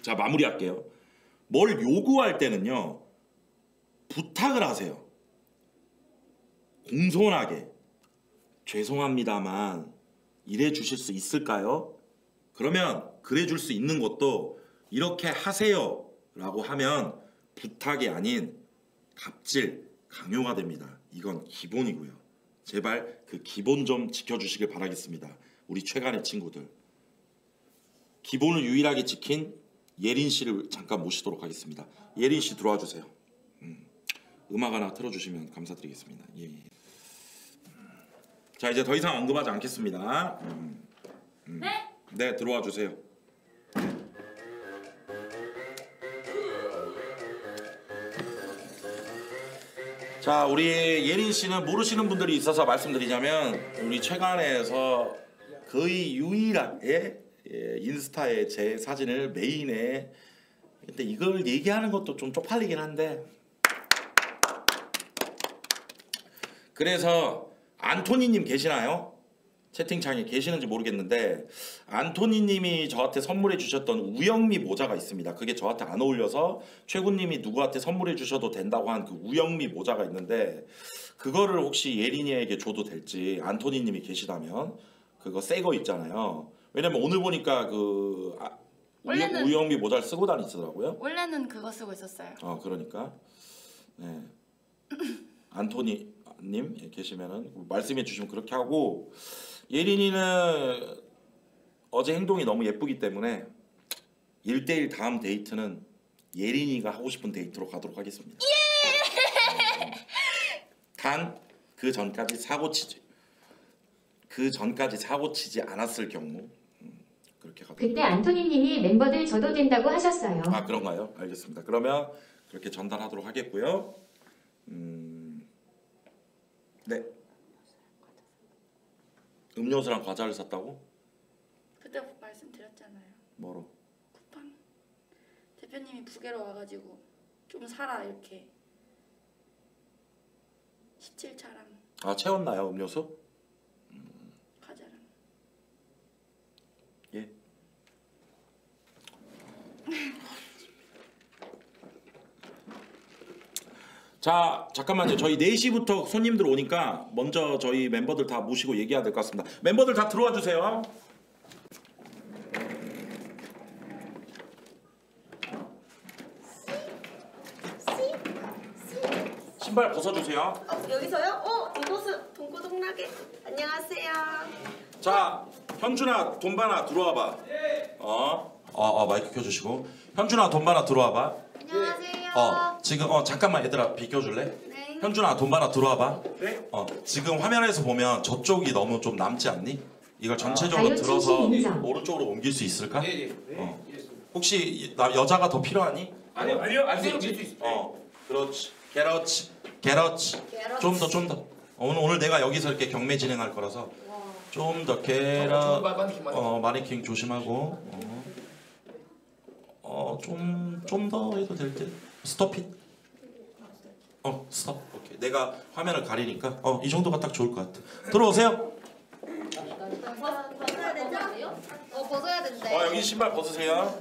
자, 마무리할게요. 뭘 요구할 때는요, 부탁을 하세요. 공손하게. 죄송합니다만 이래 주실 수 있을까요? 그러면 그래 줄 수 있는 것도 이렇게 하세요 라고 하면 부탁이 아닌 갑질, 강요가 됩니다. 이건 기본이고요. 제발 그 기본 좀 지켜주시길 바라겠습니다. 우리 최간의 친구들. 기본을 유일하게 지킨 예린 씨를 잠깐 모시도록 하겠습니다. 예린 씨 들어와 주세요. 음악 하나 틀어주시면 감사드리겠습니다. 예. 자, 이제 더 이상 언급하지 않겠습니다. 네? 네, 들어와 주세요. 자, 우리 예린 씨는 모르시는 분들이 있어서 말씀드리자면 우리 최간에서 거의 유일하게 인스타에 제 사진을 메인에, 근데 이걸 얘기하는 것도 좀 쪽팔리긴 한데, 그래서 안토니님 계시나요? 채팅창에 계시는지 모르겠는데 안토니님이 저한테 선물해 주셨던 우영미 모자가 있습니다. 그게 저한테 안 어울려서 최군님이 누구한테 선물해 주셔도 된다고 한 그 우영미 모자가 있는데 그거를 혹시 예린이에게 줘도 될지, 안토니님이 계시다면. 그거 새 거 있잖아요. 왜냐면 오늘 보니까 그 우영미 모자를 쓰고 다니시더라고요. 원래는 그거 쓰고 있었어요. 그러니까 네. 안토니님 계시면은 말씀해 주시면 그렇게 하고, 예린이는 어제 행동이 너무 예쁘기 때문에 1대1 다음 데이트는 예린이가 하고 싶은 데이트로 가도록 하겠습니다. 예! 단 그 전까지 사고 치지 않았을 경우 그렇게 가도록. 그때 안토니님이 멤버들 줘도 된다고 하셨어요. 아, 그런가요? 알겠습니다. 그러면 그렇게 전달하도록 하겠고요. 네. 음료수랑 과자를 샀다고? 그때 말씀드렸잖아요. 뭐로? 쿠팡. 대표님이 부계로 와가지고 좀 사라 이렇게. 17차랑 아, 채웠나요 음료수? 과자랑. 예. 자, 잠깐만요. 저희 4시부터 손님들 오니까 먼저 저희 멤버들 다 모시고 얘기해야 될 것 같습니다. 멤버들 다 들어와 주세요. 신발 벗어주세요. 여기서요? 이곳은 동고동락에. 안녕하세요. 자, 현준아, 돈바나 들어와봐. 마이크 켜주시고. 현준아, 돈바나 들어와봐. 안녕하세요. 지금 잠깐만 얘들아 비켜줄래? 네. 현준아, 돈바나 들어와봐. 네? 지금 화면에서 보면 저쪽이 너무 좀 남지 않니? 이걸 전체적으로 자유 들어서 침실 인정. 오른쪽으로 옮길 수 있을까? 예. 혹시 여자가 더 필요하니? 아니요. 안 수 있어요. 그렇지. 게러치. 좀 더. 오늘 내가 여기서 이렇게 경매 진행할 거라서 좀 더 마네킹 조심하고. 좀 더 해도 될 듯. 스톱잇. 스톱. 오케이. 내가 화면을 가리니까 이 정도가 딱 좋을 것 같아. 들어오세요. 벗어야 되죠? 벗어야 된대. 여기 신발 벗으세요.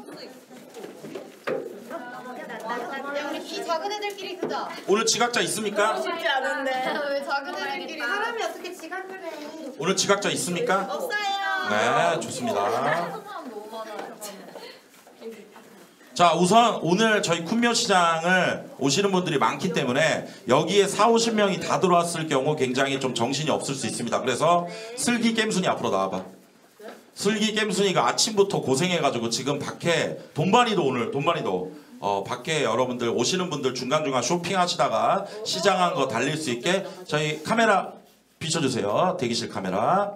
우리 키 작은 애들끼리 그죠? 오늘 지각자 있습니까? 쉽지 않은데. 왜 작은 애들끼리 사람이 어떻게 지각을 해? 오늘 지각자 있습니까? 없어요. 네, 좋습니다. 자, 우선 오늘 저희 쿤묘 시장을 오시는 분들이 많기 때문에 여기에 40-50명이 다 들어왔을 경우 굉장히 좀 정신이 없을 수 있습니다. 그래서 슬기 겜순이 앞으로 나와봐. 슬기 겜순이가 아침부터 고생해가지고 지금 밖에 돈바니도 밖에 여러분들 오시는 분들 중간중간 쇼핑하시다가 시장한 거 달릴 수 있게 저희 카메라 비춰주세요. 대기실 카메라.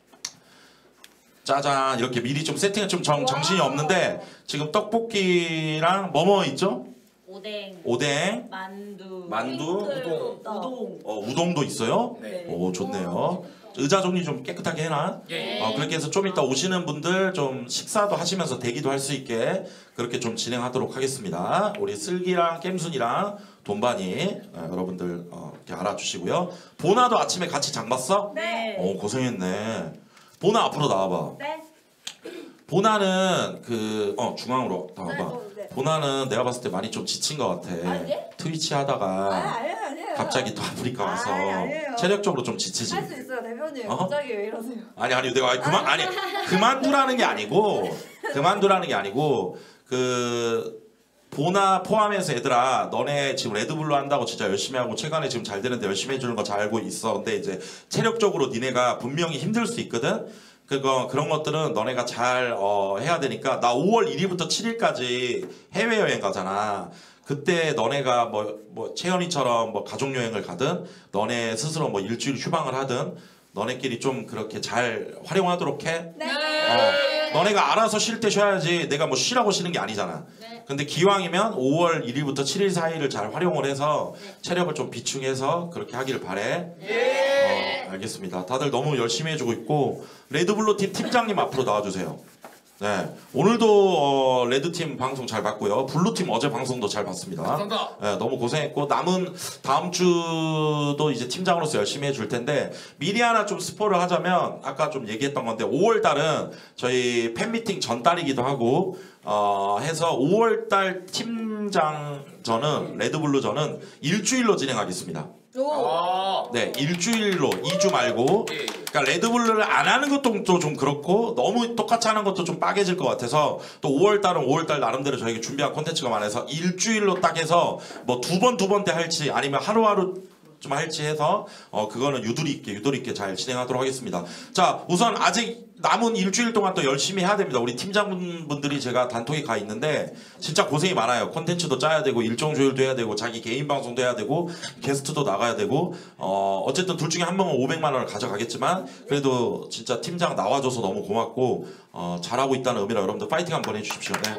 짜잔, 이렇게 미리 좀 세팅을 좀 정신이 없는데 지금 떡볶이랑 뭐뭐 있죠? 오뎅, 만두, 우동. 우동도 있어요? 네. 오, 좋네요. 의자 정리 좀 깨끗하게 해놔. 그렇게 해서 좀 이따 오시는 분들 좀 식사도 하시면서 대기도 할 수 있게 그렇게 좀 진행하도록 하겠습니다. 우리 슬기랑 겜순이랑 돈바니 여러분들 이렇게 알아주시고요. 보나도 아침에 같이 장 봤어? 네. 고생했네. 보나 앞으로 나와봐. 네. 보나는 그 중앙으로 네, 나와봐. 네. 보나는 내가 봤을 때 많이 좀 지친 것 같아. 네? 트위치 하다가 아니에요. 갑자기 또 아프리카 와서 아니에요. 체력적으로 좀 지치지. 할 수 있어요, 대표님. 어? 갑자기 왜 이러세요? 아니 내가 그만두라는 게 아니고 그 보나 포함해서 얘들아 너네 지금 레드불로 한다고 진짜 열심히 하고 체간에 지금 잘 되는데 열심히 해주는 거 잘 알고 있어. 근데 이제 체력적으로 니네가 분명히 힘들 수 있거든. 그런 것들은 너네가 잘 해야 되니까 나 5월 1일부터 7일까지 해외여행 가잖아. 그때 너네가 뭐 채연이처럼 뭐 가족여행을 가든 너네 스스로 뭐 일주일 휴방을 하든 너네끼리 좀 그렇게 잘 활용하도록 해. 네. 너네가 알아서 쉴 때 쉬어야지 내가 뭐 쉬라고 쉬는 게 아니잖아. 근데 기왕이면 5월 1일부터 7일 사이를 잘 활용을 해서 체력을 좀 비충해서 그렇게 하기를 바래. 알겠습니다. 다들 너무 열심히 해주고 있고 레드블루 팀 팀장님 앞으로 나와주세요. 네, 오늘도 레드팀 방송 잘 봤고요. 블루팀 어제 방송도 잘 봤습니다. 감사합니다. 네, 너무 고생했고 남은 다음 주도 이제 팀장으로서 열심히 해줄 텐데 미리 하나 좀 스포를 하자면 아까 좀 얘기했던 건데 5월 달은 저희 팬미팅 전달이기도 하고 해서 5월 달 팀장전은 레드블루전은 일주일로 진행하겠습니다. 네, 일주일로 2주 말고. 예. 그러니까 레드불을 안 하는 것도 좀 그렇고 너무 똑같이 하는 것도 좀 빠개질 것 같아서 또 5월달은 5월달 나름대로 저희가 준비한 콘텐츠가 많아서 일주일로 딱 해서 뭐 두 번 때 할지 아니면 하루하루 좀 할지 해서 그거는 유도리 있게 잘 진행하도록 하겠습니다. 자, 우선 아직 남은 일주일 동안 또 열심히 해야 됩니다. 우리 팀장분들이 제가 단톡에 가 있는데 진짜 고생이 많아요. 콘텐츠도 짜야 되고 일정 조율도 해야 되고 자기 개인 방송도 해야 되고 게스트도 나가야 되고 어쨌든 둘 중에 한 명은 500만 원을 가져가겠지만 그래도 진짜 팀장 나와줘서 너무 고맙고 잘하고 있다는 의미로 여러분들 파이팅 한번 해주십시오. 네.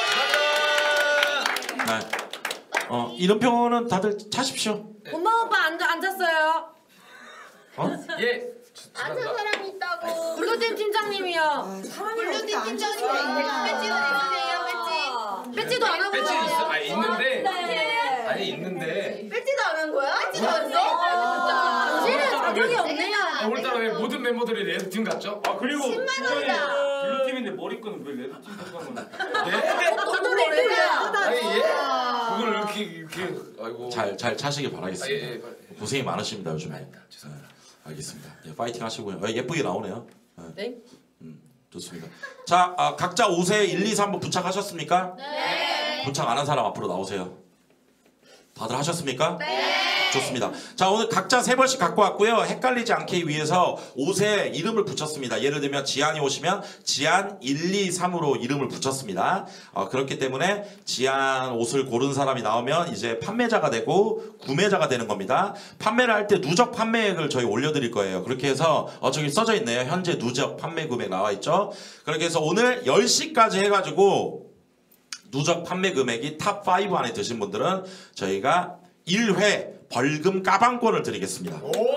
네. 이름표는 다들 차십시오. 엄마 오빠 앉았어요. 예. 앉은 사람이 있다고. 블루팀 팀장님이요. 블루팀 팀장님이 배지도 내주세요. 배지도 안 하고 배치 있어. 아니 있는데. 네. 아니 있는데. 배지도 안 한 거야? 배지도 안 써? 당신은 자격이 없네요. 오늘따라 왜 모든 멤버들이 레드팀 같죠? 아 그리고 10만 원이다. 블루팀인데 머리끈은 왜 레드팀 생각한 건데? 예? 너도 레드야. 아니 예? 그걸 이렇게 아이고. 잘 차시길 바라겠습니다. 예. 고생이 많으십니다 요즘에. 죄송합니다. 알겠습니다. 예, 파이팅 하시고요. 예쁘게 나오네요. 네. 좋습니다. 자, 각자 옷에 1, 2, 3번 부착하셨습니까? 네. 부착 안 한 사람 앞으로 나오세요. 다들 하셨습니까? 네. 좋습니다. 자, 오늘 각자 3번씩 갖고 왔고요. 헷갈리지 않게 위해서 옷에 이름을 붙였습니다. 예를 들면 지안이 오시면 지안 1, 2, 3으로 이름을 붙였습니다. 그렇기 때문에 지안 옷을 고른 사람이 나오면 이제 판매자가 되고 구매자가 되는 겁니다. 판매를 할 때 누적 판매액을 저희 올려드릴 거예요. 그렇게 해서 저기 써져 있네요. 현재 누적 판매 금액 나와 있죠. 그렇게 해서 오늘 10시까지 해가지고 누적 판매 금액이 탑5 안에 드신 분들은 저희가 1회 벌금 까방권을 드리겠습니다.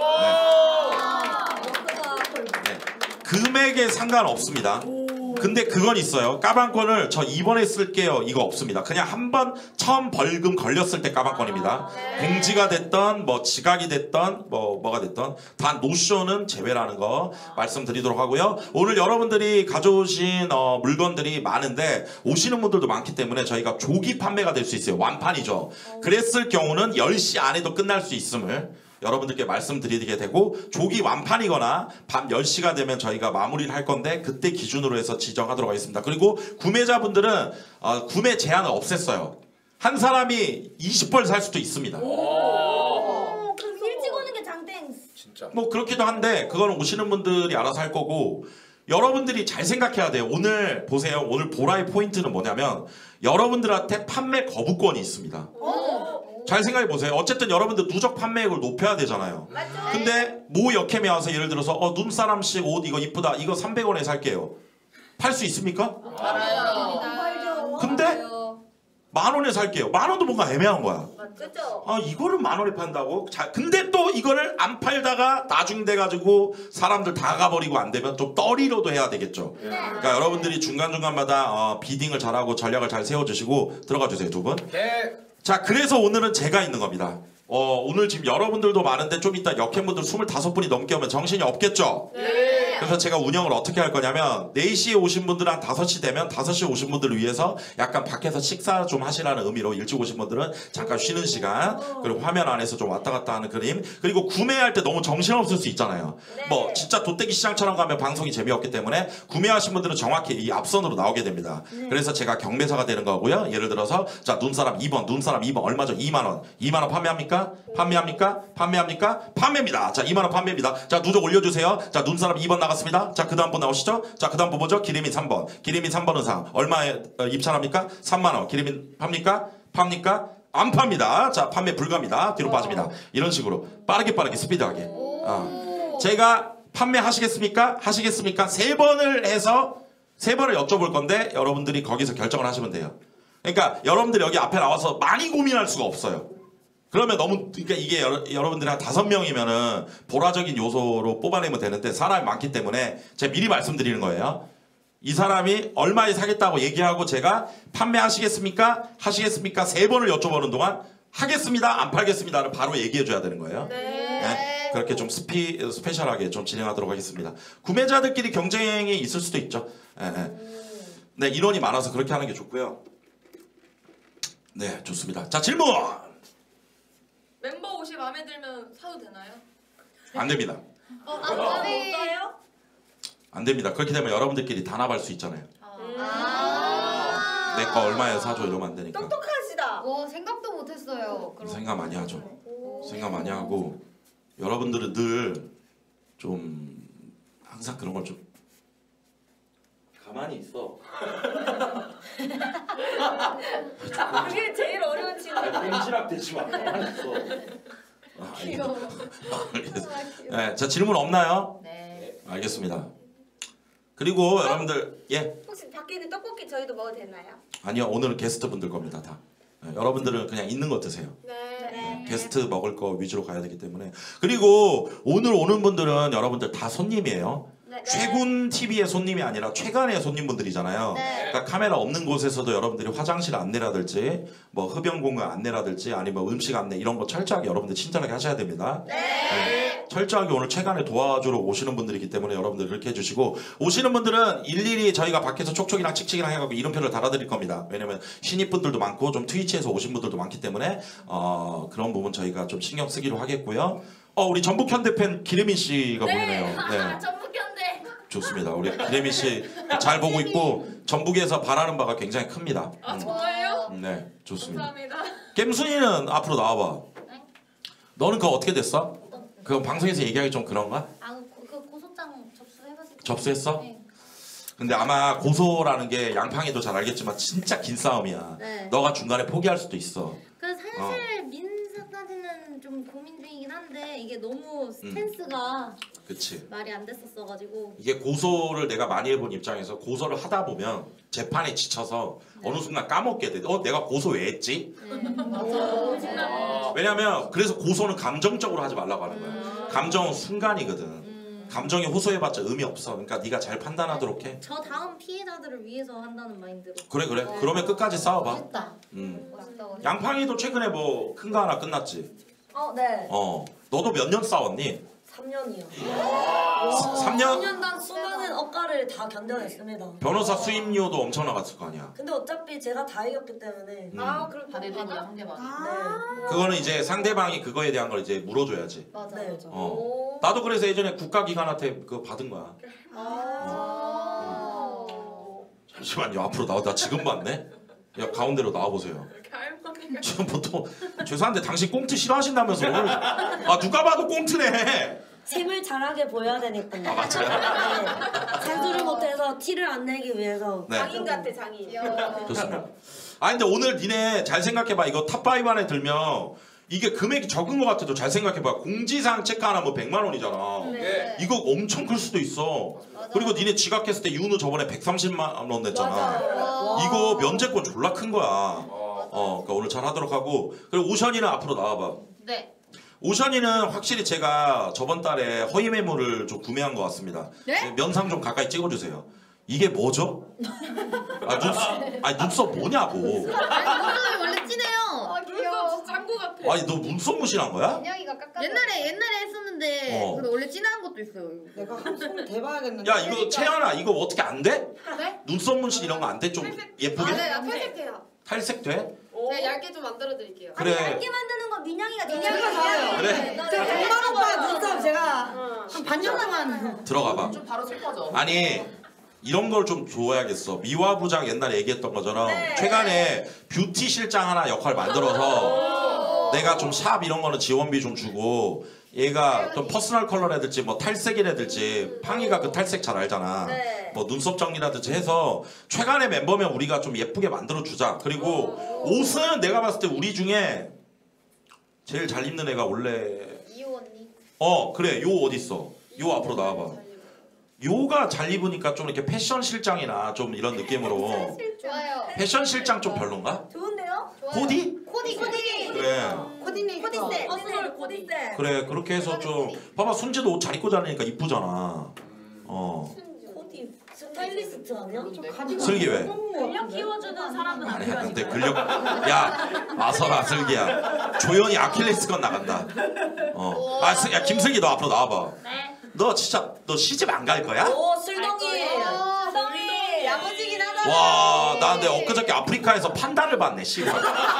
네. 금액에 상관없습니다. 근데 그건 있어요. 까방권을 저 이번에 쓸게요. 이거 없습니다. 그냥 한 번 처음 벌금 걸렸을 때 까방권입니다. 공지가 됐던 뭐 지각이 됐던 뭐가 됐던 다 노쇼는 제외라는 거 말씀드리도록 하고요. 오늘 여러분들이 가져오신 물건들이 많은데 오시는 분들도 많기 때문에 저희가 조기 판매가 될 수 있어요. 완판이죠. 그랬을 경우는 10시 안에도 끝날 수 있음을 여러분들께 말씀드리게 되고 조기 완판이거나 밤 10시가 되면 저희가 마무리를 할 건데 그때 기준으로 해서 지정하도록 하겠습니다. 그리고 구매자분들은 구매 제한을 없앴어요. 한 사람이 20벌 살 수도 있습니다. 그럼 일찍 오는 게 장땡. 진짜. 뭐 그렇기도 한데 그거는 오시는 분들이 알아서 할 거고 여러분들이 잘 생각해야 돼요. 오늘 보세요. 오늘 보라의 포인트는 뭐냐면 여러분들한테 판매 거부권이 있습니다. 잘 생각해 보세요. 어쨌든 여러분들 누적 판매액을 높여야 되잖아요. 맞죠? 근데 모 역캠에 와서 예를 들어서 눈사람씩 옷 이거 이쁘다. 이거 300원에 살게요. 팔 수 있습니까? 알아요. 근데 10,000원에 살게요. 10,000원도 뭔가 애매한 거야. 그죠? 이거를 10,000원에 판다고? 자, 근데 또 이거를 안 팔다가 나중 돼가지고 사람들 다 가버리고 안 되면 좀 떨이로도 해야 되겠죠. 그러니까 여러분들이 중간중간마다 비딩을 잘하고 전략을 잘 세워주시고 들어가 주세요, 두 분. 네. 자, 그래서 오늘은 제가 있는 겁니다. 오늘 지금 여러분들도 많은데 좀 이따 역캠분들 25분이 넘게 오면 정신이 없겠죠? 네. 그래서 제가 운영을 어떻게 할 거냐면 4시에 오신 분들은 한 5시 되면 5시에 오신 분들을 위해서 약간 밖에서 식사 좀 하시라는 의미로 일찍 오신 분들은 잠깐 쉬는 시간, 그리고 화면 안에서 좀 왔다 갔다 하는 그림, 그리고 구매할 때 너무 정신없을 수 있잖아요. 뭐 진짜 돗대기 시장처럼 가면 방송이 재미없기 때문에 구매하신 분들은 정확히 이 앞선으로 나오게 됩니다. 그래서 제가 경매사가 되는 거고요. 예를 들어서 자 눈사람 2번, 눈사람 2번 얼마죠? 2만원. 2만원 판매합니까? 판매합니까? 판매합니까? 판매입니다. 자 2만원 판매입니다. 자 누적 올려주세요. 자 눈사람 2번 나갔습니다. 자 그 다음 분 나오시죠? 자 그 다음 분 뭐죠? 기림이 3번. 기림이 3번 의상 얼마에 입찰합니까? 3만원. 기림이 팝니까? 팝니까? 안 팝니다. 자 판매 불가입니다. 뒤로 빠집니다. 이런 식으로 빠르게 스피드하게. 제가 판매하시겠습니까? 하시겠습니까? 3번을 해서 3번을 여쭤볼 건데 여러분들이 거기서 결정을 하시면 돼요. 그러니까 여러분들이 여기 앞에 나와서 많이 고민할 수가 없어요. 그러면 너무, 그러니까 이게 여러분들이 한 5명이면은 보라적인 요소로 뽑아내면 되는데 사람이 많기 때문에 제가 미리 말씀드리는 거예요. 이 사람이 얼마에 사겠다고 얘기하고 제가 판매하시겠습니까? 하시겠습니까? 3번을 여쭤보는 동안 하겠습니다, 안 팔겠습니다를 바로 얘기해 줘야 되는 거예요. 네? 그렇게 좀 스페셜하게 좀 진행하도록 하겠습니다. 구매자들끼리 경쟁이 있을 수도 있죠. 네, 인원이 많아서 그렇게 하는 게 좋고요. 네, 좋습니다. 자, 질문! 멤버 옷이 마음에 들면 사도 되나요? 안 됩니다. 없어요? 안 됩니다. 그렇게 되면 여러분들끼리 단합할 수 있잖아요. 내 거 얼마에 사줘 이러면 안 되니까. 똑똑하시다. 와 생각도 못했어요. 생각 많이 하죠. 생각 많이 하고 여러분들은 늘 좀 항상 그런 걸 좀 가만히 있어. 그게 제일 어려운 질문. 꼼지락 대지 마. 가만히 있어. 네, 자 질문 없나요? 네. 알겠습니다. 그리고 여러분들 혹시 밖에 있는 떡볶이 저희도 먹어도 되나요? 아니요, 오늘은 게스트 분들 겁니다 다. 네, 여러분들은 그냥 있는 거 드세요. 네. 게스트 먹을 거 위주로 가야 되기 때문에. 그리고 오늘 오는 분들은 여러분들 다 손님이에요. 최군 TV의 손님이 아니라 최간의 손님분들이잖아요. 그러니까 카메라 없는 곳에서도 여러분들이 화장실 안내라든지 뭐 흡연 공간 안내라든지 아니면 음식 안내 이런 거 철저하게 여러분들 친절하게 하셔야 됩니다. 네. 철저하게 오늘 최간에 도와주러 오시는 분들이기 때문에 여러분들 그렇게 해주시고, 오시는 분들은 일일이 저희가 밖에서 촉촉이랑 칙칙이랑 해갖고 이름표를 달아드릴 겁니다. 왜냐면 신입분들도 많고 좀 트위치에서 오신 분들도 많기 때문에 그런 부분 저희가 좀 신경 쓰기로 하겠고요. 우리 전북현대 팬 기레민 씨가 보이네요. 네. 전북현대. 좋습니다. 우리 기레민 씨 잘 보고 있고 전북에서 바라는 바가 굉장히 큽니다. 정말요? 네, 좋습니다. 감사합니다. 겜순이는 앞으로 나와봐. 너는 그거 어떻게 됐어? 그거 방송에서 얘기하기 좀 그런가? 그 고소장 접수해가지고. 접수했어? 네. 근데 아마 고소라는 게 양팡이도 잘 알겠지만 진짜 긴 싸움이야. 네. 너가 중간에 포기할 수도 있어. 그 사실 민사까지는 좀 고민 중이긴 한데 이게 너무 스탠스가 그치. 말이 안 됐었어가지고. 이게 고소를 내가 많이 해본 입장에서 고소를 하다 보면 재판에 지쳐서 어느 순간 까먹게 돼. 내가 고소 왜 했지? 왜냐면 그래서 고소는 감정적으로 하지 말라고 하는 거야. 감정은 순간이거든. 감정이 호소해봤자 의미 없어. 그러니까 네가 잘 판단하도록 해. 저 다음 피해자들을 위해서 한다는 마인드로. 그래. 그러면 끝까지 싸워봐. 멋있다. 멋있다고. 양팡이도 최근에 뭐 큰 거 하나 끝났지? 네. 너도 몇 년 싸웠니? 3년이요. 3년? 3년간 수많은 억가를 다 견뎌냈습니다. 변호사 수임료도 엄청 나갔을 거 아니야. 근데 어차피 제가 다 이겼기 때문에. 그럼 다 내준이야 상대방. 네. 그거는 이제 상대방이 그거에 대한 걸 이제 물어줘야지. 맞아. 네. 맞아. 나도 그래서 예전에 국가기관한테 그거 받은 거야. 잠시만요. 앞으로 나와. 나 지금 봤네. 야, 가운데로 나와보세요. 지금 보통 죄송한데 당신 꽁트 싫어하신다면서 오늘 누가 봐도 꽁트네. 팀을 잘하게 보여야 되니까요. 맞아요? 네. 산수를 못해서 티를 안 내기 위해서. 네. 장인 같아 장인. 좋습니다. 근데 오늘 니네 잘 생각해봐. 이거 탑5 안에 들면 이게 금액이 적은 것 같아도 잘 생각해봐. 공지사항 체크 하나 뭐 100만 원이잖아. 네. 이거 엄청 클 수도 있어. 그리고 니네 지각했을 때 윤우 저번에 130만 원 냈잖아. 이거 면제권 졸라 큰 거야. 그러니까 오늘 잘 하도록 하고. 그리고 오션이는 앞으로 나와봐. 네. 오션이는 확실히 제가 저번 달에 허위 매물을 좀 구매한 것 같습니다. 네? 면상 좀 가까이 찍어주세요. 이게 뭐죠? 눈썹 뭐냐고. 눈썹이 원래 진해요. 귀여워. 짱구 같아. 아니 너 눈썹 무신한 거야? 민영이가 깎아. 옛날에 했었는데 근데 원래 진한 것도 있어요. 내가 한 손을 대봐야겠는데. 야 이거 채연아 이거 어떻게 안 돼? 네? 눈썹 문신 이런 거 안 돼? 좀 예쁘게? 아, 네, 나 탈색해요. 탈색 돼? 제가 얇게 좀 만들어 드릴게요. 그래. 얇게 만드는 거 민영이가 잘해요. 그래. 제가 정말 오빠의 눈썹 제가 한 반년 동안 들어가봐. 좀 바로 슬퍼져. 아니 이런 걸 좀 줘야겠어. 미화 부장 옛날에 얘기했던 것처럼 최근에 뷰티 실장 하나 역할 만들어서 내가 좀 샵 이런 거는 지원비 좀 주고 얘가 좀 퍼스널 컬러라든지 뭐 탈색이라든지 팡이가 그 탈색 잘 알잖아. 뭐 눈썹 정리라든지 해서 최근에 멤버면 우리가 좀 예쁘게 만들어 주자. 그리고 옷은 내가 봤을 때 우리 중에 제일 잘 입는 애가 원래 이호 언니. 그래 요 어디 있어? 요 앞으로 나와봐. 요가 잘 입으니까 좀 이렇게 패션 실장이나 좀 이런 느낌으로. 좋아요. 패션 실장 좀 별론가? 좋은데요? 코디? 코디. 그래. 코디네이터. 코디세. 코디세. 그래 그렇게 해서 좀 봐봐 순지도 옷 잘 입고 다니니까 이쁘잖아. 코디 스타일리스트 아니야? 슬기 왜? 근력 키워주는 사람은 아니야 근데 근력 야 와서라 슬기야 조연이 아킬레스건 나간다. 야 김슬기 너 앞으로 나와봐. 네. 너 진짜 너 시집 안 갈 거야? 오 슬덩이. 슬덩이. 야무지긴 하다. 와, 나 근데 엊그저께 아프리카에서 판다를 봤네, 씨발.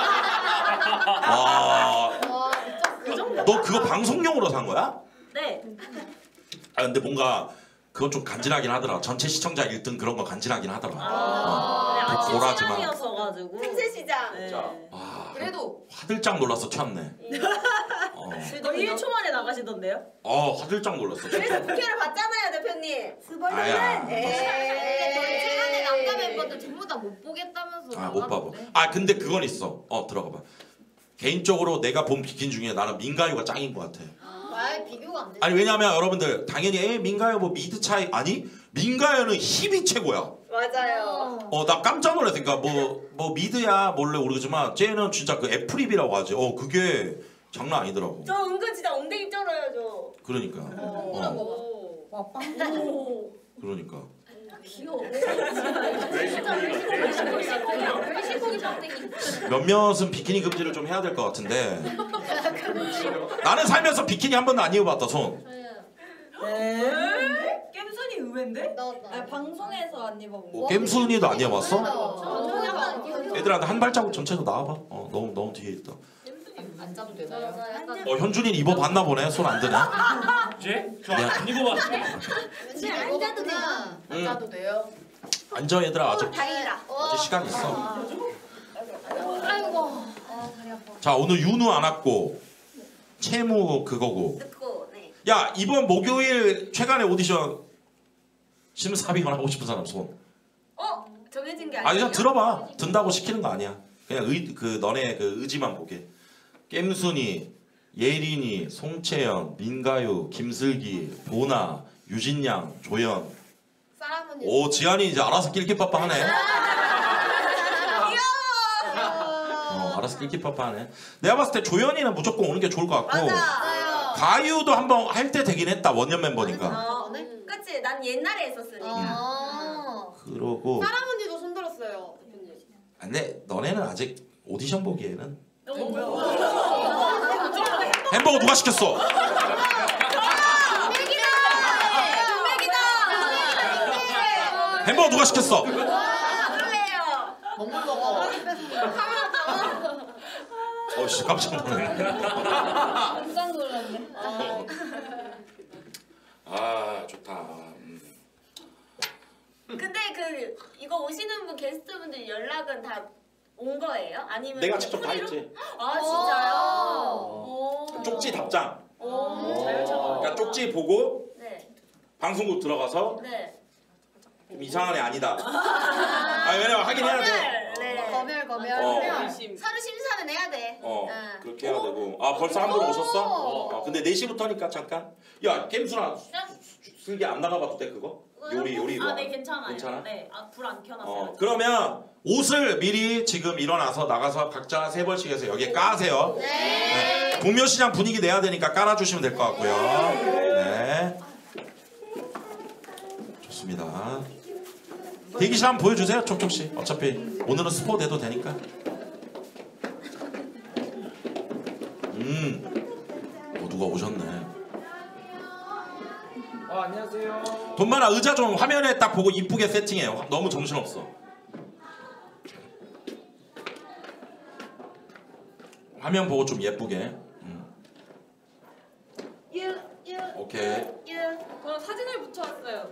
와, 너 그거 방송용으로 산 거야? 네. 아, 근데 뭔가 그건 좀 간지나긴 하더라. 전체 시청자 1등 그런 거 간지나긴 하더라. 아침 보라지마. 시간이었어가지고. 시장. 네. 그래도 화들짝 놀라서 튀었네. 너 1초 만에 나가시던데요? 화들짝 놀랐어. 그래서 국회를 봤잖아요, 대표님. 아야. 최근에 남자 멤버들 전부 다 못 보겠다면서. 못 봐봐. 근데 그건 있어. 들어가봐. 개인적으로 내가 본 비킨 중에 나는 민가요가 짱인 것 같아. 말 비교가 안 돼. 아니 왜냐면 여러분들 당연히 민가요 뭐 미드 차이 아니 민가요는 힙이 최고야. 맞아요. 나 깜짝 놀랐어. 그러니까 뭐 미드야 몰래 모르겠지만 쟤는 진짜 그 애플립이라고 하지. 그게 장난 아니더라고. 저 은근 진짜 엉덩이 쩔어요, 저. 그러니까. 그런 거 와 빵. 그러니까. 귀여워. 몇몇은 비키니 금지를 좀 해야 될 것 같은데. 나는 살면서 비키니 한 번도 안 입어봤다 손. 네. 겜순이 의외인데? 나왔다. 방송에서 안 입어본 겜순이도 안 입어봤어? 방송에 한번 애들한테 한 발자국 전체도 나와봐. 너무 뒤에 있다. 앉아도 되나요? 현준이는 입어봤나 보네. 손 안 드네. 쟤? 저안 입어봤어. 앉아도 돼요. 앉아도 돼요. 앉아 얘들아 아직 다행이다. 시간 있어. 아이고. 자 오늘 윤우 안 왔고 채무 그거고. 듣고, 네. 야 이번 목요일 최간의 오디션 심사위원 하고 싶은 사람 손. 정해진 게 아니 아니에요? 그냥 들어봐. 든다고 시키는 거 아니야. 그냥 너네 그 의지만 보게. 겜순이, 예린이, 송채연, 민가유, 김슬기, 보나, 유진양, 조연. 사람은 지한이 이제 알아서 낄끼빠빠하네. 알아서 낄끼빠빠하네. 내가 봤을 때 조연이는 무조건 오는 게 좋을 것 같고. 맞아. 가유도 한번 할 때 되긴 했다. 원년 멤버니까. 그치? 난 옛날에 했었으니까. 그러고. 사람 언니도 손들었어요. 근데 너네는 아직 오디션 보기에는. 햄버거 누가 시켰어? 햄버거 누가 시켰어? 먹는 거. 씨 깜짝 놀랐네. 깜짝 놀랐네. 좋다. 근데 이거 오시는 분 게스트분들 연락은 다 온 거예요? 아니면 내가 직접 다 프리로? 했지. 아 진짜요? 쪽지 답장. 잘 그러니까 쪽지 보고 네. 방송국 들어가서 네. 좀 이상한 애 아니다. 왜냐면 하긴 해야 돼. 네. 검열. 서류 심사는 해야 돼. 그렇게 해야 되고. 벌써 한 분 오셨어? 근데 4시부터니까 잠깐. 야 겜순아 슬기 안 나가봐도 돼 그거? 요리 이거. 네 괜찮아요. 괜찮아? 네. 불 안 켜놨어요. 그러면 옷을 미리 지금 일어나서 나가서 각자 3벌씩 해서 여기에 까세요. 네. 동묘시장 분위기 내야 되니까 깔아주시면 될 것 같고요. 네. 좋습니다. 대기실 한번 보여주세요. 촉촉씨. 어차피 오늘은 스포 돼도 되니까. 누가 오셨네. 안녕하세요. 돈 많아 의자 좀 화면에 딱 보고 이쁘게 세팅해. 너무 정신없어. 화면 보고 좀 예쁘게. 오케이. 저는 사진을 붙여왔어요.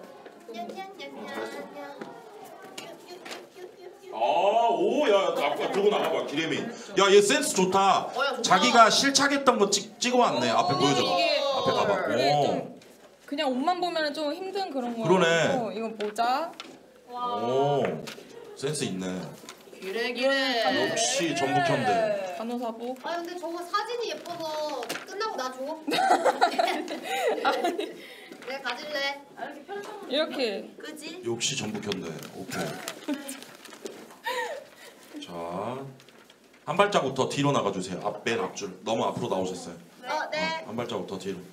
오야 들고 나가봐 기레미. 야 얘 센스 좋다. 자기가 실착했던 거 찍어왔네. 앞에 보여줘봐. 앞에 가봐. 오. 그냥 옷만 보면 좀 힘든 그런 거. 그러네. 이건 모자. 오 센스 있네. 기래. 역시 전북현대. 간호사복. 아 근데 저거 사진이 예뻐서 끝나고 나 줘. 내가 가질래. 이렇게. 그지? 역시 전북현대. 오케이. 자, 한 발자국 더 뒤로 나가주세요. 맨 앞줄. 너무 앞으로 나오셨어요. 네. 한 발자국 더 뒤로.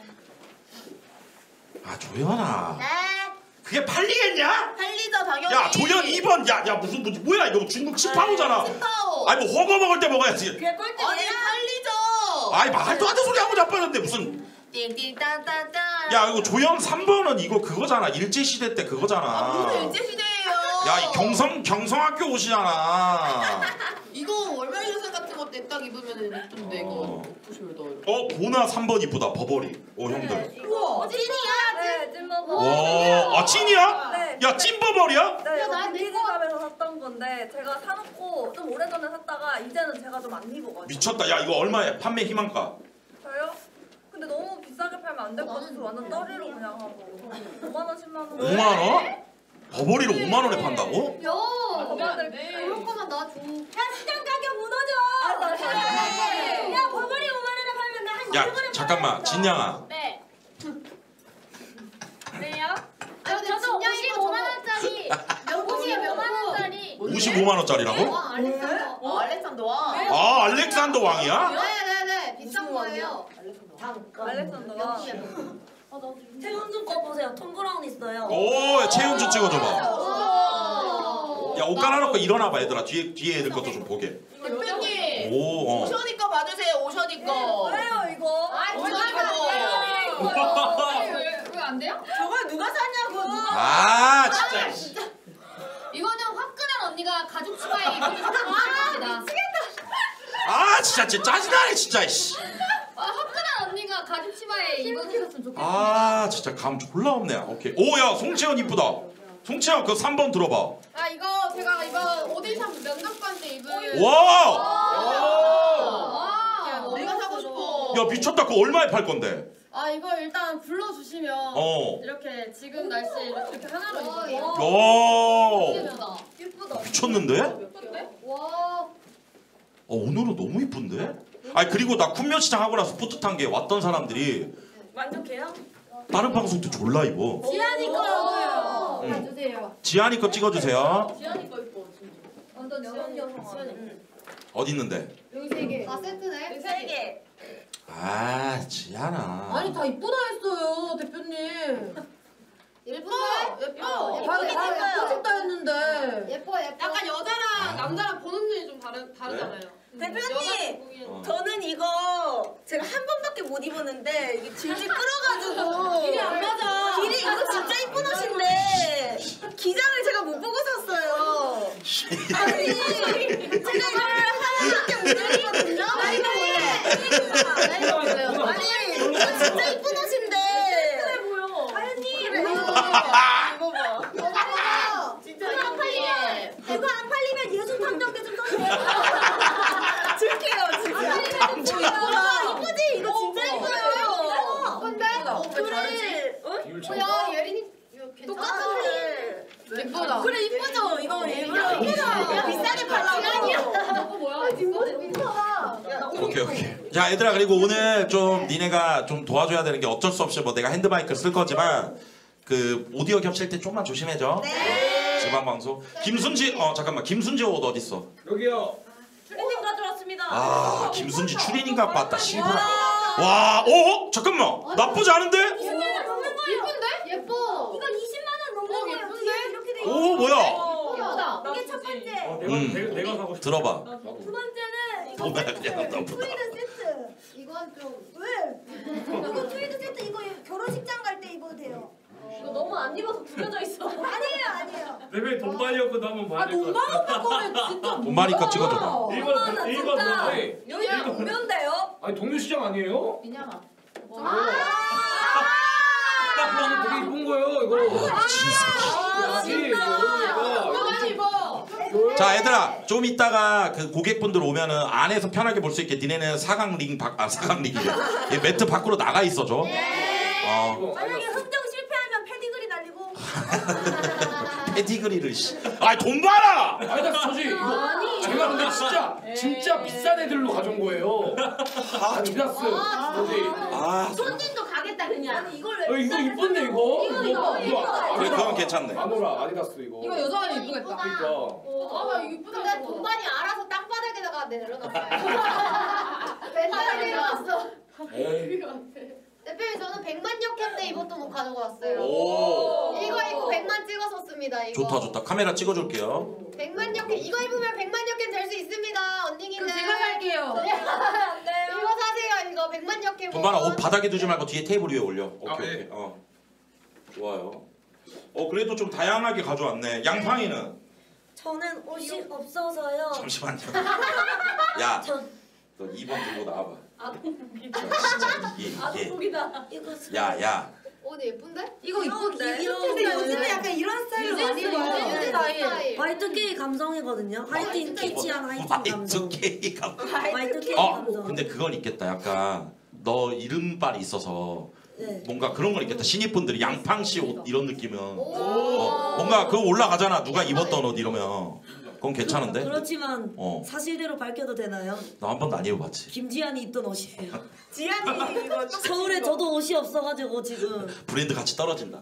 아 조연아. 네. 그게 팔리겠냐? 팔리죠 당연히. 야 조연 2번. 야 무슨 뭐야 이거 중국 치파오잖아. 치파오. 아니 뭐 허거 먹을 때 먹어야지. 그게 꼴찌야. 아니 팔리죠. 아이 말도 안 되는 소리 하고 자빠졌는데 무슨. 띵띵땅땅땅. 야 이거 조연 3번은 이거 그거잖아. 일제시대 때 그거잖아. 무슨 일제시대예요. 야 이 경성학교 옷이잖아. 이거 월말유산 같은 거 때 딱 입으면 예쁜데 이거 오프숄더. 보나 3번 이쁘다. 버버리. 형들. 우와. 찐이야. 네, 찐버버. 와, 찐이야? 네. 야 찐버버리야? 네, 야, 이거 나 빈티지샵에서 샀던 건데 제가 사놓고 좀 오래전에 샀다가 이제는 제가 좀 안 입어가지고. 미쳤다. 야 이거 얼마야? 판매 희망가? 저요? 근데 너무 비싸게 팔면 안 될 것 같아서 완전 떨이로 그냥 하고 5만 원, 10만 원. 5만 원? 버버리를 5만 원에 판다고? 야. 그럴 거면 나 줘. 야 시장 가격 무너져. 야 버버리 5만 원에 팔면 나한 야 잠깐만 진양아. 네. 네요? 저도 55만 원짜리. 몇만 원짜리. 55만 원짜리라고? 알렉산더 왕. 아 알렉산더 왕이야? 네네네 비싼 거예요. 알렉산더가. 태훈 거 보세요. 톰 브라운 있어요. 오 최윤주 찍어줘봐. 오. 야 옷 갈아놓고 일어나봐 얘들아. 뒤에 애들 것도 좀 보게. 대표님. 오. 오션이 거 봐주세요. 오션이 거. 왜요 이거? 왜안 돼요? 저걸 누가 샀냐고. 아 진짜. 이거는 화끈한 언니가 가죽 치마에 입은 상품입니다. 아 진짜 짜증나네 진짜. 씨. 화끈한 언니가 가죽 치마에 입어주셨으면 좋겠어요. 아 진짜 감 졸라 없네. 오케이. 오야 송채연 이쁘다. 송채연 그 3번 들어봐. 아 이거 제가 이거 오디션 면접관 때 입은. 와. 내가 사고 싶어. 야 미쳤다. 그거 얼마에 팔 건데? 아 이거 일단 불러주시면 이렇게 지금 날씨 이렇게 하나로 입어요. 야. 예쁘다. 미쳤는데? 예쁜데? 와. 오늘은 너무 이쁜데? 아니 그리고 나 쿤면 시장 하고 나서 뿌듯한 게 왔던 사람들이 만족해요? 다른 방송 때 졸라 입어. 지안이 거요. 응. 주세요. 지안이 거 찍어주세요. 지안이 거 이뻐 진짜. 완전 여성. 어디 있는데? 여기 3개. 아 세트네. 3개. 아 지안아. 아니 다 이쁘다 했어요 대표님. 예뻐. 아니 다 예쁘고 싶다 했는데. 예뻐. 약간 여자랑 남자랑 보는 눈이 좀 다르잖아요. 대표님, 저는 이거 제가 한 번밖에 못 입었는데 이게 질질 끌어가지고 길이 안 맞아. 길이 이거 진짜 이쁜 옷인데 기장을 제가 못 보고 샀어요. 아니, 제가 이걸 하나밖에 못 입었거든요. 나이가 뭐예요? 아니, 이거 진짜 이쁜 옷인데. 그래 보여. 하연님, 이거 봐. 진짜 안 팔리면. 이거 안 팔리면 예순 탕정대 좀 써주세요. 줄게요, 진짜. 이쁘지? 이거 진짜 이뻐요. 근데? 야 예린이 똑같은 힐. 예쁘다. 그래 이쁘죠? 이거 예쁘다. 비싸게 팔라고. 저거 뭐야? 뒷모습 미쳐봐. 오케이. 자 얘들아 그리고 오늘 좀 니네가 좀 도와줘야 되는 게 어쩔 수 없이 뭐 내가 핸드마이크 쓸 거지만 그 오디오 겹칠 때 좀만 조심해줘. 네. 지방 방송. 김순지 잠깐만 김순지 옷 어디 있어? 여기요. 추리닝 가져왔습니다. 아 김순지 추리닝 갖고 왔다. 씨부라. 와, 잠깐만 나쁘지 않은데? 예쁜데? 예뻐. 이거 20만 원 넘는 거예요. 예쁜데? 이렇게 돼 오 뭐야? 예쁘다. 이게 첫 번째. 내가 사고 싶어. 들어봐. 두 번째는 이거 뭐야 그냥 나쁘다. 프리드 세트. 그건 좀. 왜? 이거 트위드 세트 이거 결혼식장 갈 때 입어도 돼요. 이거 너무 안 입어서 구겨져 있어. 아니에요. 레벨 돈 많이었거든 한번 봐야 될것 같아. 돈 많은 거면 진짜. 돈 많으니까 찍어줘봐. 일본 여기 동묘인데요? 아니 동묘시장 아니에요? 미냐마. 딱 되게 이쁜 거예요 이거. 자 얘들아 좀 이따가 그 고객분들 오면은 안에서 편하게 볼 수 있게 니네는 사각링 사각링이래. 이 매트 밖으로 나가 있어줘. 만약에 흥정 실패하면 패디글이 날리고. 패디그리를 씨. 아돈 많아. 아니다 저지 이거 제가 근데 진짜 비싼 애들로 가져온 거예요. 아디다스 저지. 손님도 가겠다 그냥. 아니 이걸 왜? 이거 이쁜데 이거. 그래 그건 괜찮네. 마노라 아디다스 이거. 이거 여자가 이쁘겠다. 그러니까. 아 이쁘다. 근데 동반이 알아서 땅바닥에다가 내려놨어요. 맨날 내려왔어. 에이. 대표님 저는 100만 역캠대 이것도 못 가지고 왔어요. 오. 이거 입고 100만 찍었었습니다. 이거. 좋다 카메라 찍어줄게요. 100만 역캠 이거 입으면 100만 역캠 될 수 있습니다. 언니기는. 그럼 제가 살게요. 이거 사세요. 이거 100만 역캠. 돈 많아 옷 바닥에 두지 말고 뒤에 테이블 위에 올려. 오케이 아, 오케이. 네. 좋아요. 그래도 좀 다양하게 가져왔네. 양팡이는 저는 옷이 없어서요. 잠시만요. 야, 너 2번 들고 나와봐. 아동복이다. 이게 아동복이다. 이거 야. 옷 예쁜데? 이거 이쁘다. 근데 요즘에 약간 이런 스타일로 많이 입어요. 유진 스타일. Y2K 감성이거든요. 화이트 키치한 화이트 감성. Y2K가. Y2K 감성. 근데 그건 있겠다. 약간 너 이름빨이 있어서 네. 뭔가 그런 건 있겠다. 신입분들이 양팡 씨 옷 이런 느낌은 뭔가 그거 올라가잖아. 누가 입었던 옷 이러면 그건 괜찮은데? 그렇지만 사실대로 밝혀도 되나요? 나 한 번도 안 입어봤지. 김지한이 입던 옷이에요. 지한이 이거 서울에 저도 옷이 없어가지고 지금. 브랜드 같이 떨어진다.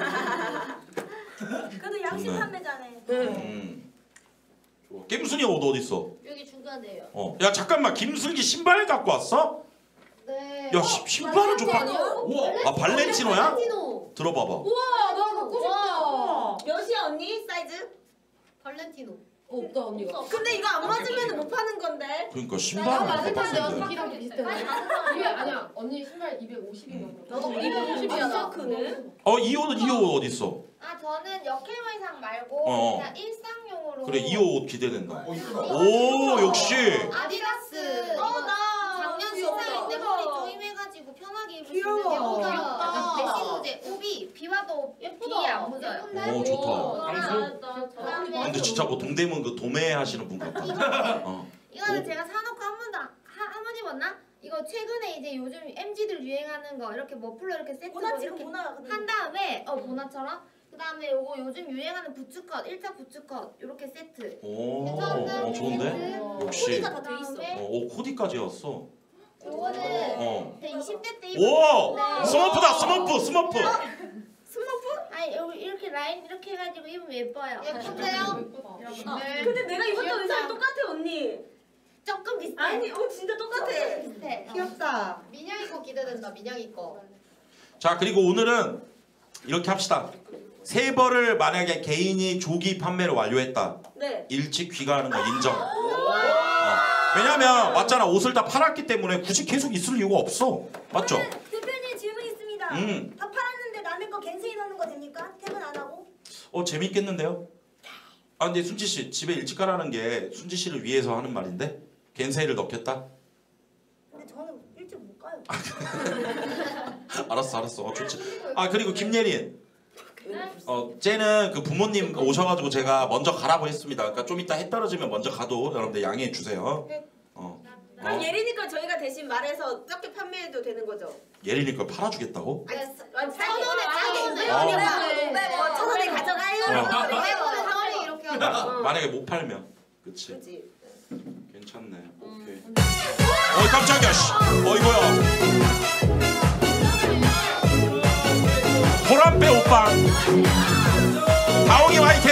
그래도 양심 좋네. 판매자네. 좋아. 김순이 옷 어디 있어? 여기 중간에요. 야 잠깐만 김슬기 신발 갖고 왔어? 네. 야 신발을 좀 우와. 아 발렌티노야? 발렌티노. 들어봐봐. 우와 나 갖고 싶다. 몇이야 언니? 사이즈? 발렌티노. 없다 언니가. 근데 이거 안 맞으면 못 파는 건데. 그러니까 나 신발을 맞을 텐데 빡빡한데. 언니랑 비슷해. 이게 아니야 언니 신발 250인가 그래. 나도 250이야. 나. 크네. 이 옷 어디 있어? 아 저는 역캠 의상 말고 그냥 일상용으로. 그래 이 옷 기대된다. 이쁘다. 오 역시. 아디다스. 나 작년 신상인데 허리 조임해가지고 편하게 입을 수 있는 귀여워. 예쁘다. 메쉬 소재 옷이 비 와도 비에 안 묻어요. 오 좋다. 근데 진짜 뭐 동대문 그 도매 하시는 분 같다. 이거는 제가 사놓고 한 번 입었나? 이거 최근에 이제 요즘 MZ들 유행하는 거 이렇게 머플러 이렇게 세트로 보나 지금 이렇게 보나. 한 다음에 보나처럼 그 다음에 요거 요즘 유행하는 부츠컷 1차 부츠컷 이렇게 세트. 오 괜찮은데? 좋은데? 역시. 코디가 다 돼 있어. 오 코디까지 왔어. 요거는 20대 때 오 입었는데 스머프. 스머프? 아니 여기 이렇게 라인 이렇게 해가지고 입으면 예뻐요. 예쁜데요? 근데 내가 입었던 의상 똑같아 언니. 조금 비슷해. 아니 진짜 똑같아. 비슷해. 귀엽다. 민영이 거 기대된다. 민영이 거. 자 그리고 오늘은 이렇게 합시다. 세 벌을 만약에 개인이 조기 판매를 완료했다. 네. 일찍 귀가하는 거 인정. 왜냐면 맞잖아 옷을 다 팔았기 때문에 굳이 계속 있을 이유가 없어. 맞죠? 대표님 질문 있습니다. 다 팔았는데 남의 거 겐세이 넣는 거 됩니까? 퇴근 안 하고? 재밌겠는데요? 근데 순지 씨 집에 일찍 가라는 게 순지 씨를 위해서 하는 말인데 겐세이를 넣겠다? 근데 저는 일찍 못 가요. 알았어 좋지. 그리고 김예린 쟤는 그 부모님 오셔가지고 제가 먼저 가라고 했습니다. 그러니까 좀 이따 해 떨어지면 먼저 가도 여러분들 양해해 주세요. 그럼 예리니까 저희가 대신 말해서 적게 판매해도 되는 거죠? 예린이 걸 팔아주겠다고? 아니 1,000원에 싸게. 아. 1,000원에 가져가요. 4월에 이렇게 하고. 만약에 못 팔면 그치? 그치. 괜찮네. 오케이. 깜짝이야 씨. 이거야. 보람배 오빠. 다홍이 화이팅.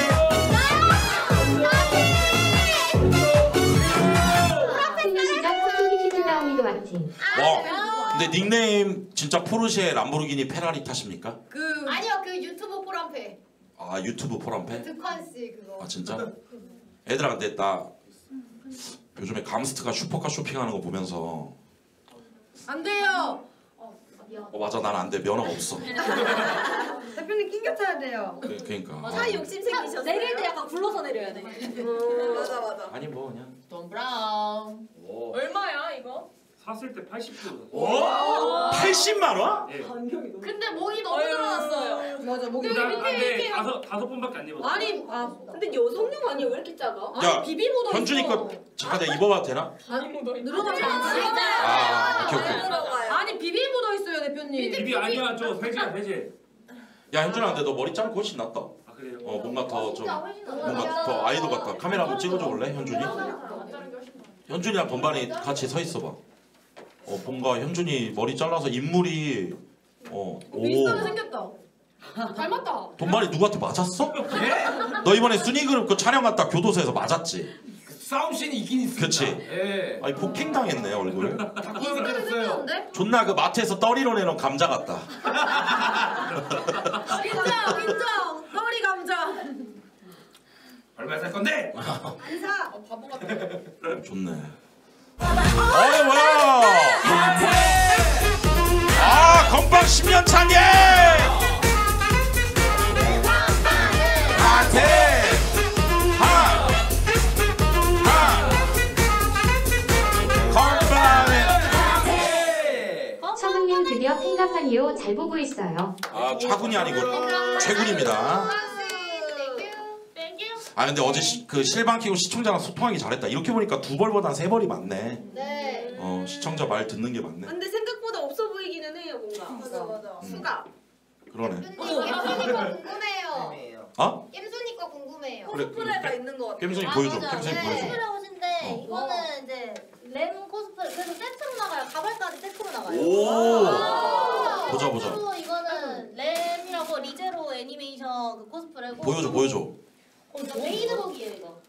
승리시장 커플키즈 다운이도 왔지. 근데 닉네임 진짜 포르쉐 람보르기니 페라리 타십니까? 아니요 그 유튜브 포럼페. 유튜브 포람페? 득환 씨 그거. 진짜? 애들아 근데 나 요즘에 감스트가 슈퍼카 쇼핑하는 거 보면서 안 돼요. 맞아, 난 안 돼. 면허가 없어. 대표님 낑겨 타야 돼요. 그러니까. 차 욕심 생기셨어요? 내릴 때 약간 굴러서 내려야 돼. 맞아. 아니 뭐 그냥. 돈 브라운. 얼마야 이거? 샀을 때 80kg. 오? 80만 원? 예. 근데 목이 너무 늘어났어요. 맞아 목이. 근데 다섯 번밖에 안 입었어. 아니, 근데 여성용 아니야? 왜 이렇게 작아? 야, 비비 묻어 있어. 현준이 거 잠깐 내가 입어봐도 되나? 늘어나지 않지? 아, 오케이. 들어가요. 아니 비비 묻어 있어요 대표님. 비비 아니야, 저 세제야 세제. 야, 현준아, 근데 너 머리 자르고 훨씬 낫다. 아 그래요? 뭔가 더 좀 뭔가 더 아이돌 같다. 카메라 한번 찍어줘 볼래, 현준이? 현준이랑 건반이 같이 서 있어봐. 뭔가 현준이 머리 잘라서 인물이 오. 비슷하게 생겼다. 닮았다. 돈발이 누구한테 맞았어? 너 이번에 순위그룹 그 촬영 갔다 교도소에서 맞았지? 싸움씬이 있긴 있습니다. 그치? 예. 아니 폭행당했네 얼굴. 바꾸는 생겼어요. 존나 그 마트에서 떨이로 내놓은 감자 같다. 인정. 머리 감자. 얼마 살 건데? 안 사. 바보 같아. 좋네. 어이 뭐야? 아 건빵 10년 차게. 차군님 드디어 팽갑하니요. 잘 보고 있어요. 아 차군이 아니고 최군입니다. 아 근데 어제 그 실방 키고 시청자랑 소통하기 잘했다. 이렇게 보니까 2벌보단 3벌이 많네. 네. 시청자 말 듣는 게 많네. 근데 생각보다 없어 보이기는 해요 뭔가. 맞아. 수가. 그러네. 겜순이 거 궁금해요. 어? 겜순이 거 궁금해요. 그래. 코스프레가 있는 것 같아. 겜순이 보여줘. 겜순이 보여줘. 코스프레 옷인데 이거는 이제 램 코스프레 그래서 세트로 나가요. 가발까지 세트로 나가요. 오. 보자 보자. 그리고 이거는 램이라고 리제로 애니메이션 그 코스프레고. 보여줘. 메이드복이에요 이거.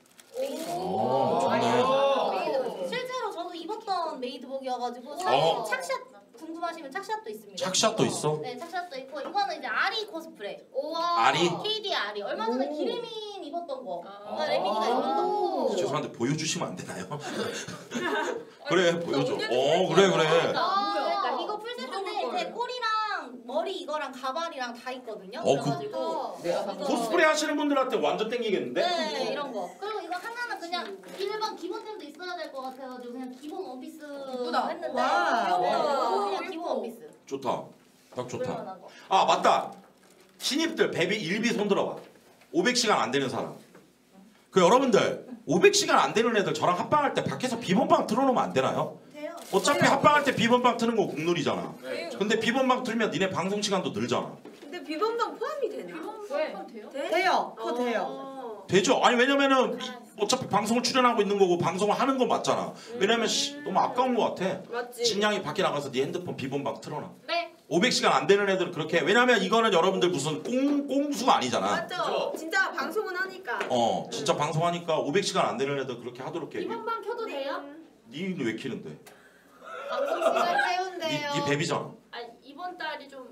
좋네. 실제로 저도 입었던 메이드복이어가지고 어. 착샷 궁금하시면 착샷도 있습니다. 착샷도 있어? 네, 착샷도 있고 이거는 이제 아리 코스프레. 아리? KD 아리. 얼마 전에 기레민 입었던 거. 레민이가 입었던 거. 죄송한데 보여주시면 안 되나요? 그래 보여줘. 그래. 그러니까 이거 풀세트인데 제 꼬리랑 머리 이거랑 가발이랑 다 있거든요. 그래가지고 코스프레 하시는 분들한테 완전 땡기겠는데? 네 이런 거. 그리고 이거 하나는 그냥 일반 기본템도 있어야 될 것 같아가지고 그냥 기본 원피스 했는데 그냥 기본 원피스. 좋다. 딱 좋다. 물만한 거. 아 맞다. 신입들 베비 일비 손 들어봐. 500시간 안 되는 사람. 그 여러분들 500시간 안 되는 애들 저랑 합방할 때 밖에서 비번방 틀어놓으면 안 되나요? 돼요. 어차피 합방할 때 비번방 트는 거 국룰이잖아. 근데 비번방 틀면 니네 방송 시간도 늘잖아. 근데 비번방 포함이 되나? 돼요. 그거 돼요. 되죠? 아니 왜냐면은 어차피 방송을 출연하고 있는 거고 방송을 하는 거 맞잖아. 왜냐면 너무 아까운 거 같아. 맞지. 진양이 밖에 나가서 네 핸드폰 비번방 틀어놔. 네. 500시간 안 되는 애들은 그렇게. 왜냐면 이거는 여러분들 무슨 꽁수가 아니잖아. 맞죠. 진짜 방송은 하니까. 진짜 방송하니까 500시간 안 되는 애들 그렇게 하도록 해. 이번방 켜도 돼요? 니는 왜 키는데? 방송 시간 채운대요. 니 베비잖아. 아 이번 달이 좀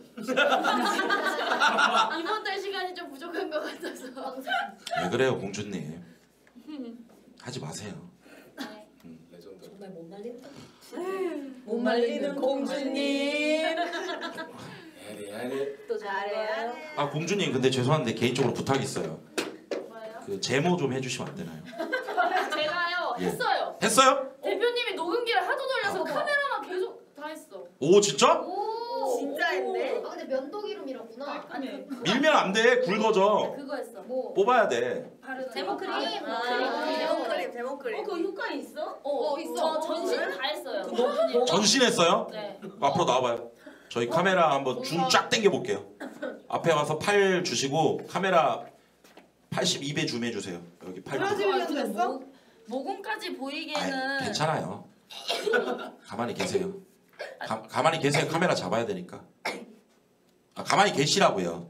이번 달 시간이 좀 부족한 것 같아서. 왜 그래요 공주님. 하지 마세요. 레전드. 정말 못 말린다. 못 말리는 공주님. 또 잘해요. 아 공주님 근데 죄송한데 개인적으로 부탁이 있어요. 뭐예요? 그 제모 좀 해주시면 안 되나요? 제가요 예. 했어요. 했어요? 대표님이 녹음기를 하도 돌려서 카메라만 계속 다 했어. 오 진짜? 오 진짜 했네. 아 근데 면도기로 밀었구나. 아니 밀면 안 돼. 굵어져. 그거 했어. 뭐 뽑아야 돼. 제모 크림. 데모크림. 그거 효과 있어? 있어. 저 전신 다 했어요. 전신했어요? 네. 앞으로 나와봐요. 저희 카메라 한번 줌 쫙 당겨볼게요. 앞에 와서 팔 주시고 카메라 82배 줌 해주세요. 여기 팔. 브라질리언 됐어? 모공까지 보이기에는 괜찮아요. 가만히 계세요. 가만히 계세요. 카메라 잡아야 되니까. 가만히 계시라고요.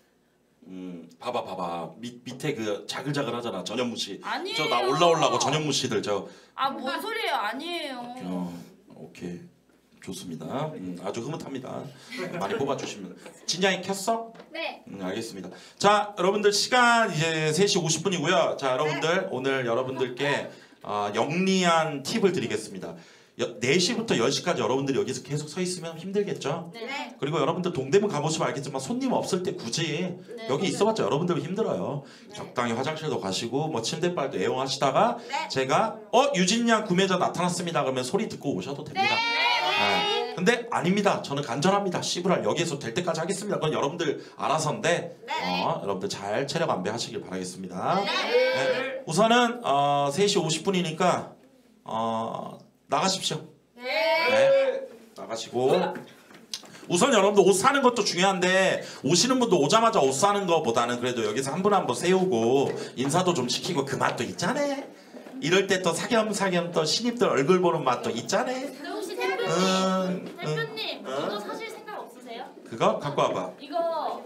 봐봐. 밑에 그 자글자글 하잖아. 전현무 씨. 아니에요. 저 나 올라오려고 전현무 씨들 저. 뭔 소리예요? 아니에요. 오케이. 좋습니다. 아주 흐뭇합니다. 많이 뽑아주시면. 진양이 켰어? 네. 알겠습니다. 자, 여러분들 시간 이제 3시 50분이고요. 자, 여러분들 오늘 여러분들께 영리한 팁을 드리겠습니다. 4시부터 10시까지 여러분들이 여기서 계속 서 있으면 힘들겠죠? 네. 그리고 여러분들 동대문 가보시면 알겠지만 손님 없을 때 굳이 네. 여기 있어봤자 여러분들 힘들어요. 적당히 화장실도 가시고 뭐 침대빨도 애용하시다가 제가 유진 양 구매자 나타났습니다 그러면 소리 듣고 오셔도 됩니다. 네. 근데 아닙니다. 저는 간절합니다. 씨부랄 여기에서 될 때까지 하겠습니다. 그건 여러분들 알아서인데 여러분들 잘 체력 안배 하시길 바라겠습니다. 네. 우선은 3시 50분이니까 나가십시오. 네. 나가시고 우선 여러분들 옷 사는 것도 중요한데 오시는 분도 오자마자 옷 사는 것보다는 그래도 여기서 한 분 한 분 세우고 인사도 좀 시키고 그 맛도 있잖아. 이럴 때 또 사겸사겸 또 신입들 얼굴 보는 맛도 있잖아. 근데 혹시 대표님 이거 사실 생각 없으세요? 그거 갖고 와봐. 이거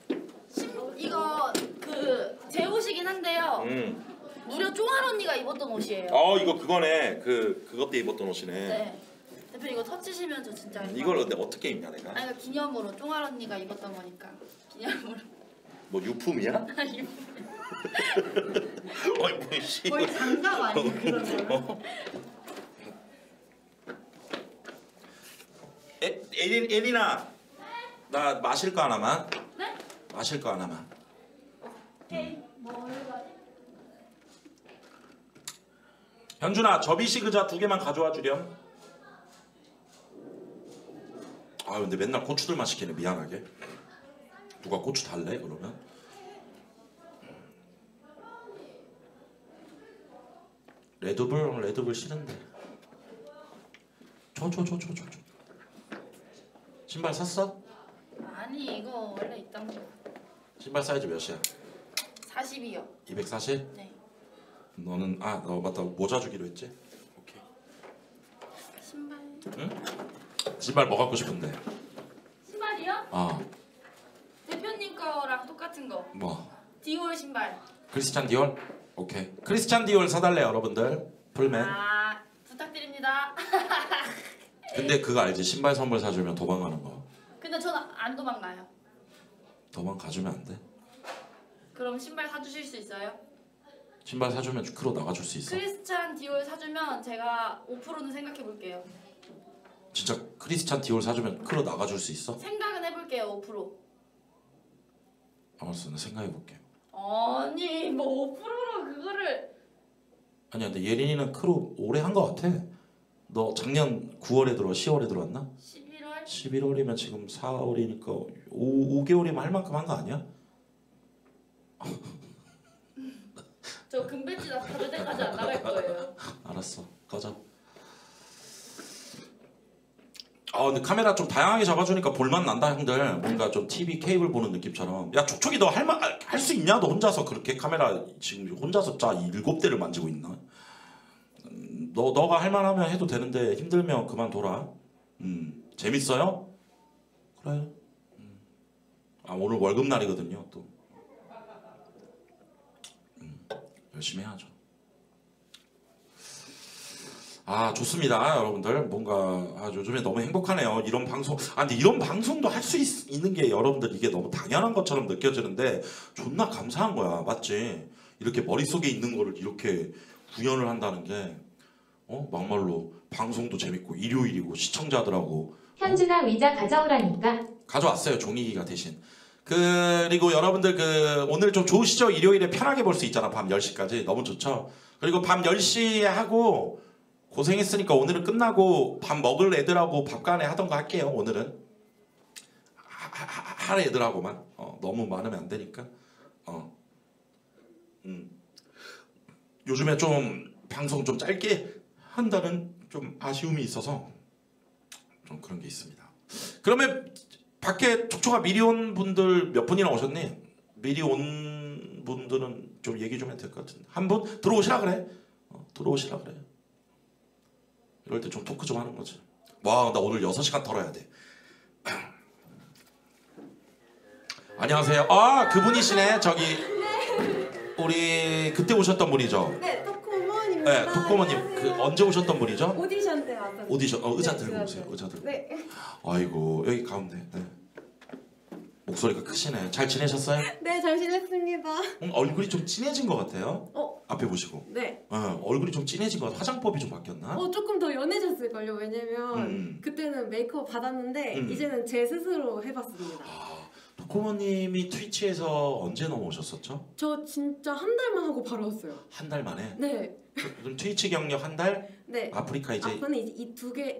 제 옷이긴 한데요. 무려 쫑알 언니가 입었던 옷이에요. 이거 그거네. 그것 때 입었던 옷이네. 네. 대표님 이거 터치시면 저 진짜 이걸 근데 어떻게 입냐 내가? 아니 그러니까 기념으로 쫑알 언니가 입었던 거니까 기념으로. 뭐 유품이야? 거의 장갑 아니에요 그러면? 에리나 나 마실 거 하나만. 네? 마실 거 하나만. 오케이. 뭘 가지? 현준아 접이식 의자 2개만 가져와 주렴. 근데 맨날 고추들만 시키네. 미안하게. 누가 고추 달래 그러면? 레드불 싫은데. 줘. 신발 샀어? 아니 이거 원래 있던 거. 신발 사이즈 몇이야? 40이요. 240? 네. 너는 너 맞다 모자 주기로 했지? 오케이. 신발. 응? 신발 뭐 갖고 싶은데? 신발이요? 대표님 거랑 똑같은 거. 뭐? 디올 신발. 크리스찬 디올? 오케이. 크리스찬 디올 사달래 여러분들. 풀맨. 부탁드립니다. 근데 그거 알지? 신발 선물 사주면 도망가는 거. 근데 저는 안 도망가요. 도망가주면 안 돼? 그럼 신발 사주실 수 있어요? 신발 사주면 크로 나가줄 수 있어. 크리스찬 디올 사주면 제가 5%는 생각해 볼게요. 진짜 크리스찬 디올 사주면 크로 나가줄 수 있어? 생각은 해볼게요. 5%. 알았어, 나 생각해볼게. 아니 뭐 5%로 그거를. 아니야, 근데 예린이는 크로 오래 한 거 같아. 너 작년 9월에 들어 10월에 들어왔나? 11월? 11월이면 지금 4월이니까 5개월이면 할 만큼 한 거 아니야? 저 금배지 다 받을 때까지 안 나갈 거예요. 알았어, 꺼져. 근데 카메라 좀 다양하게 잡아주니까 볼만 난다 형들. 뭔가 좀 TV 케이블 보는 느낌처럼. 야 촉촉이 너 할 수 있냐? 너 혼자서 그렇게 카메라 지금 혼자서 7대를 만지고 있나? 너가 할만하면 해도 되는데 힘들면 그만둬라. 재밌어요? 그래. 오늘 월급 날이거든요 또. 열심히 해야죠. 좋습니다 여러분들. 뭔가 요즘에 너무 행복하네요. 이런 방송 근데 이런 방송도 할 수 있는 게 여러분들 이게 너무 당연한 것처럼 느껴지는데 존나 감사한 거야. 맞지? 이렇게 머릿속에 있는 거를 이렇게 구현을 한다는 게 막말로 방송도 재밌고 일요일이고 시청자들하고 현준아 의자 가져오라니까. 가져왔어요. 종이기가 대신. 그리고 여러분들 오늘 좀 좋으시죠? 일요일에 편하게 볼 수 있잖아. 밤 10시까지 너무 좋죠? 그리고 밤 10시에 하고 고생했으니까 오늘은 끝나고 밥 먹을 애들하고 밥간에 하던가 할게요. 오늘은 할 애들하고만. 너무 많으면 안 되니까. 요즘에 좀 방송 좀 짧게 한다는 좀 아쉬움이 있어서 좀 그런 게 있습니다. 그러면 밖에 촉촉아 미리 온 분들 몇 분이나 오셨니? 미리 온 분들은 좀 얘기 좀 해도 될 것 같은데. 한 분 들어오시라 그래. 들어오시라 그래. 이럴 때 좀 토크 좀 하는 거지. 와, 나 오늘 6시간 털어야 돼. 안녕하세요. 그분이시네. 저기 우리 그때 오셨던 분이죠? 네, 토코모님입니다. 네, 토코모님. 언제 오셨던 분이죠? 오디션 때 왔어요. 오디션. 의자 네, 들고 제가 오세요. 의자 들고. 네. 아이고, 여기 가운데. 네. 목소리가 크시네. 잘 지내셨어요? 네, 잘 지냈습니다. 얼굴이 좀 진해진 것 같아요. 앞에 보시고. 네. 얼굴이 좀 진해진 것 같아. 화장법이 좀 바뀌었나? 조금 더 연해졌을걸요. 왜냐면 그때는 메이크업 받았는데 이제는 제 스스로 해봤습니다. 도코모님이 트위치에서 언제 넘어오셨었죠? 저 진짜 한 달만 하고 바로 왔어요. 한 달 만에? 네. 그럼 트위치 경력 한 달? 네. 아프리카 이제 저는 이제 이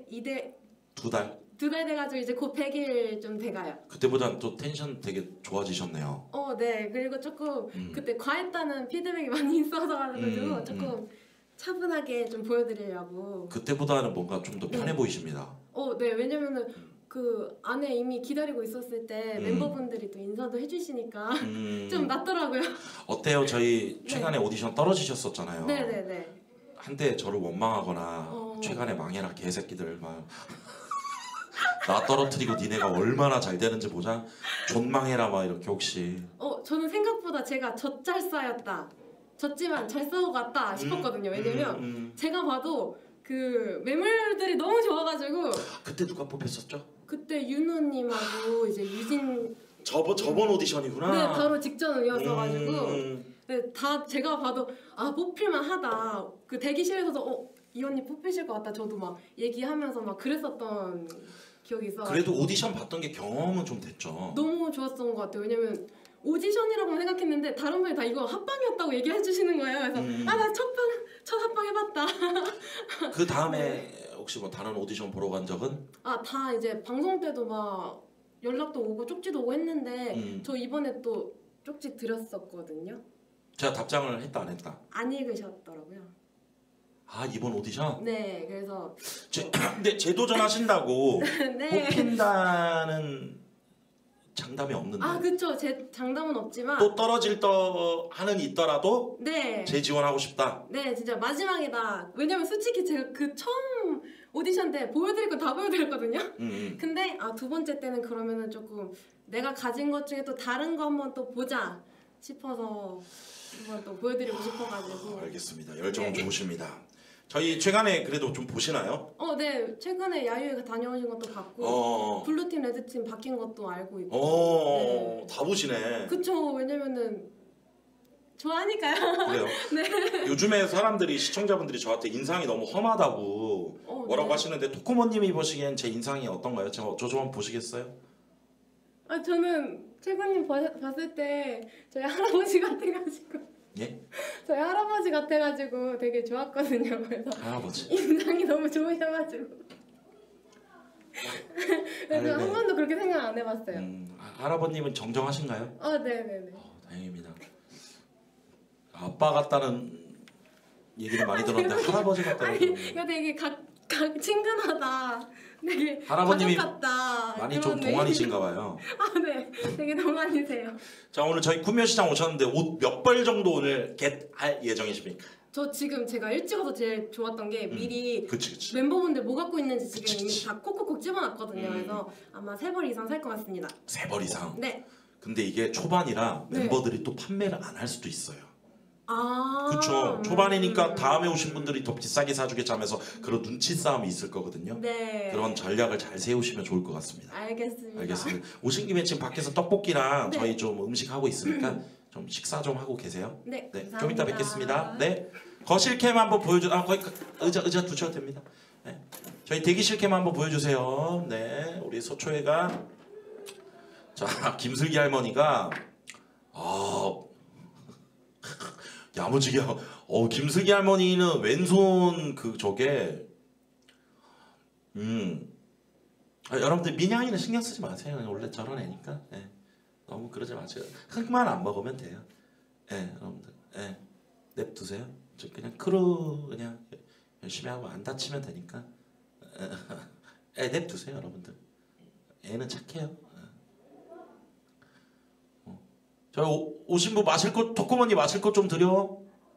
두 달? 2달 돼가지고 이제 곧 100일 좀 돼가요. 그때보다 또 텐션 되게 좋아지셨네요. 네. 그리고 조금 그때 과했다는 피드백이 많이 있어서 조금 차분하게 좀 보여드리려고. 그때보다는 뭔가 좀 더 편해 보이십니다. 네. 왜냐면은 그 안에 이미 기다리고 있었을 때 멤버분들이 또 인사도 해주시니까 좀 낫더라고요. 어때요? 저희 최근에 오디션 떨어지셨었잖아요. 네네네. 한때 저를 원망하거나 최근에 망해라 개새끼들 막 나 떨어뜨리고 니네가 얼마나 잘 되는지 보자 존망해라 막 이렇게 혹시 저는 생각보다 제가 젖잘싸였다 졌지만 잘 싸우고 갔다 싶었거든요. 왜냐면 제가 봐도 그 매물들이 너무 좋아가지고. 그때 누가 뽑혔었죠? 그때 윤호님하고 이제 유진 저번 오디션이구나. 네, 바로 직전이었어가지고 네, 다 제가 봐도 뽑힐만 하다. 그 대기실에서도 이 언니 뽑히실 것 같다. 저도 막 얘기하면서 막 그랬었던 기억이 있어. 그래도 오디션 봤던 게 경험은 좀 됐죠. 너무 좋았던 것 같아요. 왜냐면 오디션이라고 생각했는데 다른 분이 다 이거 합방이었다고 얘기해 주시는 거예요. 그래서 나 첫 합방 해봤다. 그 다음에 혹시 뭐 다른 오디션 보러 간 적은? 다 이제 방송 때도 막 연락도 오고 쪽지도 오고 했는데 저 이번에 또 쪽지 드렸었거든요. 제가 답장을 했다 안 했다? 안 읽으셨더라고요. 이번 오디션? 네, 그래서 근데 재도전 하신다고 네. 뽑힌다는 장담이 없는데. 그쵸. 제 장담은 없지만 또 떨어질 하는 있더라도 네. 재지원하고 싶다. 네, 진짜 마지막이다. 왜냐면 솔직히 제가 그 처음 오디션 때 보여드릴 거 다 보여드렸거든요. 근데 두 번째 때는 그러면은 조금 내가 가진 것 중에 또 다른 거 한번 또 보자 싶어서 한번 또 보여드리고 싶어가지고. 알겠습니다. 열정은 좋으십니다. 저희 최근에 그래도 좀 보시나요? 네. 최근에 야유회 다녀오신 것도 봤고 블루팀, 레드팀 바뀐 것도 알고 있고. 네. 다 보시네. 그쵸. 왜냐면은 좋아하니까요. 그래요? 네. 요즘에 사람들이 시청자분들이 저한테 인상이 너무 험하다고 뭐라고 네. 하시는데 토코모님이 보시기엔 제 인상이 어떤가요? 저 좀 한번 보시겠어요? 저는 최근님 봤을 때 저희 할아버지 같아가지고. 예? 저희 할아버지 같아가지고 되게 좋았거든요. 그래서 할아버지? 인상이 너무 좋으셔가지고. 그래서 한 번도 그렇게 생각 안 해봤어요. 할아버님은 정정하신가요? 네네네. 다행입니다. 아빠 같다는 얘기를 많이 들었는데 할아버지 같다는 이거 되게 친근하다. 되게 할아버님이 가족 같다. 많이 좀 동안이신가 봐요. 네. 되게 동안이세요. 자, 오늘 저희 구미호시장 오셨는데 옷 몇 벌 정도 오늘 겟할 예정이십니까? 저 지금 제가 일찍 와서 제일 좋았던 게 미리 그치. 멤버분들 뭐 갖고 있는지 지금 그치. 이미 다 콕콕콕 집어놨거든요. 그래서 아마 3벌 이상 살 것 같습니다. 3벌 이상? 네. 근데 이게 초반이라 네. 멤버들이 또 판매를 안 할 수도 있어요. 아. 그쵸. 초반이니까 다음에 오신 분들이 더 비싸게 사주겠지 하면서 그런 눈치 싸움이 있을 거거든요. 네. 그런 전략을 잘 세우시면 좋을 것 같습니다. 알겠습니다. 알겠습니다. 오신 김에 지금 밖에서 떡볶이랑 네. 저희 좀 음식 하고 있으니까 좀 식사 좀 하고 계세요. 네. 좀 이따 뵙겠습니다. 네. 거실 캠 한번 보여줘. 거기 의자 두셔도 됩니다. 네. 저희 대기실 캠 한번 보여주세요. 네. 우리 소초회가 자 김슬기 할머니가 야무지게 김슬기 할머니는 왼손 그 저게 여러분들 민양이는 신경 쓰지 마세요. 원래 저런 애니까 너무 그러지 마세요. 흙만 안 먹으면 돼요. 여러분들 냅두세요. 저 그냥 크루 그냥 열심히 하고 안 다치면 되니까 냅두세요. 여러분들 애는 착해요. 저 오신 분 마실 것 토코머니 마실 것 좀 드려.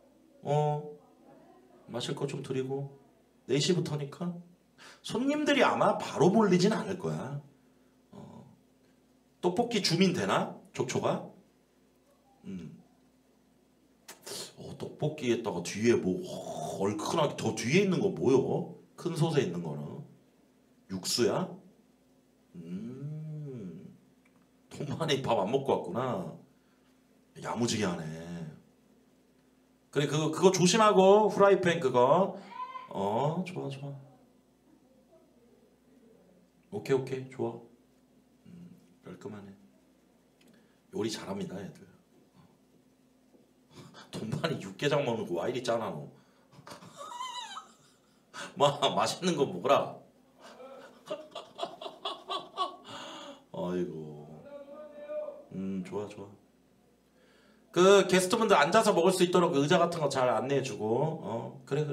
마실 것 좀 드리고 4시부터니까 손님들이 아마 바로 몰리진 않을 거야. 떡볶이 주민 되나? 족초가? 떡볶이에다가 뒤에 뭐 얼큰하게 더 뒤에 있는 거 뭐요? 큰 솥에 있는 거는 육수야? 동만에 밥 안 먹고 왔구나. 야무지게 하네. 그래 그거 조심하고 후라이팬 그거. 좋아 좋아. 오케이 좋아. 깔끔하네. 요리 잘합니다 애들. 돈 많이 육개장 먹는 거 와 이리 짜나 너. 맛있는 거 먹어라. 아이고. 좋아. 그 게스트분들 앉아서 먹을 수 있도록 의자 같은 거 잘 안내해주고. 그래.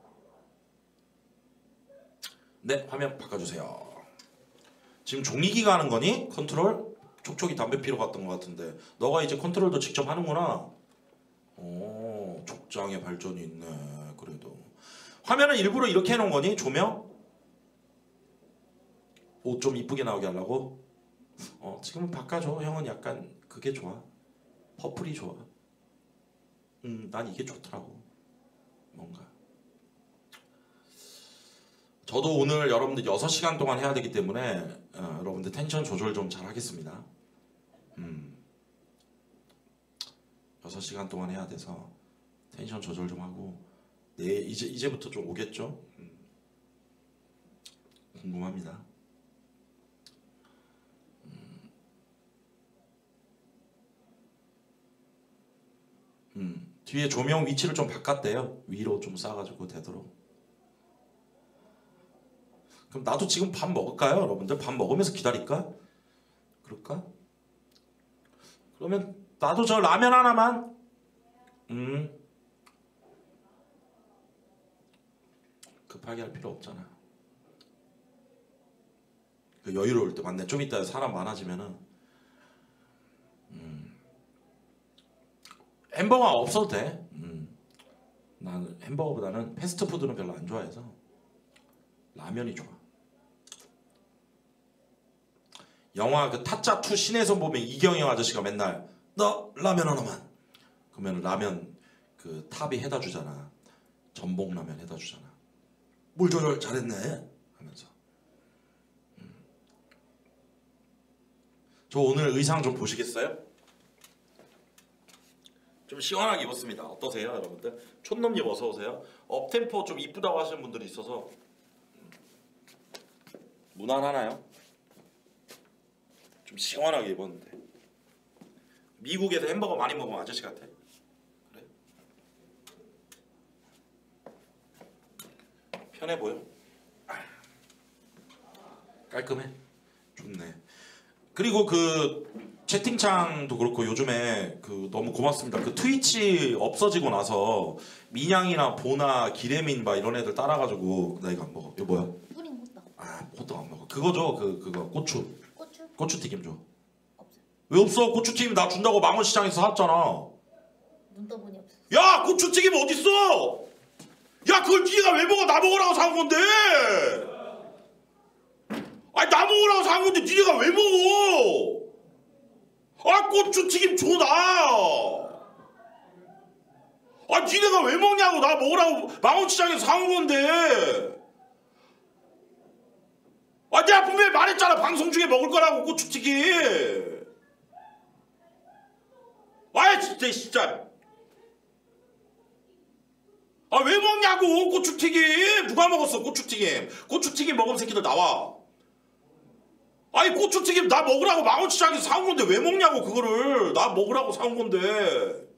네, 화면 바꿔주세요. 지금 종이기가 하는 거니? 컨트롤? 촉촉이 담배 피러 갔던 것 같은데 너가 이제 컨트롤도 직접 하는구나. 족장의 발전이 있네. 그래도 화면을 일부러 이렇게 해놓은 거니? 조명? 옷 좀 이쁘게 나오게 하려고? 지금은 바꿔줘. 형은 약간 그게 좋아. 퍼플이 좋아. 난 이게 좋더라고. 뭔가 저도 오늘 여러분들 6시간 동안 해야 되기 때문에 여러분들 텐션 조절 좀 잘 하겠습니다. 6시간 동안 해야 돼서 텐션 조절 좀 하고 이제부터 좀 오겠죠? 궁금합니다. 뒤에 조명 위치를 좀 바꿨대요. 위로 좀 싸가지고 되도록. 그럼 나도 지금 밥 먹을까요? 여러분들 밥 먹으면서 기다릴까? 그럴까? 그러면 나도 저 라면 하나만. 급하게 할 필요 없잖아. 그 여유로울 때 맞네. 좀 이따 사람 많아지면은 햄버거 없어도 돼. 나는 햄버거보다는 패스트푸드는 별로 안 좋아해서 라면이 좋아. 영화 그 타짜2 신혜선 보면 이경영 아저씨가 맨날 너 라면 하나만. 그러면 라면 그 탑이 해다 주잖아. 전복 라면 해다 주잖아. 물 조절 잘했네 하면서. 저 오늘 의상 좀 보시겠어요? 좀 시원하게 입었습니다. 어떠세요 여러분들? 촌놈님 어서 오세요. 업템포 좀 이쁘다고 하시는 분들이 있어서 무난하나요? 좀 시원하게 입었는데 미국에서 햄버거 많이 먹으면 아저씨 같아. 그래? 편해 보여? 깔끔해? 좋네. 그리고 그 채팅창도 그렇고 요즘에 그 너무 고맙습니다. 그 트위치 없어지고 나서 민양이나 보나 기레민 막 이런 애들 따라가지고 나 이거 안 먹어. 이거 뭐야? 뿌린 호떡. 호떡 안 먹어. 그거 줘. 그거 고추. 고추 튀김 줘. 없어. 왜 없어? 고추 튀김 나 준다고 망원시장에서 샀잖아. 눈떠보니 없어. 야 고추 튀김 어딨어? 야 그걸 니가 왜 먹어? 나 먹으라고 산 건데. 아니 나 먹으라고 산 건데 니네가 왜 먹어? 고추튀김 줘 나. 니네가 왜 먹냐고. 나 먹으라고 망원시장에서 사온 건데. 내가 분명히 말했잖아. 방송 중에 먹을 거라고 고추튀김. 진짜. 왜 먹냐고 고추튀김. 누가 먹었어 고추튀김. 고추튀김 먹은 새끼들 나와. 고추튀김 나 먹으라고 망원시장에서 사온 건데 왜 먹냐고 그거를. 나 먹으라고 사온 건데.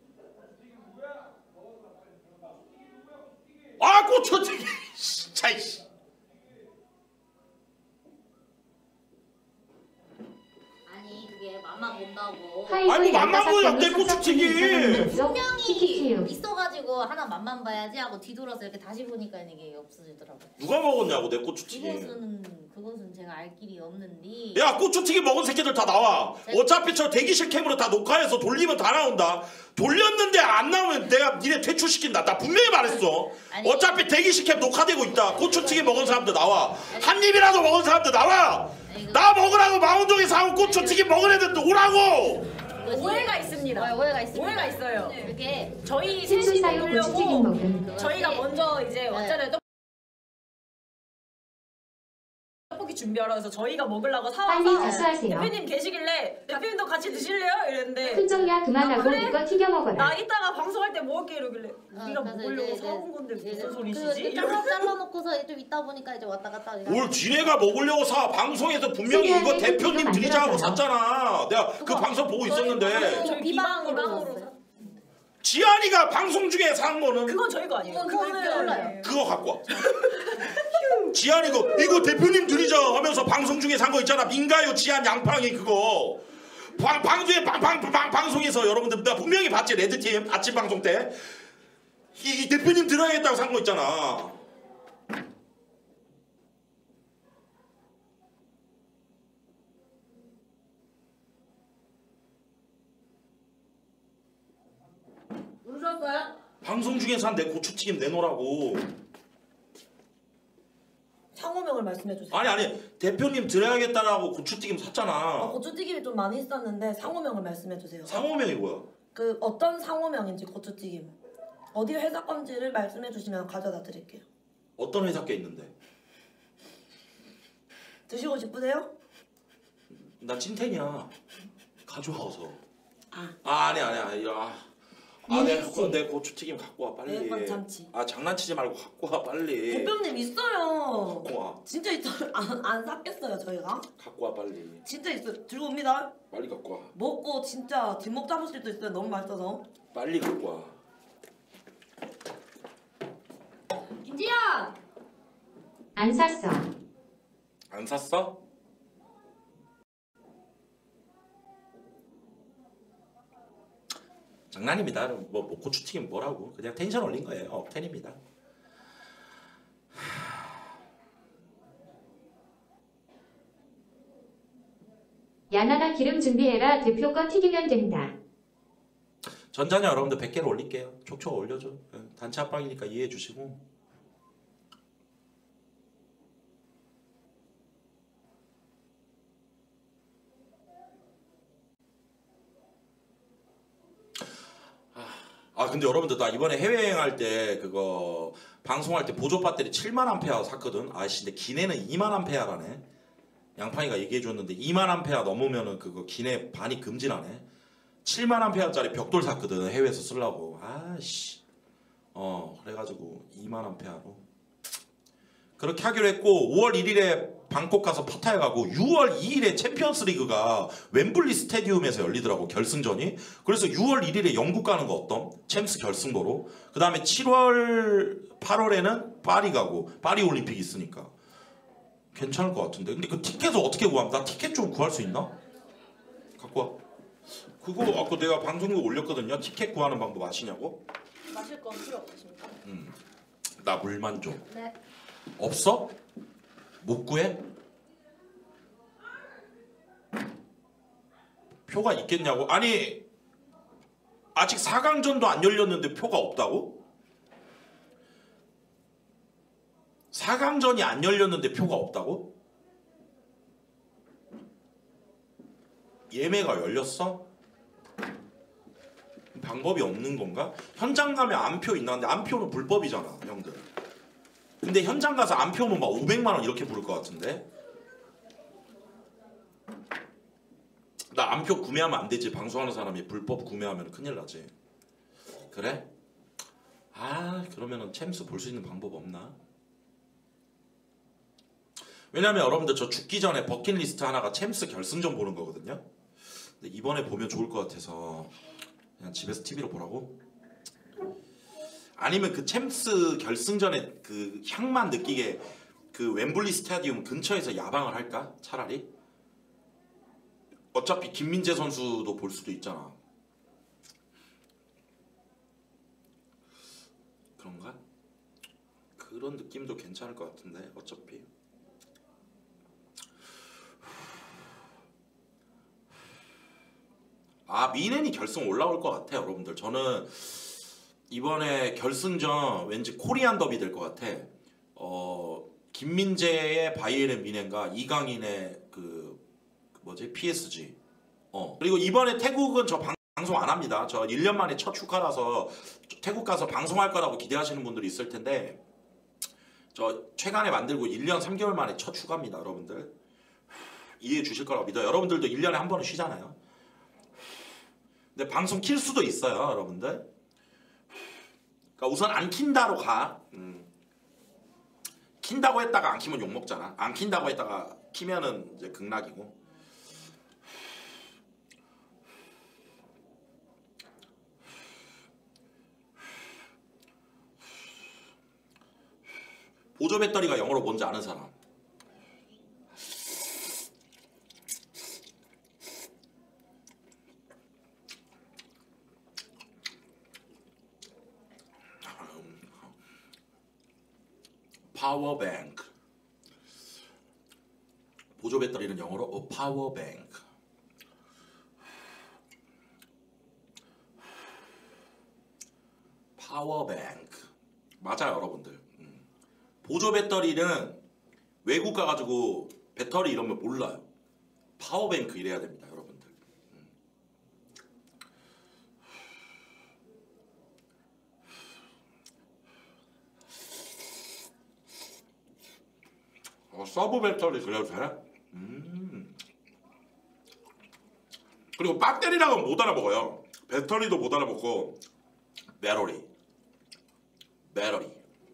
고추튀김 진짜. 아니 그게 맛만 본다고. 맛만 보냐 내 고추튀김. 분명히 있어가지고 하나 맛만 봐야지 하고 뒤돌아서 이렇게 다시 보니까 이게 없어지더라고. 누가 먹었냐고 내 고추튀김. 그것은 제가 알 길이 없는데. 야 고추튀김 먹은 새끼들 다 나와. 어차피 저 대기실 캠으로 다 녹화해서 돌리면 다 나온다. 돌렸는데 안 나오면 내가 니네 퇴출시킨다. 나 분명히 말했어. 어차피 대기실 캠 녹화되고 있다. 고추튀김 먹은 사람들 나와. 한 입이라도 먹은 사람들 나와. 나 먹으라고 망원동에 사온 고추튀김 먹은 애들 오라고. 오해가 있습니다. 오해가 있습니다. 오해가 있어요. 이렇게 저희 셋이 사유 고추튀김 먹으려고 먹음. 저희가 먼저 이제 왔잖아요. 준비하라 해서 저희가 먹으려고 빨리 사와서 접수하세요. 대표님 계시길래 대표님도 같이 드실래요? 이랬는데 훈정야 그만하고 그래? 이거 튀겨 먹어라. 나 이따가 방송할 때 먹을게 이러길래 우리가 그래서 먹으려고 이제 사온 건데 무슨 그 소리시지? 잘라놓고서 좀 있다 보니까 이제 왔다 갔다 하니까. 뭘 지네가 먹으려고 사. 방송에서 분명히 이거 대표님 드리자고 샀잖아. 내가 그 방송 보고 있었는데. 저희 비방으로 샀어요. 지한이가 방송 중에 산 거는 그건 저희 거 아니에요. 그거는 몰라요. 그거 갖고 와. 지한이 이거 대표님 드리자 하면서 방송 중에 산 거 있잖아. 민가요 지한 양팡이 그거. 방송에서 여러분들 나 분명히 봤지. 레드팀 아침 방송 때. 이 대표님 들어야겠다고 산 거 있잖아. 모르셨어요? 방송 중에 산 내 고추튀김 내놓으라고. 상호명을 말씀해주세요. 아니 대표님 드려야겠다라고 고추튀김 샀잖아. 고추튀김이 좀 많이 있었는데 상호명을 말씀해주세요. 상호명이 뭐야? 그 어떤 상호명인지 고추튀김 어디 회사 건지를 말씀해주시면 가져다 드릴게요. 어떤 회사 게 있는데? 드시고 싶으세요? 나 찐텐이야. 가져와서. 아니야. 내 고추튀김 갖고 와 빨리. 매운맛 참치. 장난치지 말고 갖고 와 빨리. 대표님 있어요. 갖고 와. 진짜 있어요. 안 샀겠어요 저희가? 갖고 와 빨리. 진짜 있어요. 들고 옵니다. 빨리 갖고 와. 먹고 진짜 뒷목 잡을 수도 있어요. 너무 맛있어서. 빨리 갖고 와. 김지현. 안 샀어. 안 샀어? 장난입니다. 뭐 고추튀김 뭐라고 그냥 텐션 올린 거예요. 억텐입니다. 야나나 기름 준비해라. 대표 거 튀기면 된다. 전자녀 여러분들 100개를 올릴게요. 촉촉 올려줘. 단체 합방이니까 이해해 주시고. 근데 여러분들 나 이번에 해외여행 할 때 그거 방송할 때 보조 배터리 7만 암페어 샀거든. 근데 기내는 2만 암페어라네. 양팡이가 얘기해 줬는데 2만 암페어 넘으면은 그거 기내 반이 금지나네. 7만 암페어짜리 벽돌 샀거든. 해외에서 쓰려고. 그래가지고 2만 암페어로 그렇게 하기로 했고 5월 1일에 방콕 가서 파타야 가고 6월 2일에 챔피언스 리그가 웸블리 스테디움에서 열리더라고 결승전이. 그래서 6월 1일에 영국 가는 거 어떤? 챔스 결승 보러. 그 다음에 7월 8월에는 파리 가고 파리 올림픽 있으니까 괜찮을 것 같은데. 근데 그 티켓을 어떻게 구함? 나 티켓 좀 구할 수 있나? 갖고 와. 그거 아까 내가 방송국 올렸거든요. 티켓 구하는 방법 아시냐고? 마실 건 필요 없으십니까? 나 물만 줘. 네. 없어? 못 구해? 표가 있겠냐고? 아니 아직 4강전도 안 열렸는데 표가 없다고? 4강전이 안 열렸는데 표가 없다고? 예매가 열렸어? 방법이 없는 건가? 현장 가면 안표 있나는데 안표는 불법이잖아 형들. 근데 현장 가서 안표면 막 500만 원 이렇게 부를 것 같은데? 나 안표 구매하면 안 되지. 방송하는 사람이 불법 구매하면 큰일 나지. 그래? 그러면은 챔스 볼 수 있는 방법 없나? 왜냐면 여러분들 저 죽기 전에 버킷리스트 하나가 챔스 결승전 보는 거거든요. 근데 이번에 보면 좋을 것 같아서 그냥 집에서 TV로 보라고? 아니면 그 챔스 결승전에 그 향만 느끼게 그 웸블리 스타디움 근처에서 야방을 할까? 차라리? 어차피 김민재 선수도 볼 수도 있잖아. 그런가? 그런 느낌도 괜찮을 것 같은데 어차피. 미넨이 결승 올라올 것 같아 여러분들. 저는 이번에 결승전 왠지 코리안 더비 될 것 같아. 김민재의 바이에른 미넨과 이강인의 그 뭐지 PSG. 그리고 이번에 태국은 저 방송 안 합니다. 저 1년 만에 첫 축하라서 태국 가서 방송할 거라고 기대하시는 분들이 있을 텐데 저 최간에 만들고 1년 3개월 만에 첫 휴가입니다, 여러분들. 이해해 주실 거라고 믿어요. 여러분들도 1년에 한 번은 쉬잖아요. 근데 방송 킬 수도 있어요, 여러분들. 그러니까 우선 안 킨다로 가. 킨다고 했다가 안 키면 욕 먹잖아. 안 킨다고 했다가 키면은 이제 극락이고. 보조 배터리가 영어로 뭔지 아는 사람. 파워뱅크. 보조 배터리는 영어로 파워뱅크. 파워뱅크. 맞아요, 여러분들. 보조 배터리는 외국 가가지고 배터리 이런 거 몰라요. 파워뱅크 이래야 됩니다, 여러분들. 서브 배터리 그래도 돼? 그리고 배터리라고 못 알아먹어요. 배터리도 못 알아먹고 배터리. 배터리.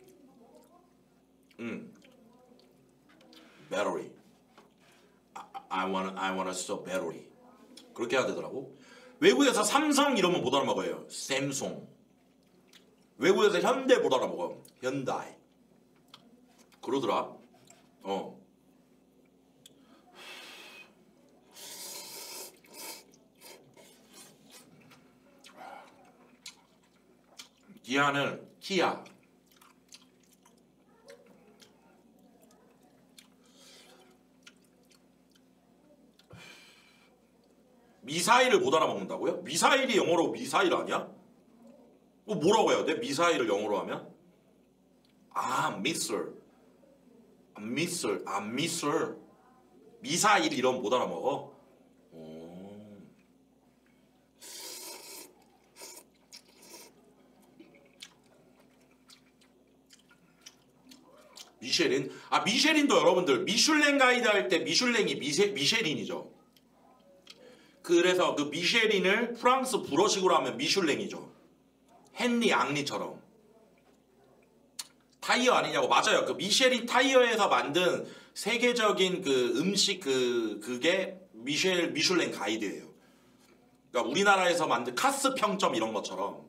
배터리. I wanna stop battery. 그렇게 해야 되더라고. 외국에서 삼성 이러면 못 알아먹어요. 샘송. 외국에서 현대 못 알아먹어. 현다이. 그러더라. 기아는 키아. 미사일을 못 알아먹는다고요? 미사일이 영어로 미사일 아니야? 뭐라고 해야 돼? 미사일을 영어로 하면? 미슬. 미슬. 미사일 이런 못 알아먹어? 미쉐린? 미쉐린도 여러분들 미슐랭 가이드 할 때 미슐랭이 미쉐린이죠. 그래서 그 미쉐린을 프랑스 불어식으로 하면 미슐랭이죠. 헨리 앙리처럼. 타이어 아니냐고. 맞아요. 그 미쉐린 타이어에서 만든 세계적인 그 음식 그게 미슐랭 가이드예요. 그러니까 우리나라에서 만든 카스 평점 이런 것처럼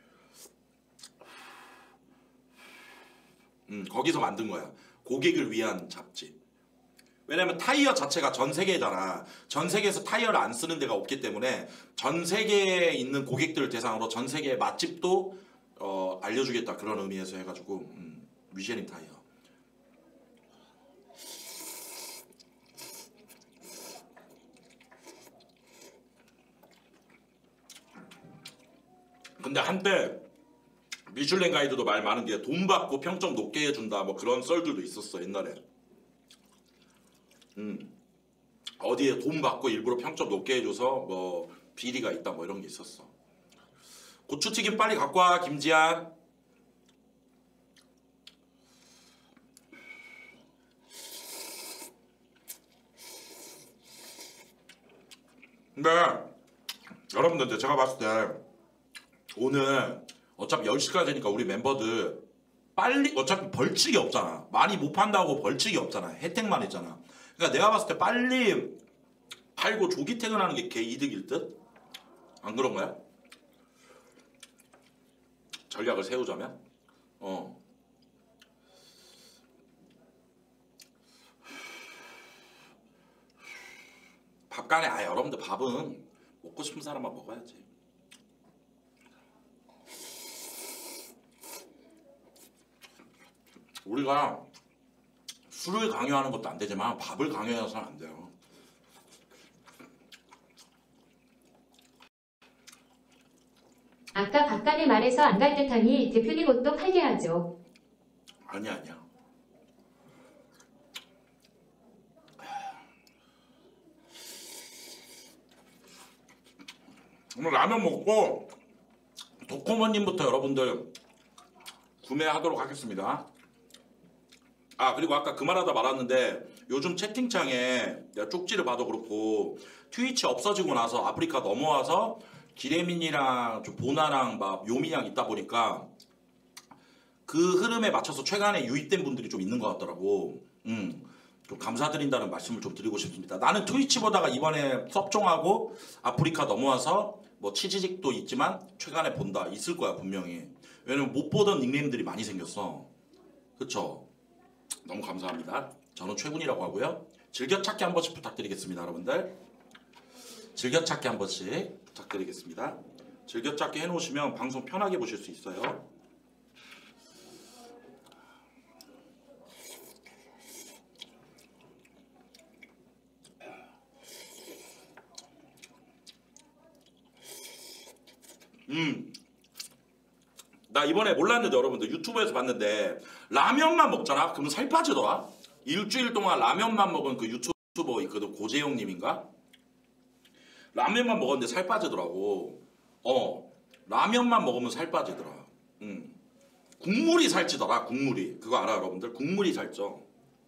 거기서 만든 거야. 고객을 위한 잡지. 왜냐면 타이어 자체가 전 세계잖아. 전 세계에서 타이어를 안 쓰는 데가 없기 때문에 전 세계에 있는 고객들을 대상으로 전 세계의 맛집도 알려주겠다, 그런 의미에서 해가지고 미쉐린 타이어. 근데 한때 미슐랭 가이드도 말 많은 게 돈 받고 평점 높게 해준다 뭐 그런 썰들도 있었어, 옛날에. 어디에 돈 받고 일부러 평점 높게 해줘서 뭐 비리가 있다 뭐 이런 게 있었어. 고추튀김 빨리 갖고 와, 김지한. 근데 여러분들 제가 봤을 때 오늘 어차피 10시까지니까 우리 멤버들 빨리, 어차피 벌칙이 없잖아. 많이 못 판다고 벌칙이 없잖아. 혜택만 있잖아. 그러니까 내가 봤을 때 빨리 팔고 조기 퇴근하는 게 개 이득일 듯? 안 그런 거야? 전략을 세우자면? 밥간에 여러분들 밥은 먹고 싶은 사람만 먹어야지. 우리가 술을 강요하는 것도 안 되지만 밥을 강요해서는 안 돼요. 아까 박간의 말에서 안 갈 듯하니 대표님 옷도 팔게 하죠. 아니야. 오늘 라면 먹고 도코모님부터 여러분들 구매하도록 하겠습니다. 아 그리고 아까 그 말하다 말았는데 요즘 채팅창에 내가 쪽지를 봐도 그렇고 트위치 없어지고 나서 아프리카 넘어와서 기레민이랑 좀 보나랑 막 요미양 있다 보니까 그 흐름에 맞춰서 최근에 유입된 분들이 좀 있는 것 같더라고. 좀 감사드린다는 말씀을 좀 드리고 싶습니다. 나는 트위치 보다가 이번에 섭종하고 아프리카 넘어와서 뭐 치지직도 있지만 최근에 본다. 있을 거야 분명히. 왜냐면 못 보던 닉네임들이 많이 생겼어. 그쵸? 너무 감사합니다. 저는 최군이라고 하고요. 즐겨찾기 한 번씩 부탁드리겠습니다 여러분들. 즐겨찾기 한 번씩 부탁드리겠습니다. 즐겨찾기 해놓으시면 방송 편하게 보실 수 있어요. 나 이번에 몰랐는데 여러분들 유튜브에서 봤는데 라면만 먹잖아? 그러면 살 빠지더라? 일주일 동안 라면만 먹은 그 유튜버 있거든. 고재영님인가? 라면만 먹었는데 살 빠지더라고. 라면만 먹으면 살 빠지더라. 국물이 살찌더라. 국물이. 그거 알아 여러분들? 국물이 살쪄.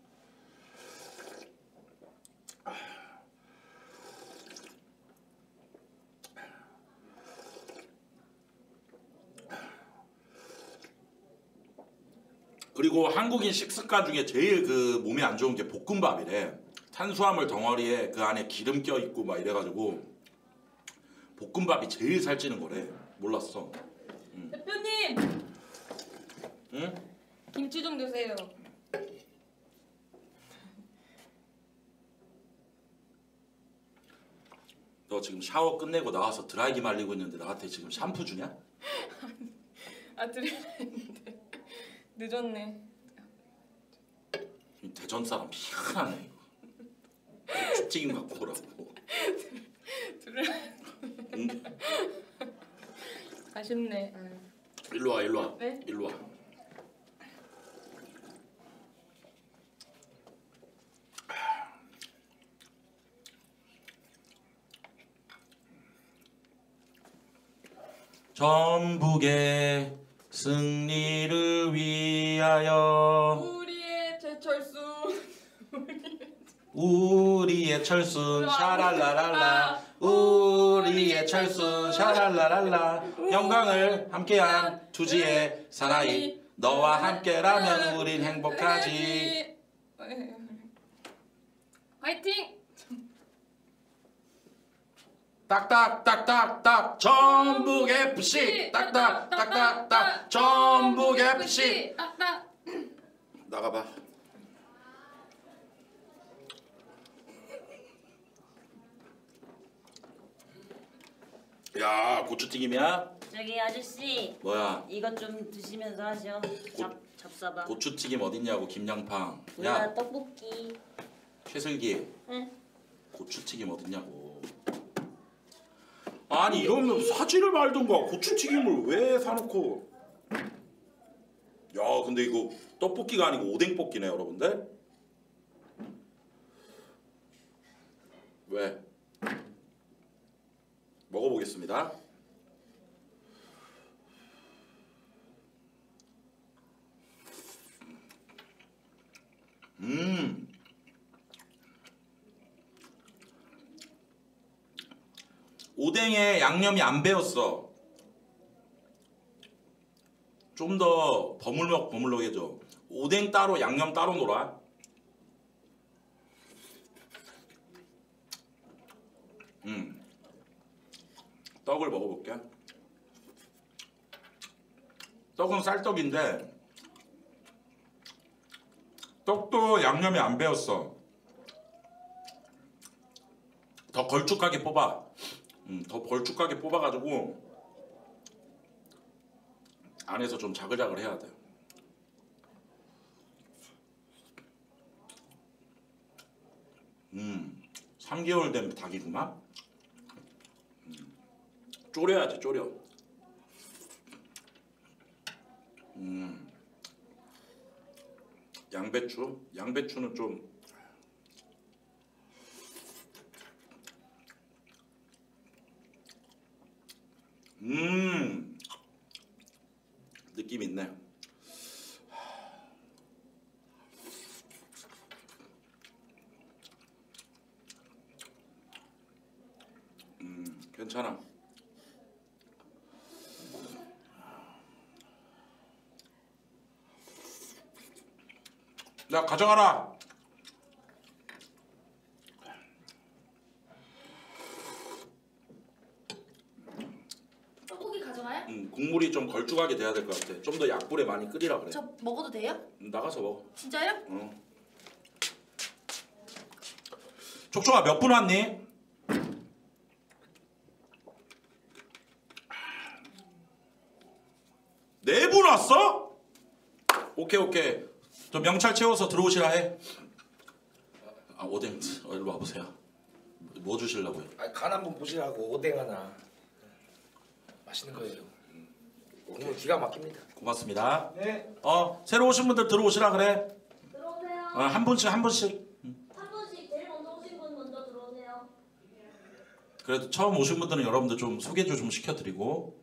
그리고 한국인 식습관 중에 제일 그 몸에 안 좋은 게 볶음밥이래. 탄수화물 덩어리에 그 안에 기름 껴있고 막 이래가지고 볶음밥이 제일 살찌는 거래. 몰랐어. 대표님! 응? 김치 좀 드세요. 너 지금 샤워 끝내고 나와서 드라이기 말리고 있는데 나한테 지금 샴푸 주냐? 아 드려야 했는데 늦었네. 대전 사람 희한하네. 튀김 갖고 오라고. 응? 아쉽네. 일로 와, 일로 와. 네? 일로 와. 전북의 승리를 위하여 우리의 최철수. 우리의 철순 샤랄라랄라 우리의 철순 샤랄라랄라 영광을 함께한 투지의 사나이 너와 함께라면 우린 행복하지. 화이팅! 딱딱딱딱딱 전북 FC 딱딱딱딱딱 전북 FC 딱딱. 나가봐. 야 고추튀김이야? 저기 아저씨 뭐야? 이것 좀 드시면서 하셔. 잡숴봐. 고추튀김 어딨냐고 김양팡. 몰라 야 떡볶이. 최슬기. 응. 고추튀김 어딨냐고. 아니 이러면 사지를 말던가 고추튀김을 왜 사놓고. 야 근데 이거 떡볶이가 아니고 오뎅볶이네 여러분들. 왜? 먹어보겠습니다. 오뎅에 양념이 안 배었어. 좀 더 버물럭해져. 오뎅 따로 양념 따로 놀아. 떡을 먹어볼게. 떡은 쌀떡인데 떡도 양념이 안 배었어. 더 걸쭉하게 뽑아. 더 걸쭉하게 뽑아가지고 안에서 좀 자글자글 해야 돼. 3개월 된 닭이구만. 졸여야지 졸여. 양배추는 좀 느낌 있네. 괜찮아. 야 가져가라. 소고기 가져가요? 국물이 좀 걸쭉하게 돼야 될 것 같아. 좀 더 약불에 많이 끓이라 그래. 저 먹어도 돼요? 나가서 먹어. 진짜요? 촉촉아 몇 분 왔니? 네 분 왔어? 오케이. 저 명찰 채워서 들어오시라 해. 오뎅 일로 와보세요. 뭐 주실라고요? 간 한번 보시라고 오뎅 하나. 맛있는 거예요. 국물 기가 막힙니다. 고맙습니다. 네. 새로 오신 분들 들어오시라 그래. 들어오세요. 한 분씩. 한 분씩 제일 먼저 오신 분 먼저 들어오세요. 그래도 처음 오신 분들은 여러분들 좀 소개 좀 시켜드리고.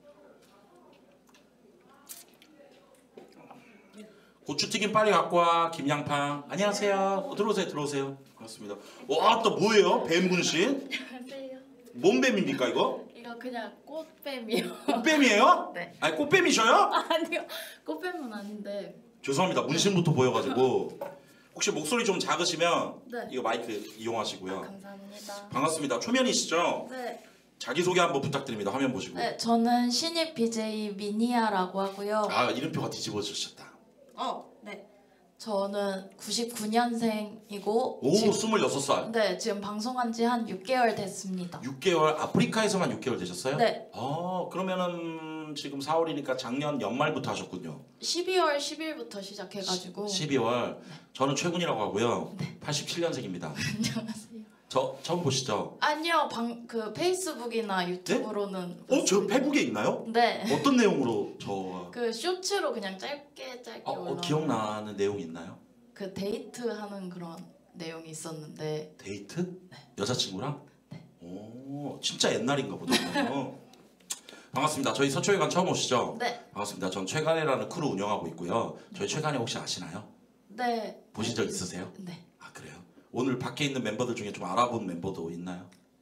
고추튀김 빨리 갖고 와. 김양팡. 안녕하세요. 들어오세요. 반갑습니다. 와, 또 뭐예요? 뱀 분신? 안녕하세요. 뭔 뱀입니까 이거? 이거 그냥 꽃뱀이요. 꽃뱀이에요? 네. 아니 꽃뱀이셔요? 아니요. 꽃뱀은 아닌데. 죄송합니다. 문신부터 보여가지고 혹시 목소리 좀 작으시면 네. 이거 마이크 이용하시고요. 감사합니다. 반갑습니다. 초면이시죠? 네. 자기소개 한번 부탁드립니다. 화면 보시고. 네, 저는 신입 BJ 미니아라고 하고요. 아 이름표가 뒤집어지셨다. 네. 저는 99년생이고 오 26살. 네, 지금 방송한 지 한 6개월 됐습니다. 6개월 아프리카에서만 6개월 되셨어요? 네. 그러면은 지금 4월이니까 작년 연말부터 하셨군요. 12월 10일부터 시작해가지고 12월. 저는 최군이라고 하고요. 87년생입니다. 안녕하세요. 저 처음 보시죠? 아니요, 그 페이스북이나 유튜브로는 저 페북에 있나요? 네. 어떤 내용으로 저? 그 쇼츠로 그냥 짧게 올라. 기억나는 내용 있나요? 그 데이트하는 그런 내용이 있었는데. 데이트? 네. 여자친구랑? 네. 오, 진짜 옛날인가 보네요. 반갑습니다. 저희 서초회관 처음 오시죠? 네. 반갑습니다. 전 최간이라는 크루 운영하고 있고요. 저희 최간이 혹시 아시나요? 네. 보신 적 있으세요? 네. 아 그래요? 오늘 밖에 있는 멤버들 중에 좀 알아본 멤버도 있나요?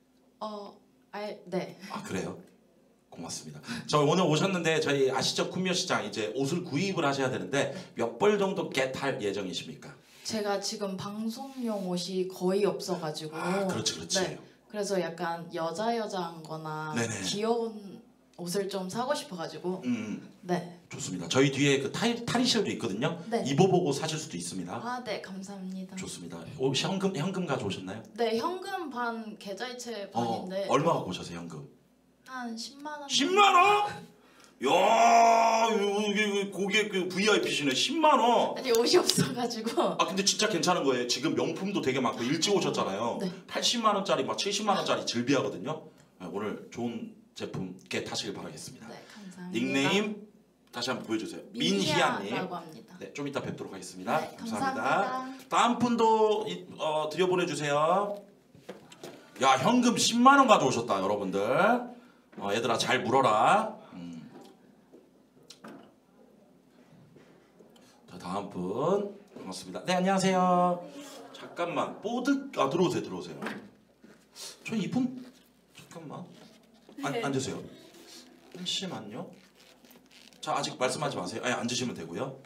네. 아 그래요? 고맙습니다. 저 오늘 오셨는데 저희 아시죠? 쿤묘 시장 이제 옷을 구입을 하셔야 되는데 몇 벌 정도 겟할 예정이십니까? 제가 지금 방송용 옷이 거의 없어가지고. 그렇지. 네. 그래서 약간 여자한 거나 네네. 귀여운 옷을 좀 사고 싶어가지고. 네. 좋습니다. 저희 뒤에 그 탈의실도 있거든요. 네. 입어보고 사실 수도 있습니다. 아, 네, 감사합니다. 좋습니다. 현금 가져오셨나요? 네, 현금 반, 계좌이체 반인데. 얼마 갖고 오셨어요 현금? 한 10만 원. 10만 원? 야, 이게 고객 그 VIP시네. 10만 원. 아니 옷이 없어가지고. 아 근데 진짜 괜찮은 거예요. 지금 명품도 되게 많고 일찍 오셨잖아요. 네. 80만 원짜리 막 70만 원짜리 즐비하거든요. 오늘 좋은 제품 타시길 바라겠습니다. 네, 감사합니다. 닉네임 다시 한번 보여주세요. 민희아님. 민희아라고 합니다. 네, 좀 이따 뵙도록 하겠습니다. 네, 감사합니다. 감사합니다. 다음 분도 들여보내주세요. 야 현금 10만 원 가져오셨다 여러분들. 얘들아 잘 물어라. 자 다음 분 반갑습니다. 네 안녕하세요. 잠깐만 들어오세요. 저 이분 잠깐만 앉으세요. 잠시만요. 자 아직 말씀하지 마세요. 앉으시면 되고요.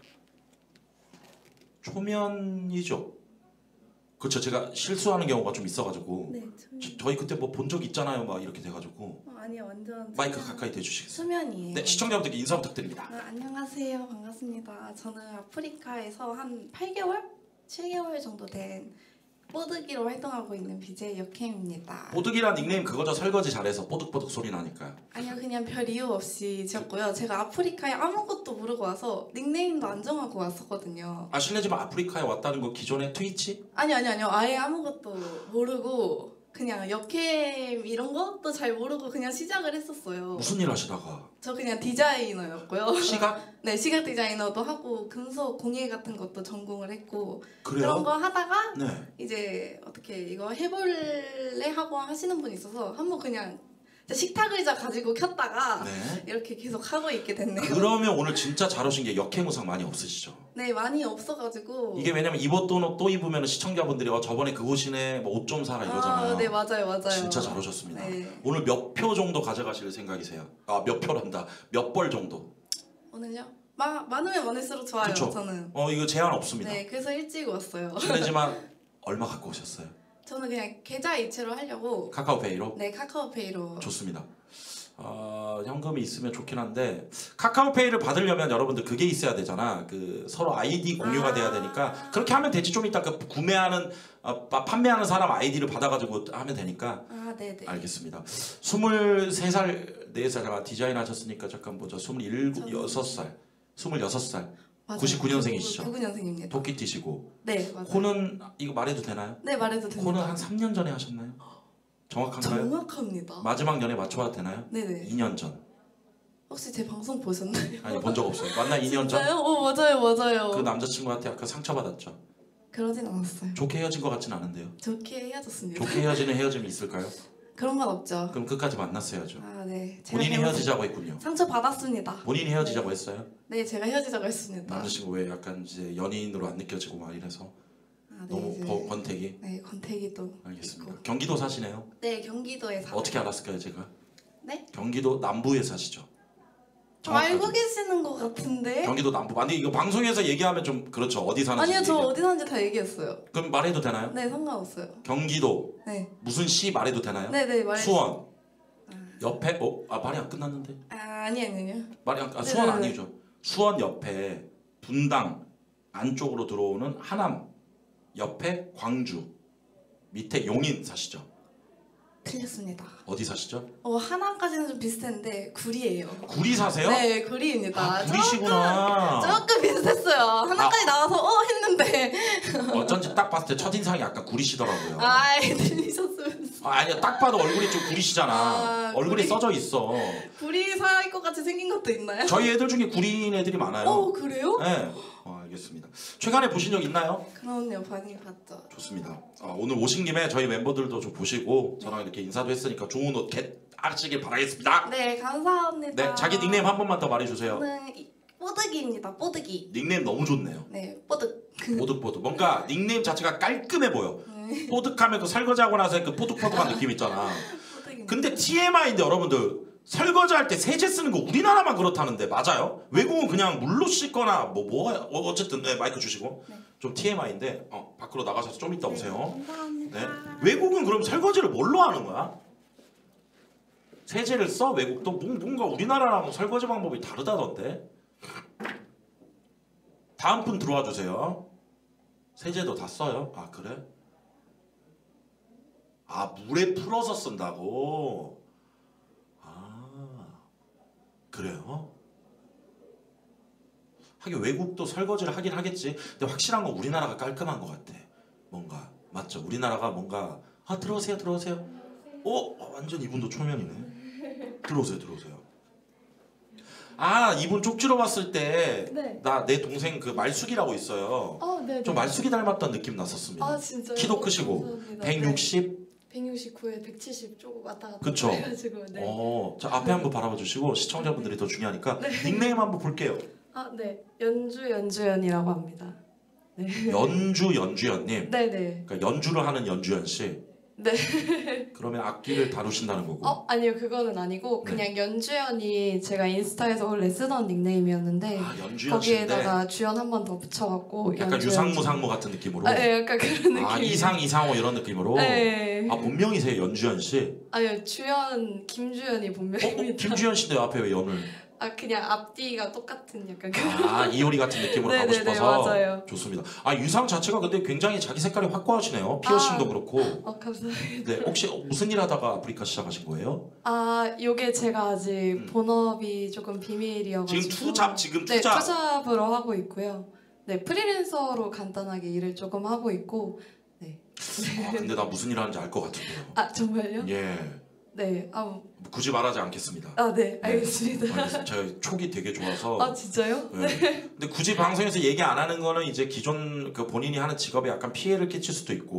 초면이죠? 그렇죠. 제가 실수하는 경우가 좀 있어가지고. 네. 저희 그때 뭐 본 적 있잖아요. 막 이렇게 돼가지고. 아니요, 완전. 마이크 가까이 대주시겠어요? 수면이에요. 네, 시청자분들께 인사 부탁드립니다. 안녕하세요. 반갑습니다. 저는 아프리카에서 한 8개월? 7개월 정도 된 뽀득이로 활동하고 있는 BJ 역캠입니다. 뽀득이란 닉네임 그거죠. 설거지 잘해서 뽀득뽀득 소리 나니까. 아니요, 그냥 별 이유 없이 지었고요. 제가 아프리카에 아무것도 모르고 와서 닉네임도 안 정하고 왔었거든요. 실례지만 아프리카에 왔다는 거 기존에 트위치? 아니요. 아예 아무것도 모르고 그냥 역캠 이런 것도 잘 모르고 그냥 시작을 했었어요. 무슨 일 하시다가? 저 그냥 디자이너였고요. 시각? 네, 시각 디자이너도 하고 금속 공예 같은 것도 전공을 했고. 그래요? 그런 거 하다가 네. 이제 어떻게 이거 해볼래 하고 하시는 분이 있어서 한번 그냥 식탁 의자 가지고 켰다가 네. 이렇게 계속 하고 있게 됐네요. 그러면 오늘 진짜 잘 오신 게 역행우상 많이 없으시죠? 네, 많이 없어가지고. 이게 왜냐면 입었던 옷 또 입으면 시청자분들이 저번에 그 옷이네 뭐 옷 좀 사라 이러잖아요. 네, 맞아요. 진짜 잘 오셨습니다. 네. 오늘 몇 표 정도 가져가실 생각이세요? 아, 몇 표란다. 몇 벌 정도? 오늘요? 많으면 많을수록 좋아요. 그쵸? 저는. 이거 제한 없습니다. 네, 그래서 일찍 왔어요. 실례지만 얼마 갖고 오셨어요? 저는 그냥 계좌 이체로 하려고. 카카오페이로? 네, 카카오페이로. 좋습니다. 현금이 있으면 좋긴 한데 카카오페이를 받으려면 여러분들 그게 있어야 되잖아. 그 서로 아이디 공유가 돼야 되니까 그렇게 하면 되지. 좀 이따 그 구매하는 판매하는 사람 아이디를 받아가지고 하면 되니까. 네네. 알겠습니다. 23살, 4살 디자인 하셨으니까 잠깐 보자. 26살, 26살. 맞아요. 99년생이시죠? 99년생입니다. 토끼띠시고. 네, 맞아요. 코는 이거 말해도 되나요? 네, 말해도 됩니다. 코는 한 3년 전에 하셨나요? 정확한가요? 정확합니다. 마지막 연애 맞춰봐도 되나요? 네네. 2년 전. 혹시 제 방송 보셨나요? 아니 본 적 없어요. 만나 2년 전? 진짜요? 맞아요. 그 남자친구한테 약간 상처받았죠? 그러진 않았어요. 좋게 헤어진 것 같진 않은데요? 좋게 헤어졌습니다. 좋게 헤어지는 헤어짐이 있을까요? 그런 건 없죠. 그럼 끝까지 만났어야죠. 네. 본인이 헤어지자고 했군요. 상처 받았습니다. 본인이 헤어지자고 했어요? 네, 제가 헤어지자고 했습니다. 남자친구 왜 약간 이제 연인으로 안 느껴지고 막 이래서 너무 이제, 권태기? 네, 권태기 또 알겠습니다. 있고. 경기도 사시네요? 네, 경기도에 살아요. 어떻게 알았을까요 제가? 네? 경기도 남부에 사시죠? 알고 계시는 것 같은데? 경기도 남부. 아니 이거 방송에서 얘기하면 좀 그렇죠. 어디 사는지. 아니요, 저 어디 사는지 다 얘기했어요. 그럼 말해도 되나요? 네, 상관없어요. 경기도. 네. 무슨 시 말해도 되나요? 네네, 수원. 옆에 말이 안 끝났는데? 아니요. 말이 수원 아니죠. 수원 옆에 분당 안쪽으로 들어오는 하남 옆에 광주 밑에 용인 사시죠? 틀렸습니다. 어디 사시죠? 하나까지는 좀 비슷한데 구리예요. 구리 사세요? 네, 구리입니다. 구리시구나. 조금 비슷했어요. 하나까지 나와서 했는데 어쩐지 딱 봤을 때 첫인상이 약간 구리시더라고요. 들리셨으면. 아니야, 딱 봐도 얼굴이 좀 구리시잖아. 얼굴이 구리? 써져 있어. 구리 살 것 같이 생긴 것도 있나요? 저희 애들 중에 구리인 애들이 많아요. 그래요? 네. 알겠습니다. 최근에 보신 적 있나요? 그럼요, 많이 봤죠. 좋습니다. 오늘 오신 김에 저희 멤버들도 좀 보시고 저랑 이렇게 인사도 했으니까 좋은 옷 하시길 바라겠습니다. 네, 감사합니다. 네, 자기 닉네임 한 번만 더 말해주세요. 저는 뽀득이입니다. 뽀득이. 닉네임 너무 좋네요. 네, 뽀득. 뽀득뽀득. 뭔가 닉네임 자체가 깔끔해 보여. 뽀득하면 그 설거지하고 나서 그 뽀득뽀득한 느낌 있잖아. 근데 TMI인데 여러분들 설거지할 때 세제 쓰는 거 우리나라만 그렇다는데 맞아요? 외국은 그냥 물로 씻거나 어쨌든 네, 마이크 주시고 좀 TMI인데 밖으로 나가셔서 좀 이따 오세요. 감사합니다. 네. 외국은 그럼 설거지를 뭘로 하는 거야? 세제를 써? 외국도 뭔가 우리나라랑 설거지 방법이 다르다던데. 다음 분 들어와 주세요. 세제도 다 써요? 그래? 물에 풀어서 쓴다고? 그래요? 하긴 외국도 설거지를 하긴 하겠지. 근데 확실한 건 우리나라가 깔끔한 것 같아. 뭔가 맞죠? 우리나라가 뭔가 들어오세요. 완전 이분도 초면이네. 들어오세요. 이분 쪽지로 봤을 때 나 내 동생 그 말숙이라고 있어요. 네. 좀 말숙이 닮았던 느낌 났었습니다. 진짜요? 키도 크시고 감사합니다. 169에 170 조금 왔다 갔다 그쵸? 해가지고 자 앞에 한번 바라봐 주시고 시청자분들이 더 중요하니까 닉네임 한번 볼게요. 네. 연주연이라고 합니다. 네. 연주연님. 네네. 그러니까 연주를 하는 연주연 씨. 네. 그러면 악기를 다루신다는 거고. 아니요, 그거는 아니고 그냥 연주연이 제가 인스타에서 원래 쓰던 닉네임이었는데 연주연 거기에다가 주연 한 번 더 붙여갖고 약간 유상무 상무 같은 느낌으로. 네, 약간 그런 느낌. 이상호 이런 느낌으로. 네. 본명이세요 연주연 씨? 아니요, 주연 김주연이 본명입니다. 김주연 씨인데 앞에 왜 연을? 그냥 앞뒤가 똑같은 약간 이효리 같은 느낌으로 가고 네네네, 싶어서. 맞아요. 좋습니다. 유상 자체가 근데 굉장히 자기 색깔이 확고하시네요. 피어싱도 그렇고. 감사합니다. 네, 혹시 무슨 일 하다가 아프리카 시작하신 거예요? 요게 제가 아직 본업이 조금 비밀이어가지고 지금 투잡. 네, 투잡으로 하고 있고요. 네, 프리랜서로 간단하게 일을 조금 하고 있고. 네. 근데 나 무슨 일 하는지 알 것 같은데요. 정말요? 예. 네. 굳이 말하지 않겠습니다. 네, 알겠습니다. 알겠습니다. 제가 촉이 되게 좋아서. 진짜요? 네. 근데 굳이 방송에서 얘기 안 하는 거는 이제 기존 그 본인이 하는 직업에 약간 피해를 끼칠 수도 있고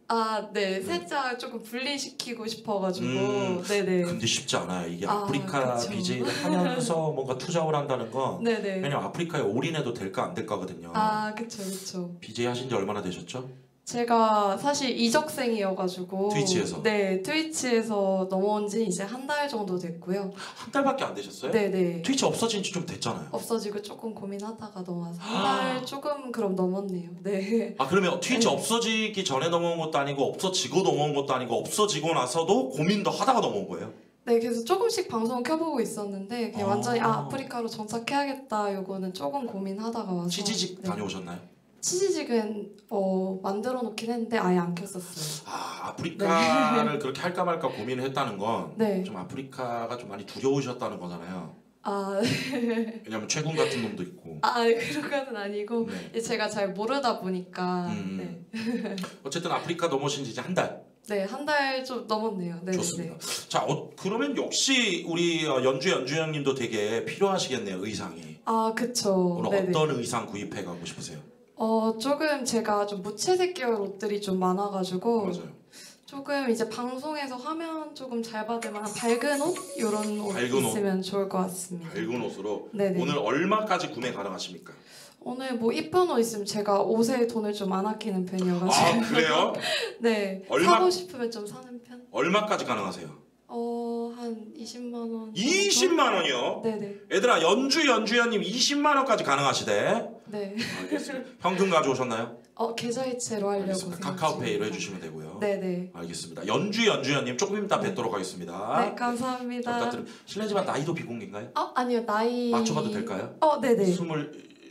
아, 네. 살짝 조금 분리시키고 싶어가지고. 네네. 근데 쉽지 않아요. 이게 아, 아프리카 그쵸. BJ를 하면서 뭔가 투잡을 한다는 건 네네. 왜냐면 아프리카에 올인해도 될까 안 될까거든요. 아, 그쵸, 그쵸. BJ 하신 지 얼마나 되셨죠? 제가 사실 이적생이어가지고. 트위치에서? 네, 트위치에서 넘어온 지 이제 한 달 정도 됐고요. 한 달밖에 안 되셨어요? 네네. 트위치 없어진 지 좀 됐잖아요. 없어지고 조금 고민하다가 넘어와서 한 달 조금 그럼 넘었네요. 네. 아 그러면 트위치 네. 없어지기 전에 넘어온 것도 아니고 없어지고 넘어온 것도 아니고 없어지고 나서도 고민도 하다가 넘어온 거예요? 네, 그래서 조금씩 방송 켜보고 있었는데 그냥 완전히 아프리카로 정착해야겠다 요거는 조금 고민하다가 와서. 치지직 네. 다녀오셨나요? 치지직은 만들어 놓긴 했는데 아예 안 켰었어요. 아 아프리카를 그렇게 할까 말까 고민을 했다는 건 네. 좀 아프리카가 좀 많이 두려우셨다는 거잖아요. 아, 왜냐면 최군 같은 놈도 있고. 아 그런 건 아니고 네. 제가 잘 모르다 보니까 네. 어쨌든 아프리카 넘어오신 지 이제 한 달. 네, 한 달 좀 넘었네요. 네, 좋습니다. 네. 자, 그러면 역시 우리 연주 형님도 되게 필요하시겠네요, 의상이. 아, 그쵸. 오늘 네네. 어떤 의상 구입해 가고 싶으세요? 조금 제가 좀 무채색 계열 옷들이 좀 많아가지고 맞아요. 조금 이제 방송에서 화면 조금 잘 받을 만한 밝은 옷 이런 옷 밝은 옷. 있으면 좋을 것 같습니다. 밝은 옷으로. 네네. 오늘 얼마까지 구매 가능하십니까? 오늘 뭐 이쁜 옷 있으면 제가 옷에 돈을 좀 안 아끼는 편이어가지고. 아, 그래요? 네. 얼마- 사고 싶으면 좀 사는 편? 얼마까지 가능하세요? 한 20만 원. 20만 원이요? 네네. 얘들아, 연주연님 20만 원까지 가능하시대. 네. 알겠습니다. 현금 가져오셨나요? 계좌이체로 하려고 알겠습니다. 생각 카카오페이로 중입니다. 해주시면 되고요. 네네. 알겠습니다. 연주연님 조금 이따 뵙도록 하겠습니다. 네, 감사합니다. 부탁드립니다. 실례지만 나이도 비공개인가요? 아니요, 나이. 맞춰봐도 될까요? 네네. 28,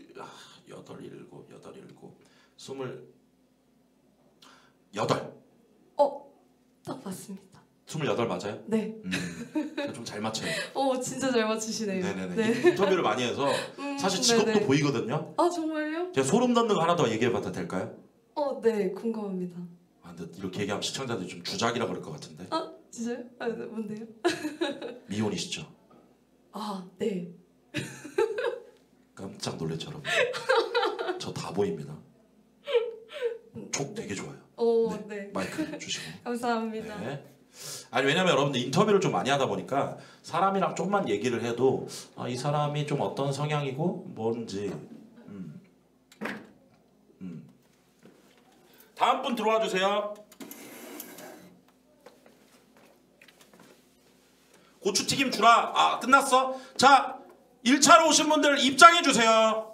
28. 딱 맞습니다. 28 맞아요? 네. 좀 잘 맞춰요. 진짜 잘 맞추시네요. 네네네. 네. 인터뷰를 많이 해서 사실 직업도 네네. 보이거든요. 정말요? 제가 소름 돋는 거 하나 더 얘기해봐도 될까요? 네, 궁금합니다. 근데 이렇게 얘기하면 시청자들이 좀 주작이라 그럴 것 같은데. 진짜요? 네, 뭔데요? 미혼이시죠? 네. 깜짝 놀랬죠, 여러분. 저 다 보입니다. 촉 되게 좋아요. 네. 마이크 주시고. 감사합니다. 네. 아니 왜냐면 여러분들 인터뷰를 좀 많이 하다 보니까 사람이랑 좀만 얘기를 해도 이 사람이 좀 어떤 성향이고 뭔지. 다음 분 들어와 주세요. 고추튀김 주라. 끝났어? 자, 1차로 오신 분들 입장해 주세요.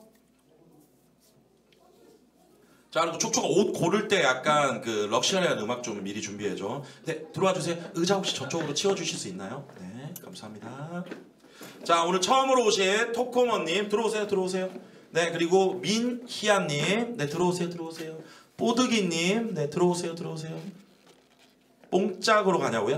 자, 그리고 촉촉아 옷 고를 때 약간 그 럭셔리한 음악 좀 미리 준비해줘. 네, 들어와 주세요. 의자 혹시 저쪽으로 치워주실 수 있나요? 네, 감사합니다. 자, 오늘 처음으로 오신 토코머님 들어오세요. 네, 그리고 민희아님, 네, 들어오세요. 뽀드기님, 네, 들어오세요. 뽕짝으로 가냐고요?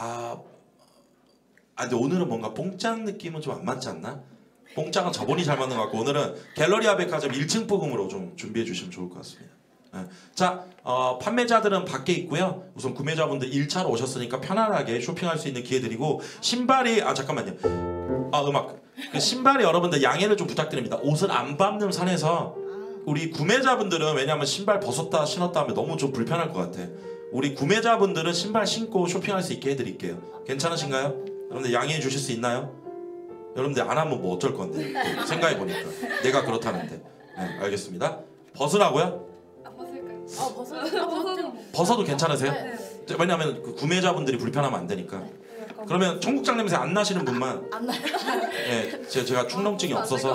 근데 오늘은 뭔가 뽕짝 느낌은 좀 안 맞지 않나? 뽕짝은 저번이 잘 맞는 것 같고 오늘은 갤러리아 백화점 1층 포금으로 좀 준비해 주시면 좋을 것 같습니다. 네. 자, 판매자들은 밖에 있고요. 우선 구매자분들 1차로 오셨으니까 편안하게 쇼핑할 수 있는 기회 드리고 신발이 잠깐만요. 음악. 그 신발이 여러분들 양해를 좀 부탁드립니다. 옷을 안 밟는 선에서 우리 구매자분들은 왜냐하면 신발 벗었다 신었다 하면 너무 좀 불편할 것 같아. 우리 구매자분들은 신발 신고 쇼핑할 수 있게 해드릴게요. 괜찮으신가요? 여러분들 양해해 주실 수 있나요? 여러분들 안 하면 뭐 어쩔 건데 생각해 보니까 내가 그렇다는데. 네, 알겠습니다. 벗으라고요? 벗을까요? 벗어도 괜찮으세요? 네. 왜냐하면 그 구매자분들이 불편하면 안 되니까. 그러면 청국장 냄새 안 나시는 분만. 안 나요? 네, 제가 축농증이 없어서.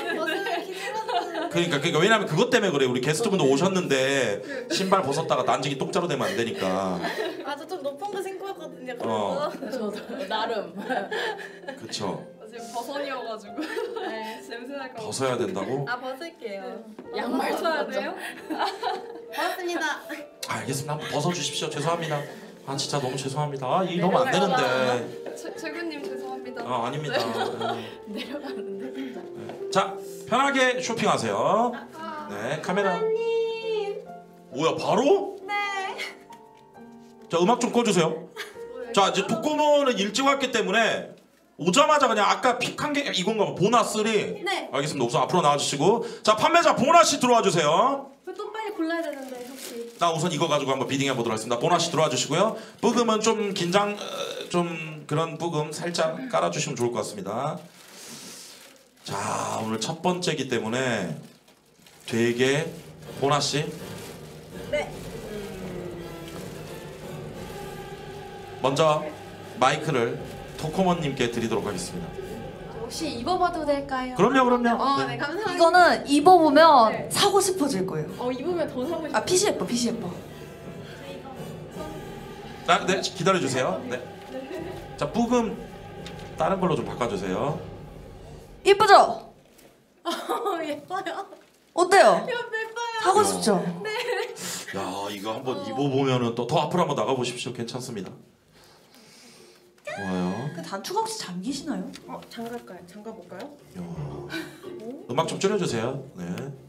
그러니까 왜냐면 그것 때문에 그래. 우리 게스트분도 오셨는데 신발 벗었다가 난징이 똥자루 되면 안 되니까. 저 좀 높은 거 신고 왔거든요. 저도 나름. 그쵸. 지금 버선이어가지고 냄새 날까 봐. 벗어야 된다고? 벗을게요. 양말 써야 돼요? 고맙습니다. 알겠습니다. 한번 벗어주십시오. 죄송합니다. 진짜 너무 죄송합니다. 이 너무 안 되는데. 최군님 죄송합니다. 아닙니다. 내려가는데. 네. 자, 편하게 쇼핑하세요. 네, 카메라. 뭐야, 바로? 네. 자, 음악 좀 꺼주세요. 자, 이제 독고모는 일찍 왔기 때문에 오자마자 그냥 아까 픽한 게 이건가 봐. 보나3. 네. 알겠습니다. 우선 앞으로 나와주시고 자 판매자 보나씨 들어와 주세요. 또 빨리 골라야 되는데 혹시. 나 우선 이거 가지고 한번 비딩해 보도록 하겠습니다. 보나씨 들어와 주시고요. 뿌금은 좀 긴장 좀 그런 뿌금 살짝 깔아주시면 좋을 것 같습니다. 자 오늘 첫 번째이기 때문에 되게 보나씨 네. 먼저 마이크를 토코먼님께 드리도록 하겠습니다. 혹시 입어봐도 될까요? 그럼요. 네, 네. 감사합니다. 이거는 입어보면 네. 사고 싶어질 거예요. 입으면 더 사고 싶어. 아 핏이 예뻐 핏이 예뻐. 네 기다려 주세요. 네. 자 뿌금 다른 걸로 좀 바꿔주세요. 예쁘죠? 예뻐요. 어때요? 예뻐요. 사고 싶죠? 야 이거 한번 입어보면은 또 더 앞으로 한번 나가보십시오. 괜찮습니다. 좋아요. 그 단추가 혹시 잠기시나요? 장갑까요? 장가볼까요? 야. 음악 좀 줄여주세요. 네.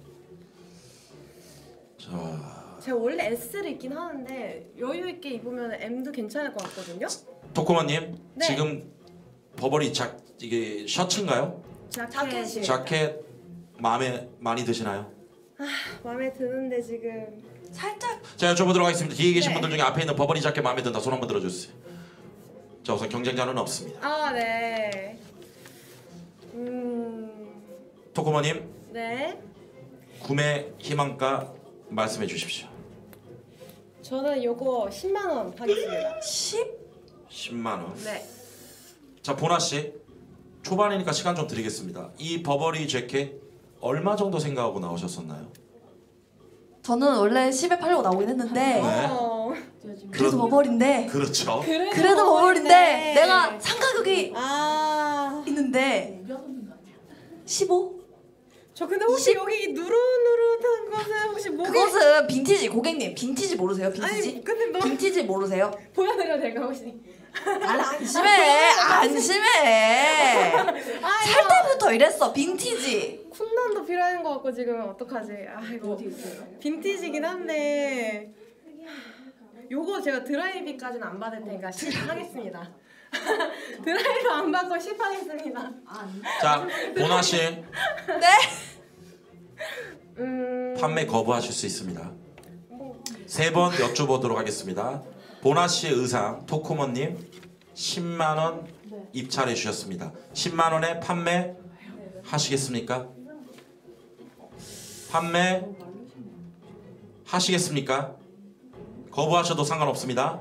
자 제가 원래 S를 입긴 하는데 여유 있게 입으면 M도 괜찮을 것 같거든요. 토코마님 네. 지금 버버리 이게 셔츠인가요? 자켓이. 자켓 마음에 많이 드시나요? 마음에 드는데 지금 살짝. 자 여쭤보도록 하겠습니다. 뒤에 계신 네. 분들 중에 앞에 있는 버버리 자켓 마음에 든다 손 한번 들어주세요. 자 우선 경쟁자는 없습니다. 네. 토코마님 네. 구매 희망가 말씀해 주십시오. 저는 요거 10만 원 하겠습니다. 10만 원. 네. 자 보나 씨 초반이니까 시간 좀 드리겠습니다. 이 버버리 재킷 얼마 정도 생각하고 나오셨었나요? 저는 원래 10에 팔려고 나오긴 했는데 네. 그래도 버버리인데 그렇죠. 그래도 버버리인데 내가 상가격이 아. 있는데 15? 저 근데 혹시 여기 누르누르한 것은 혹시 목에 그것은 빈티지 고객님 빈티지 모르세요? 빈티지? 아니 근데 너무 빈티지 모르세요? 보여드려도 될까 혹시? 안심해 안심해 살 때부터 이랬어 빈티지. 쿤난도 필요한 것 같고 지금 어떡하지? 아이고 빈티지긴 한데 요거 제가 드라이비까지는 안 받을 테니까 10 하겠습니다. 드라이브 안 받고 10 하겠습니다. 자 보나 씨 네? 판매 거부하실 수 있습니다. 3번 여쭤보도록 하겠습니다. 보나 씨의 의상 토코먼님 10만 원 입찰해 주셨습니다. 10만 원에 판매 하시겠습니까? 판매 하시겠습니까? 거부하셔도 상관없습니다.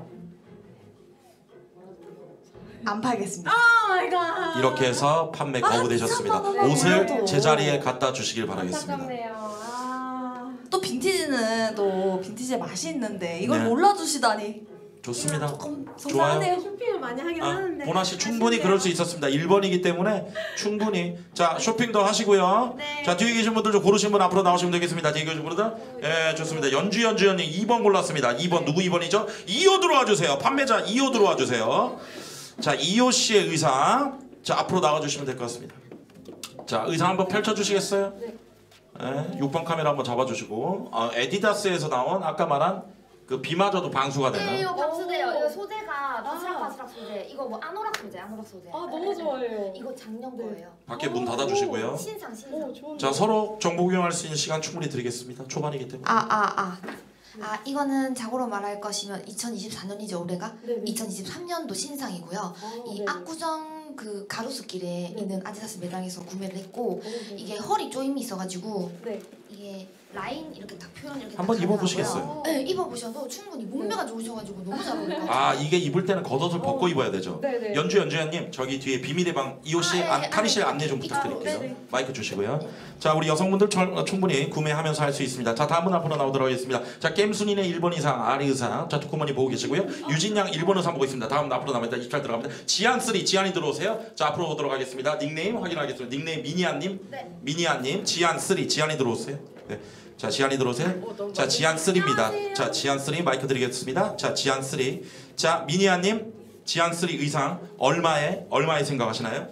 안 팔겠습니다. 오 마이 갓. 이렇게 해서 판매 거부되셨습니다. 옷을 제자리에 갖다 주시길 바라겠습니다. 안타깝네요. 또 빈티지는 또 빈티지의 맛이 있는데 이걸 네. 몰라주시다니 좋습니다. 조금 좋아요. 속상하네요. 쇼핑을 많이 하긴 하는데. 보나 씨 충분히 그럴 수 있었습니다. 1번이기 때문에 충분히 자 쇼핑도 하시고요. 네. 자 뒤에 계신 분들 좀 고르신 분 앞으로 나오시면 되겠습니다. 뒤에 계신 분들 예 좋습니다. 연주연님 2번 골랐습니다. 2번 누구 2번이죠? 2호 들어와 주세요. 판매자 2호 들어와 주세요. 자 2호 씨의 의상 자 앞으로 나와 주시면 될 것 같습니다. 자 의상 한번 펼쳐 주시겠어요? 네. 6번 카메라 한번 잡아 주시고 에디다스에서 나온 아까 말한 그 비마저도 방수가 되는. 네, 이거 방수돼요. 이거 소재가 바스락바스락 소재. 이거 뭐 아노락 소재. 너무 좋아해요. 이거 작년 거예요. 밖에 문 닫아 주시고요. 신상. 자 서로 정보 구경할 수 있는 시간 충분히 드리겠습니다. 초반이기 때문에. 이거는 자고로 말할 것이면 2024년이죠 올해가? 2023년도 신상이고요. 이 압구정 그 가로수길에 있는 아디다스 매장에서 구매를 했고 이게 허리 조임이 있어가지고 이게 라인 이렇게 딱 표현 이렇게 한번 입어보시겠어요? 네, 입어보셔도 충분히 몸매가 좋으셔가지고 너무 잘 어울릴 것 같아요. 이게 입을 때는 겉옷을 벗고 입어야 되죠. 네네. 연주연님 저기 뒤에 비밀의 방 이호 씨 탈의실 안내 좀 부탁드릴게요. 네네. 마이크 주시고요. 자 우리 여성분들 충분히 구매하면서 할 수 있습니다. 자 다음은 앞으로 나오도록 하겠습니다. 자 게임 순위의 1번 이상 아리 의상 자 토코머니 보고 계시고요. 유진양 1번 의상 보고 있습니다. 다음 앞으로 나옵니다. 입찰 들어갑니다. 지안3 지안이 들어오세요. 자 앞으로 보도록 하겠습니다. 닉네임 확인하겠습니다. 닉네임 미니아님 미니아님 지안3 지안이 들어오세요. 네. 자 지안이 들어오세요. 자 지안3입니다. 자 지안3 마이크 드리겠습니다. 자 지안3 자 미니아님 지안3 의상 얼마에 생각하시나요?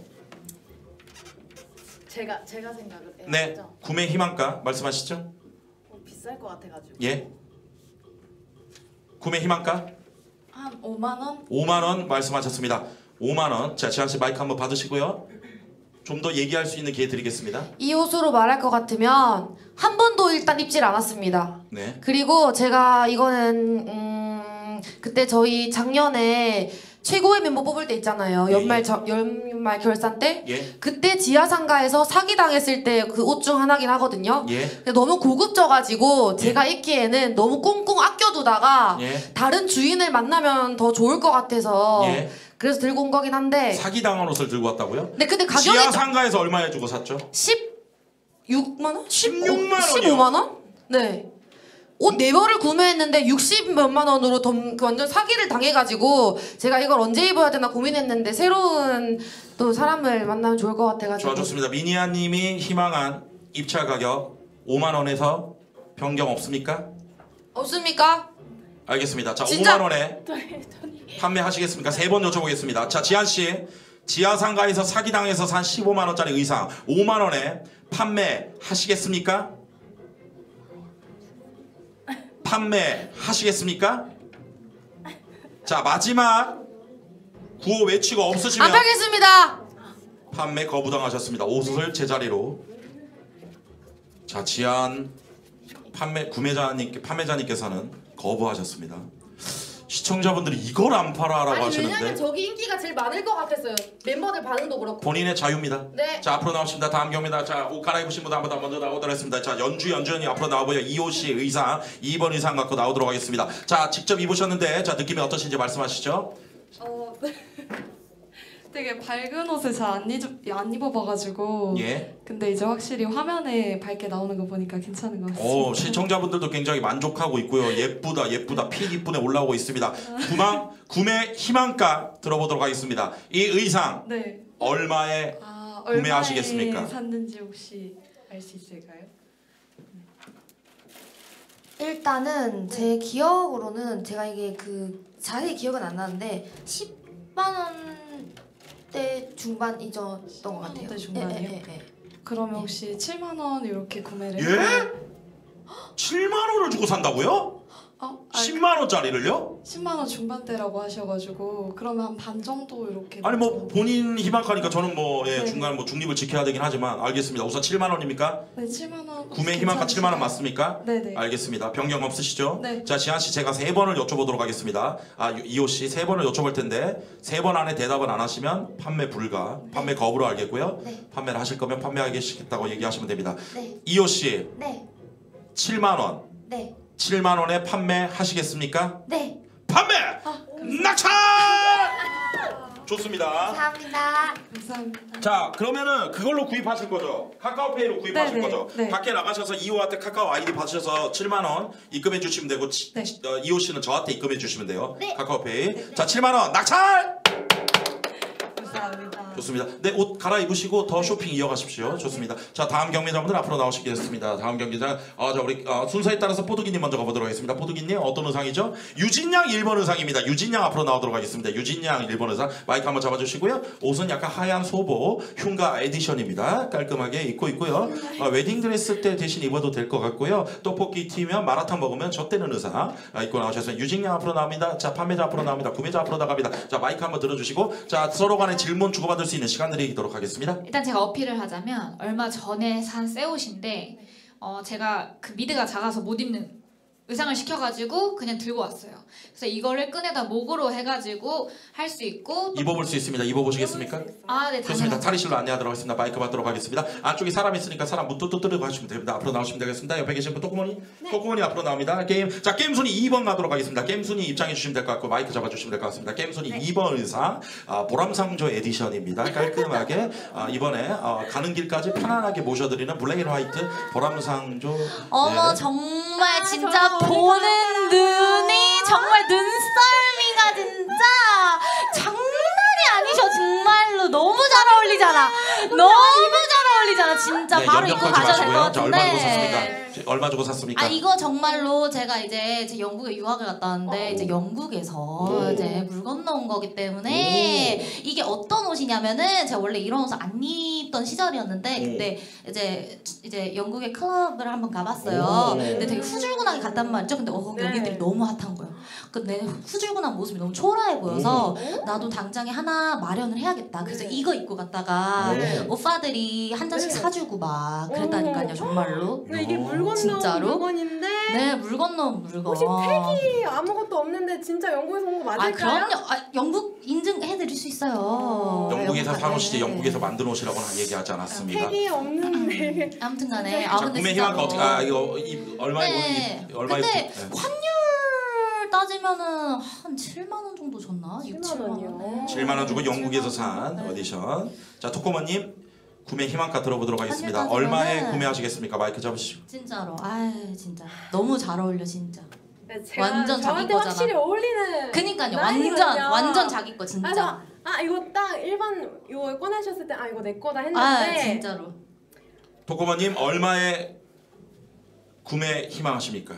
제가 생각을 해요. 네 구매 희망가 말씀하시죠. 비쌀 것 같아가지고. 예 구매 희망가 한 5만 원? 5만 원 말씀하셨습니다. 5만 원. 자, 지한 씨 마이크 한번 받으시고요. 좀 더 얘기할 수 있는 기회 드리겠습니다. 이 옷으로 말할 것 같으면 한 번도 일단 입질 않았습니다. 네. 그리고 제가 이거는 그때 저희 작년에 최고의 멤버 뽑을 때 있잖아요. 연말 결산 때. 예. 그때 지하상가에서 사기당했을 때 그 옷 중 하나긴 하거든요. 예. 근데 너무 고급져가지고 제가 입기에는 너무 꽁꽁 아껴두다가 예. 다른 주인을 만나면 더 좋을 것 같아서 예. 그래서 들고 온 거긴 한데. 사기당한 옷을 들고 왔다고요? 네, 근데 가격이 지하상가에서 얼마에 주고 샀죠? 16만 원? 16만 원이요? 15만 원? 네. 옷 4벌을 구매했는데 60 몇만 원으로 완전 사기를 당해가지고 제가 이걸 언제 입어야 되나 고민했는데 새로운 또 사람을 만나면 좋을 것 같아가지고. 좋아, 좋습니다. 미니아님이 희망한 입찰 가격 5만 원에서 변경 없습니까? 없습니까? 알겠습니다. 자, 진짜? 5만 원에 판매하시겠습니까? 3번 여쭤보겠습니다. 자, 지한 씨, 지하상가에서 사기당해서 산 15만 원짜리 의상 5만 원에 판매하시겠습니까? 판매하시겠습니까? 자, 마지막 구호 외치고 없으시면 안 팔겠습니다. 판매 거부당하셨습니다. 옷을 제자리로. 자, 지한 판매자님께서는 거부하셨습니다. 시청자분들이 이걸 안 팔아라고 아니 하시는데 왜냐면 저기 인기가 제일 많을 것 같았어요. 멤버들 반응도 그렇고. 본인의 자유입니다. 네. 자, 앞으로 나오십니다. 다음 경입니다. 자, 옷 갈아입으신 분 한번 더 먼저 나오도록 하겠습니다. 자, 연주연이 앞으로 나와보여. 이호 씨의 의상 2번 의상 갖고 나오도록 하겠습니다. 자, 직접 입으셨는데 자, 느낌이 어떠신지 말씀하시죠. 되게 밝은 옷을 잘 안 입어봐가지고 예. 근데 이제 확실히 화면에 밝게 나오는 거 보니까 괜찮은 것 같습니다. 시청자분들도 굉장히 만족하고 있고요. 예쁘다 픽 이쁜에 올라오고 있습니다. 구매 희망가 들어보도록 하겠습니다. 이 의상 네. 얼마에 구매하시겠습니까? 얼마에 샀는지 혹시 알 수 있을까요? 일단은 제 기억으로는 제가 이게 그 자세히 기억은 안 나는데 10만 원대 중반이었던 것 같아요. 10만 원대 중반이요? 네. 그러면 혹시 7만 원 이렇게 구매를 예? 7만 원을 주고 산다고요? 10만 원짜리를요? 10만 원 중반대라고 하셔가지고 그러면 한 반 정도 이렇게 아니 뭐 본인 희망가니까 저는 뭐 네. 중간 뭐 중립을 지켜야 되긴 하지만 알겠습니다. 우선 7만 원입니까? 네 7만 원 구매 희망가 7만 원 맞습니까? 네네. 알겠습니다. 변경 없으시죠? 네. 자, 지한 씨 제가 3번을 여쭤보도록 하겠습니다. 이호 씨 3번을 여쭤볼 텐데 3번 안에 대답을 안 하시면 판매 불가, 판매 거부로 알겠고요. 네. 판매를 하실 거면 판매하겠다고 얘기하시면 됩니다. 네. 이호 씨 네. 7만 원. 네. 7만 원에 판매하시겠습니까? 네. 판매! 낙찰! 좋습니다. 감사합니다. 감사합니다. 자, 그러면은 그걸로 구입하실 거죠? 카카오페이로 구입하실 네네, 거죠? 네. 밖에 나가셔서 이호한테 카카오 아이디 받으셔서 7만 원 입금해 주시면 되고 이호 씨는 저한테 입금해 주시면 돼요. 네. 카카오페이. 자, 7만 원 낙찰! 감사합니다. 좋습니다. 네, 옷 갈아입으시고 더 쇼핑 이어가십시오. 좋습니다. 자, 다음 경기자분들 앞으로 나오시겠습니다. 다음 경기자, 자, 우리 순서에 따라서 포두기님 먼저 가보도록 하겠습니다. 포두기님 어떤 의상이죠? 유진양 1번 의상입니다. 유진양 앞으로 나오도록 하겠습니다. 유진양 1번 의상 마이크 한번 잡아주시고요. 옷은 약간 하얀 소보 흉가 에디션입니다. 깔끔하게 입고 있고요. 웨딩 드레스 때 대신 입어도 될 것 같고요. 떡볶이 튀면 마라탕 먹으면 젖대는 의상 입고 나오셨어요. 유진양 앞으로 나옵니다. 자, 판매자 앞으로 나옵니다. 구매자 앞으로 나갑니다. 자, 마이크 한번 들어주시고 자, 서로 간에 질문 주고받을 수 있는 시간 드리도록 하겠습니다. 일단 제가 어필을 하자면 얼마 전에 산 새 옷인데 제가 그 미드가 작아서 못 입는 의상을 시켜가지고 그냥 들고 왔어요. 그래서 이거를 끈에다 목으로 해가지고 할 수 있고 입어볼 수 있습니다. 입어보시겠습니까? 네, 좋습니다. 탈의실로 안내하도록 하겠습니다. 마이크 받도록 하겠습니다. 안쪽에 사람 있으니까 사람 문 뚜뚜뚜르고 하시면 됩니다. 앞으로 나오시면 되겠습니다. 옆에 계신 분 또꾸머니? 또꾸머니 앞으로 나옵니다. 자, 게임 순위 2번 가도록 하겠습니다. 게임 순위 입장해 주시면 될 것 같고 마이크 잡아주시면 될 것 같습니다. 게임 순위 2번 의상 보람상조 에디션입니다. 깔끔하게 이번에 가는 길까지 편안하게 모셔드리는 블랙 앤 화이트 보람상조. 어머 네. 정말 진짜 보는 눈이 정말 눈썰미가 진짜 장난이 아니셔. 정말로 너무 잘 어울리잖아. 너무 잘 보이잖아 진짜. 네, 바로 입고 연병하지 가셔야 될 것 마시고요. 자, 얼마 주고 같은데. 샀습니까? 얼마 주고 샀습니까? 아 이거 정말로 제가 이제 제 영국에 유학을 갔다 왔는데 이제 영국에서 이제 물 건너온 거기 때문에 이게 어떤 옷이냐면은 제가 원래 이런 옷을 안 입던 시절이었는데 그때 이제 영국의 클럽을 한번 가봤어요. 근데 되게 후줄근하게 갔단 말이죠. 근데 여기들이 너무 핫한 거예요. 근데 후줄근한 모습이 너무 초라해 보여서 나도 당장에 하나 마련을 해야겠다. 그래서 이거 입고 갔다가 오빠들이 한 잔씩 사주고 막 그랬다니까요. 정말로. 근데 이게 물 건너온 진짜로? 물건인데 네, 물 건너온 물건. 혹시 팩이 아무것도 없는데 진짜 영국에서 온 거 맞을까요? 그럼요. 영국 인증해드릴 수 있어요. 영국에서 산 옷이지 영국에서 만든 옷이라고는 얘기하지 않았습니다. 팩이 없는데 아무튼간에 자, 구매 희망가 어떻게? 이거 얼마에 얼마에? 근데 환율 따지면은 한 7만 원 정도 줬나? 7만 원이요. 7만 원 주고 영국에서 산 오디션. 자, 토코머님 구매 희망가 들어보도록 하겠습니다. 얼마에 구매하시겠습니까? 마이크 잡으시고. 진짜로. 진짜 너무 잘 어울려 진짜. 제가 완전 자기 저한테 거잖아. 확실히 어울리는 그니까요. 라인이거든요. 완전 자기 거 진짜. 그래서 이거 딱 일반 이거 꺼내셨을 때 이거 내 거다 했는데 진짜로. 토코머님 얼마에 구매 희망하십니까?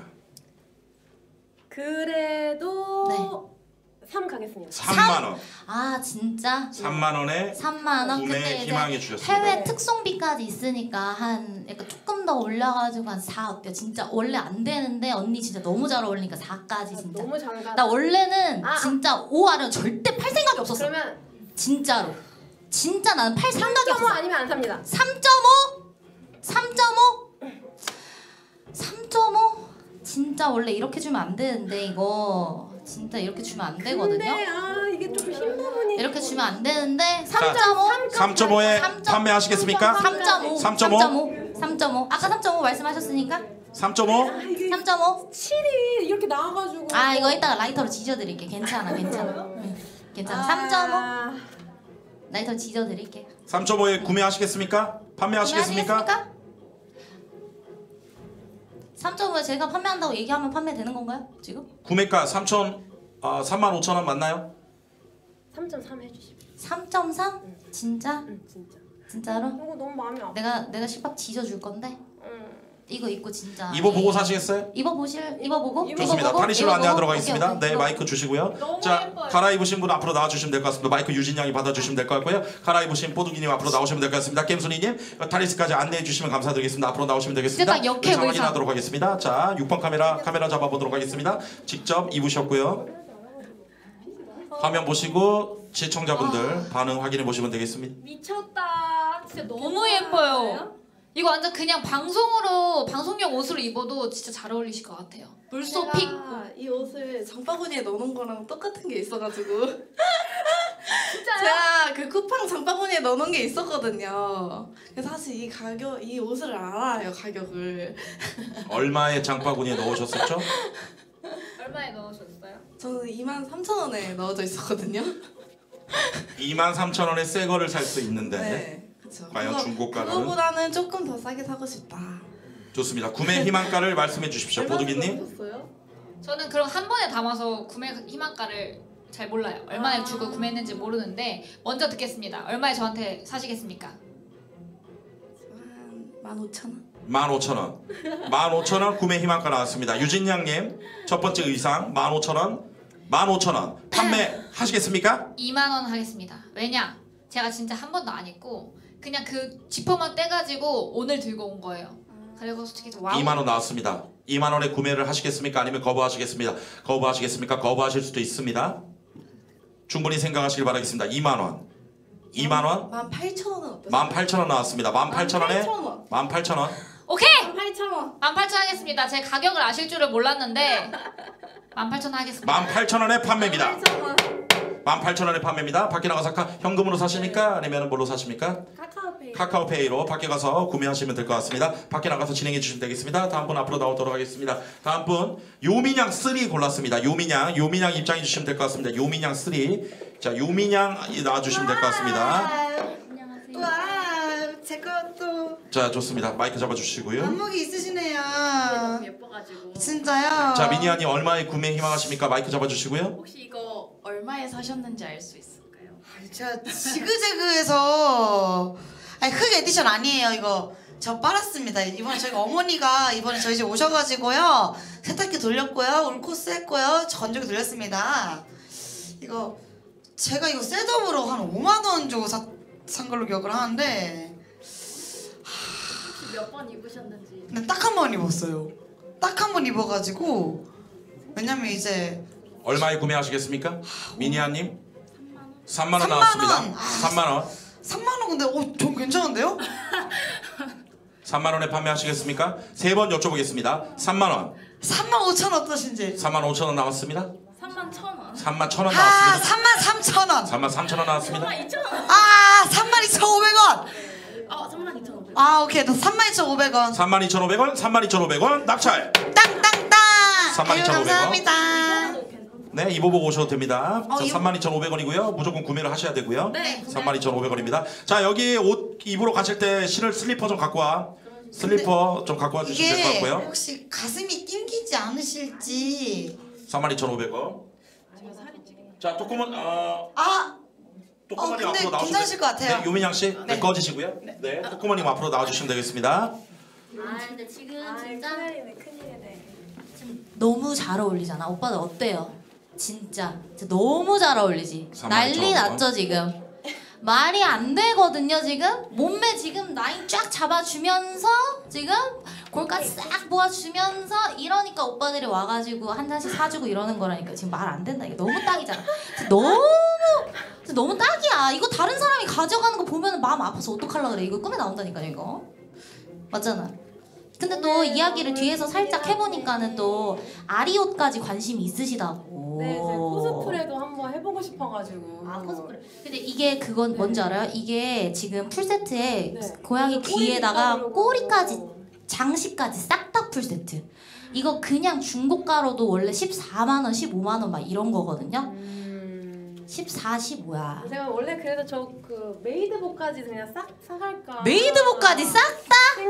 그래도 3 가겠습니다. 3만 원. 진짜? 3만 원에 3만 원. 구매 근데 희망해 이제 주셨습니다. 해외 특송비까지 있으니까 한 약간 조금 더 올려가지고 한 4 어때요? 진짜 원래 안 되는데 언니 진짜 너무 잘 어울리니까 4까지 진짜. 너무 잘 가. 나 원래는 진짜 5 아래는 절대 팔 생각이 없었어. 그러면 진짜로. 진짜 나는 팔 생각이 없어. 3.5 아니면 안 삽니다. 3.5? 3.5? 진짜 원래 이렇게 주면 안 되는데 이거 진짜 이렇게 주면 안 되거든요. 근데 이게 좀 힘 부분이 이렇게 주면 안 되는데 3.5? 3.5에 판매하시겠습니까? 3.5. 3.5? 3.5. 아까 3.5 말씀하셨으니까 3.5? 3.5? 7이 이렇게 나와가지고 이거 이따가 라이터로 지져드릴게. 괜찮아. 괜찮아. 3.5? 라이터로 지져드릴게. 3.5에 구매하시겠습니까? 판매하시겠습니까? 3.5에 제가 판매한다고 얘기하면 판매되는 건가요? 지금? 구매가 35,000원 맞나요? 3.3 해주시면. 3.3? 진짜? 진짜. 진짜로? 이거 너무 마음이 아파. 내가 식밥 지져줄 건데. 이거 입고 진짜. 입어보고 사시겠어요? 입어보고? 좋습니다. 탈의실로 안내하도록 하겠습니다. 네, 마이크 주시고요. 자, 갈아입으신 분 앞으로 나와주시면 될 것 같습니다. 마이크 유진 양이 받아주시면 될 것 같고요. 갈아입으신 뽀두기님 앞으로 나오시면 될 것 같습니다. 겜순이님 탈의실까지 안내해 주시면 감사드리겠습니다. 앞으로 나오시면 되겠습니다. 진짜 딱 역해 의상 의상. 확인하도록 하겠습니다. 자, 6번 카메라 잡아보도록 하겠습니다. 직접 입으셨고요. 화면 보시고 시청자분들 반응 확인해 보시면 되겠습니다. 미쳤다. 진짜 너무 예뻐요. 이거 완전 그냥 방송용 옷으로 입어도 진짜 잘 어울리실 것 같아요. 물소픽. 이 옷을 장바구니에 넣어놓은 거랑 똑같은 게 있어가지고 진짜요? 제가 그 쿠팡 장바구니에 넣어놓은 게 있었거든요. 그래서 사실 이 옷을 알아요, 가격을. 얼마의 장바구니에 넣으셨었죠? 얼마에 넣으셨어요? 저는 23,000원에 넣어져 있었거든요. 23,000원에 새 거를 살 수 있는데 네, 그쵸. 과연 중고가는? 그거보다는 조금 더 싸게 사고 싶다. 좋습니다. 구매 희망가를 말씀해 주십시오. 보두기님. 저는 그럼 한 번에 담아서 구매 희망가를 잘 몰라요. 얼마에 주고 구매했는지 모르는데 먼저 듣겠습니다. 얼마에 저한테 사시겠습니까? 한 15,000원. 15,000원. 15,000원 구매 희망가 나왔습니다. 유진양님 첫 번째 의상 15,000원. 15,000원 판매하시겠습니까? 2만 원 하겠습니다. 왜냐? 제가 진짜 한 번도 안 입고 그냥 그 지퍼만 떼가지고 오늘 들고 온 거예요. 그리고 솔직히 와우. 2만 원 나왔습니다. 2만 원에 구매를 하시겠습니까? 아니면 거부하시겠습니까? 거부하시겠습니까? 거부하실 수도 있습니다. 충분히 생각하시길 바라겠습니다. 2만 원. 2만 원? 18,000원은 어떠세요? 18,000원 나왔습니다. 18,000원에 18,000원. 오케이! 18,000원. 18,000원 하겠습니다. 제 가격을 아실 줄을 몰랐는데 18,000원 하겠습니다. 18,000원에 판매입니다. 18,000원에 판매입니다. 밖에 나가서 현금으로 사십니까? 아니면 뭘로 사십니까? 카카오페이로 밖에 가서 구매하시면 될 것 같습니다. 밖에 나가서 진행해 주시면 되겠습니다. 다음 분 앞으로 나오도록 하겠습니다. 다음 분 요민양 3 골랐습니다. 요민양 입장해 주시면 될 것 같습니다. 요민양 3. 자, 요민양 나와주시면 될 것 같습니다. 안녕하세요. 와, 제 것도 자, 좋습니다. 마이크 잡아주시고요. 안목이 있으시네요. 너무 예뻐가지고. 진짜요? 자, 미니아님 얼마에 구매 희망하십니까? 마이크 잡아주시고요. 혹시 이거 얼마에 사셨는지 알 수 있을까요? 제가 지그재그에서 아니 흑 에디션 아니에요 이거. 저 빨았습니다. 이번에 저희 어머니가 이번에 저희 집 오셔가지고요 세탁기 돌렸고요 울코스 했고요 건조기 돌렸습니다. 이거 제가 이거 셋업으로 한 5만 원 주고 산 걸로 기억을 하는데 몇 번 입으셨는지. 근데 딱 한 번 입었어요. 딱 한 번 입어가지고 왜냐면 이제 얼마에 구매하시겠습니까? 미니아님? 3만 원 3만 나왔습니다. 원. 3만 원. 3만 원 근데 좀 괜찮은데요? 3만 원에 판매하시겠습니까? 세 번 여쭤보겠습니다. 3만 원. 3만 5천 어떠신지? 3만 5천 원 나왔습니다. 3만 1,000원. 3만 1천 원 아 나왔습니다. 3만 3천 원. 3만 3천 원 나왔습니다. 3만 2,000원. 아 3만 2,500원. 3만 2,500원. 아 오케이 나 3만 2,500원. 3만 2,500원, 3만 2,500원 낙찰. 땅땅땅. 3만 2,500원. 감사합니다. 네, 입어보고 오셔도 됩니다. 자, 이거- 32,500원이고요. 무조건 구매를 하셔야 되고요. 네. 32,500원입니다. 자, 여기 옷 입으러 가실 때 신을 슬리퍼 좀 갖고 와. 슬리퍼 좀 갖고 와 주시면 될 것 이게 같고요. 혹시 가슴이 낑기지 않으실지. 32,500원. 자, 토코먼 토코먼님 근데 앞으로 나오시면 괜찮으실 것 같아요. 네, 유민양 씨, 네, 꺼지시고요. 네, 토코먼님 앞으로 나와주시면 되겠습니다. 아 근데 지금 진짜 큰일이네. 너무 잘 어울리잖아. 오빠들 어때요? 진짜 너무 잘 어울리지. 난리 났죠 지금. 말이 안 되거든요 지금. 몸매 지금 라인 쫙 잡아주면서 지금 골까지 싹 모아주면서 이러니까 오빠들이 와가지고 한 잔씩 사주고 이러는 거라니까. 지금 말 안 된다. 이게 너무 딱이잖아. 너무 딱이야. 이거 다른 사람이 가져가는 거 보면 마음 아파서 어떡하려고 그래. 이거 꿈에 나온다니까요 이거. 맞잖아. 근데 또 이야기를 뒤에서 살짝 해보니까는 또 아리옷까지 관심이 있으시다고. 네, 제 코스프레도 한번 해보고 싶어가지고. 아 코스프레. 근데 이게 그건 뭔지 알아요? 이게 지금 풀세트에 네. 고양이 귀에다가 꼬리가루로. 꼬리까지 장식까지 싹 다 풀세트. 이거 그냥 중고가로도 원래 14만 원, 15만 원 막 이런 거거든요. 14, 15야. 제가 원래 그래도 저 그 메이드복까지 그냥 싹 사갈까. 메이드복까지 싹 다?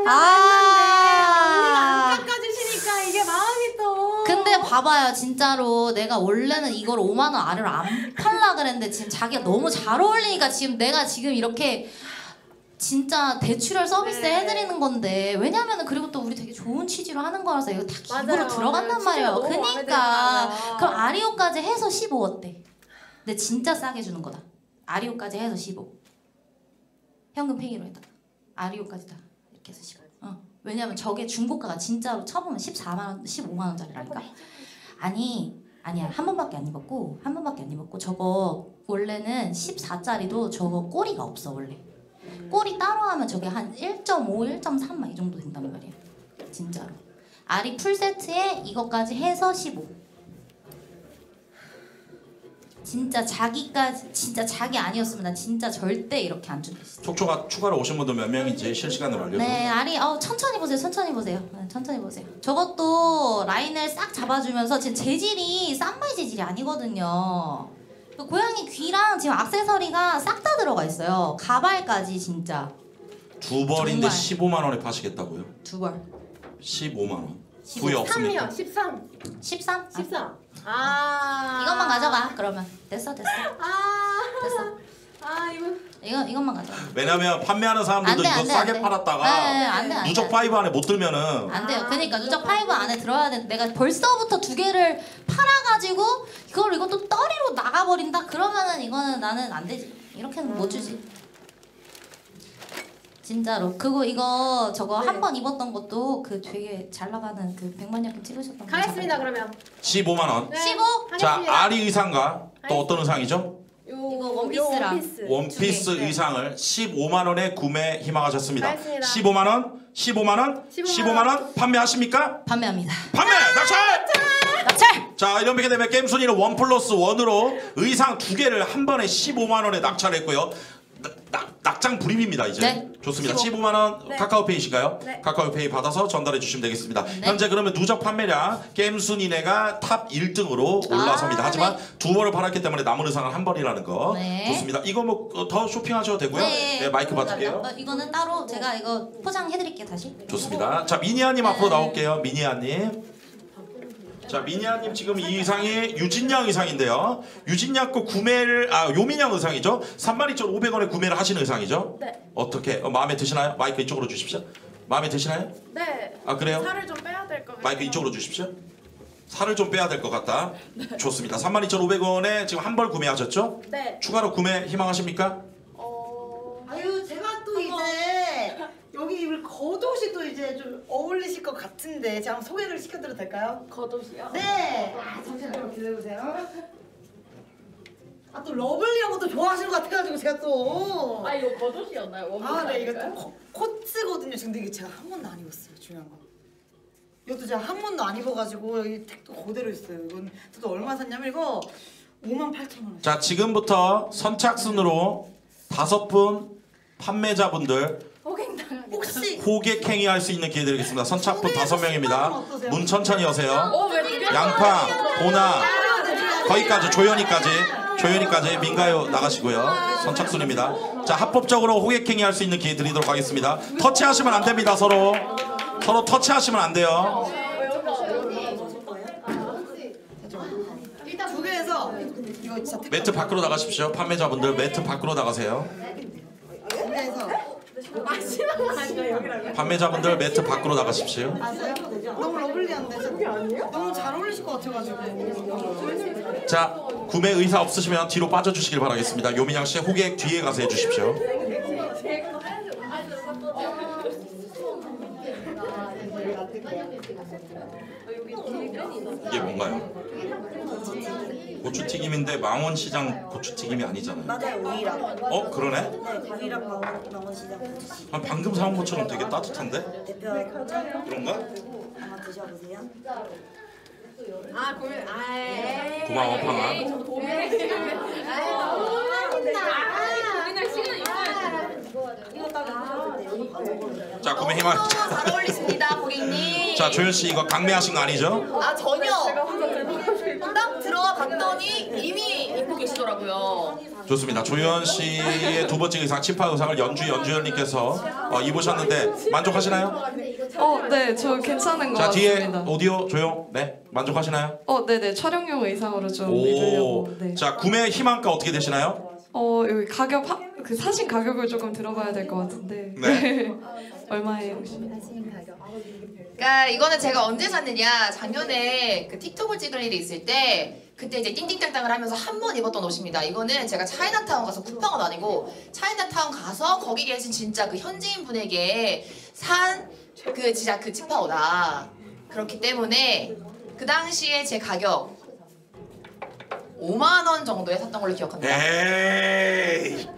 언니가 안 깎아주시니까 이게 마음이 또. 근데 봐봐요 진짜로 내가 원래는 이걸 5만 원 아래로 안 팔라 그랬는데 지금 자기가 너무 잘 어울리니까 지금 내가 지금 이렇게 진짜 대출혈 서비스 네. 해드리는 건데 왜냐면은 그리고 또 우리 되게 좋은 취지로 하는 거라서 이거 다 기부로 맞아요. 들어간단 취지가 말이에요. 너무 마음에 그니까 들어요. 그럼 아리오까지 해서 15 어때? 근데 진짜 싸게 주는 거다. 아리오까지 해서 15 현금 팽이로 했다가 아리오까지 다 이렇게 해서 15 왜냐면 저게 중고가가 진짜로 쳐보면 14만 원, 15만 원짜리라니까. 아니야 한 번밖에 안 입었고 저거 원래는 14짜리도 저거 꼬리가 없어 원래. 꼬리 따로 하면 저게 한 1.5, 1.3 막 이 정도 된단 말이야. 진짜로. 아리 풀세트에 이것까지 해서 15. 진짜 자기 아니었으면 난 진짜 절대 이렇게 안 준다. 촉촉아 추가로 오신 분들 몇 명인지 실시간으로 알려주세요. 네, 아리 천천히 보세요. 네, 천천히 보세요. 저것도 라인을 싹 잡아주면서 지금 재질이 쌈바이 재질이 아니거든요. 그 고양이 귀랑 지금 액세서리가 싹 다 들어가 있어요. 가발까지 진짜. 두 벌인데 정말. 15만 원에 파시겠다고요? 두 벌. 15만 원. 후회 없습니까? 13. 13? 13. 이것만 가져가. 그러면 됐어. 됐어. 이것만 가져가. 왜냐면 판매하는 사람들도 안 돼, 이거 안 돼, 싸게 안 돼. 팔았다가 네, 안 돼, 안 누적 돼. 5 안에 못 들면은 안 돼요. 그러니까 누적 5 안에 들어야 돼. 내가 벌써부터 두 개를 팔아가지고 이것도 떨이로 나가버린다? 그러면은 이거는 나는 안 되지. 이렇게는 못 주지. 진짜로. 그리고 이거 저거 한 번 입었던 것도 그 되게 잘 나가는 그 100만 년 찍으셨던 거. 가겠습니다 그러면. 15만 원. 15? 자, 하겠습니다. 아리 의상과 또 어떤 의상이죠? 이거 원피스랑. 원피스 두 개. 의상을 15만 원에 구매 희망하셨습니다. 알겠습니다. 15만 원, 15만 원, 15만 원 판매하십니까? 판매합니다. 판매 낙찰! 자, 이렇게 되면 게임 순위는 1+1으로 의상 두 개를 한 번에 15만 원에 낙찰했고요. 낙장 불입입니다 이제. 네. 좋습니다. 15. 15만 원 네. 카카오페이신가요? 네. 카카오페이 받아서 전달해 주시면 되겠습니다. 네. 현재 그러면 누적 판매량 게임 순위내가 탑 1등으로 올라섭니다. 하지만 두 번을 팔았기 때문에 남은 의상은 한 번이라는 거. 네. 좋습니다. 이거 뭐 더 쇼핑하셔도 되고요. 네, 마이크 받을게요. 이거는 따로 제가 이거 포장해드릴게요 다시. 좋습니다. 자, 미니아님 앞으로 나올게요. 미니아님. 자 미니아님 지금 이 의상이 유진양 의상인데요. 유진양 거 구매를 요민양 의상이죠. 32,500원에 구매를 하시는 의상이죠. 네. 어떻게 마음에 드시나요? 마이크 이쪽으로 주십시오. 마음에 드시나요? 네. 아 그래요? 살을 좀 빼야 될 것 같아요. 마이크 이쪽으로 주십시오. 살을 좀 빼야 될 것 같다. 좋습니다. 32,500원에 지금 한 벌 구매하셨죠? 네. 추가로 구매 희망하십니까? 아유 제가 또 이제 여기 입을 겉옷이 또 이제 좀 어울리실 것 같은데 제가 한번 소개를 시켜드려도 될까요? 겉옷이요? 네. 잠시만요 기다려보세요. 또 러블리한 것도 좋아하시는 것 같아가지고 제가 또. 이거 겉옷이었나요? 네 이거 또 코트거든요. 근데 이게 제가 한 번도 안 입었어요. 중요한 거. 이것도 제가 한 번도 안 입어가지고 여기 택도 그대로 있어요. 이건 저도 얼마 샀냐면 이거 58,000원. 자 지금부터 선착순으로 5분 판매자분들 혹시 호객행위 할 수 있는 기회 드리겠습니다. 선착분 5명입니다. 문 천천히 여세요. 왜 양파, 보나 거기까지 조연이까지 민가요 나가시고요. 선착순입니다. 자 합법적으로 호객행위 할 수 있는 기회 드리도록 하겠습니다. 터치하시면 안 됩니다. 서로 터치하시면 안 돼요. 일단 두 개에서 이거 진짜 매트 밖으로 나가십시오. 판매자분들 매트 밖으로 나가세요. 두 개에서 판매자분들 매트 밖으로 나가십시오. 너무 러블리한데 너무 잘 어울리실 것 같아가지고. 자 구매 의사 없으시면 뒤로 빠져주시길 바라겠습니다. 요민양 씨 호객 뒤에 가서 해주십시오. 이게 뭔가요? 고추튀김인데 망원시장 고추튀김이 아니잖아요. 맞아요 우이랑. 그러네? 네 우이랑 망원시장 고추튀김. 방금 사온 것처럼 되게 따뜻한데? 대표하죠? 그런가? 한번 드셔보세요. 고마워 팡아. 자 구매 희망. 잘 어울리십니다 고객님. 자 조연 씨 이거 강매하신 거 아니죠? 전혀. 딱 들어가 봤더니 이미 입고 계시더라고요. 좋습니다. 조연 씨의 두 번째 의상 치파 의상을 연주연님께서 입으셨는데 만족하시나요? 네, 저 괜찮은 것 자 뒤에 같습니다. 오디오 조용. 네 만족하시나요? 네네, 촬영용 의상으로 좀 입으려고. 네. 자 구매 희망가 어떻게 되시나요? 여기 가격 그 사신 가격을 조금 들어봐야 될 것 같은데. 네. 얼마에 혹시? 그러니까 이거는 제가 언제 샀느냐, 작년에 그 틱톡을 찍을 일이 있을 때 그때 이제 띵띵땅땅을 하면서 한 번 입었던 옷입니다. 이거는 제가 차이나타운 가서 쿠팡은 아니고 차이나타운 가서 거기 계신 진짜 그 현지인 분에게 산 그 진짜 그 치파오다. 그렇기 때문에 그 당시에 제 가격 5만 원 정도에 샀던 걸로 기억합니다. 에이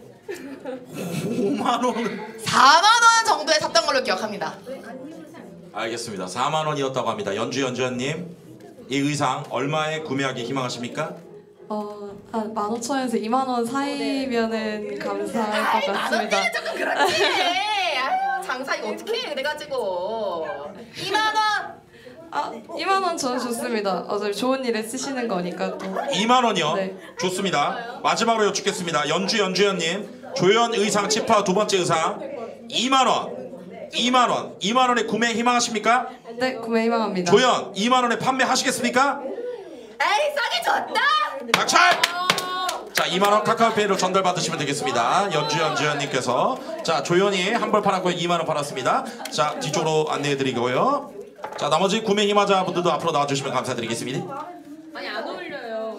5만 원. 4만 원 정도에 샀던 걸로 기억합니다. 알겠습니다. 4만 원이었다고 합니다. 연주연님 이 의상 얼마에 구매하기 희망하십니까? 한 15,000원에서 2만 원 사이면은 감사할 것 같습니다. 조금 그렇지. 아유, 장사 이거 어떻게 해 그래가지고 2만 원. 2만 원 저는 좋습니다. 어차피 좋은 일에 쓰시는 거니까 또. 2만 원이요? 네. 좋습니다. 마지막으로 여쭙겠습니다. 연주연님 조연 의상 치파 두 번째 의상 2만 원. 2만 원. 2만 원에 구매 희망하십니까? 네, 구매 희망합니다. 조연 2만 원에 판매하시겠습니까? 에이 싸게 줬다. 박찰! 자 2만 원 카카오페이로 전달 받으시면 되겠습니다. 연주연님께서 자 조연이 한 벌 팔았고요. 2만 원 팔았습니다. 자 뒤쪽으로 안내해드리고요. 자 나머지 구매 희망자 분들도 앞으로 나와주시면 감사드리겠습니다. 아니 안 어울려요.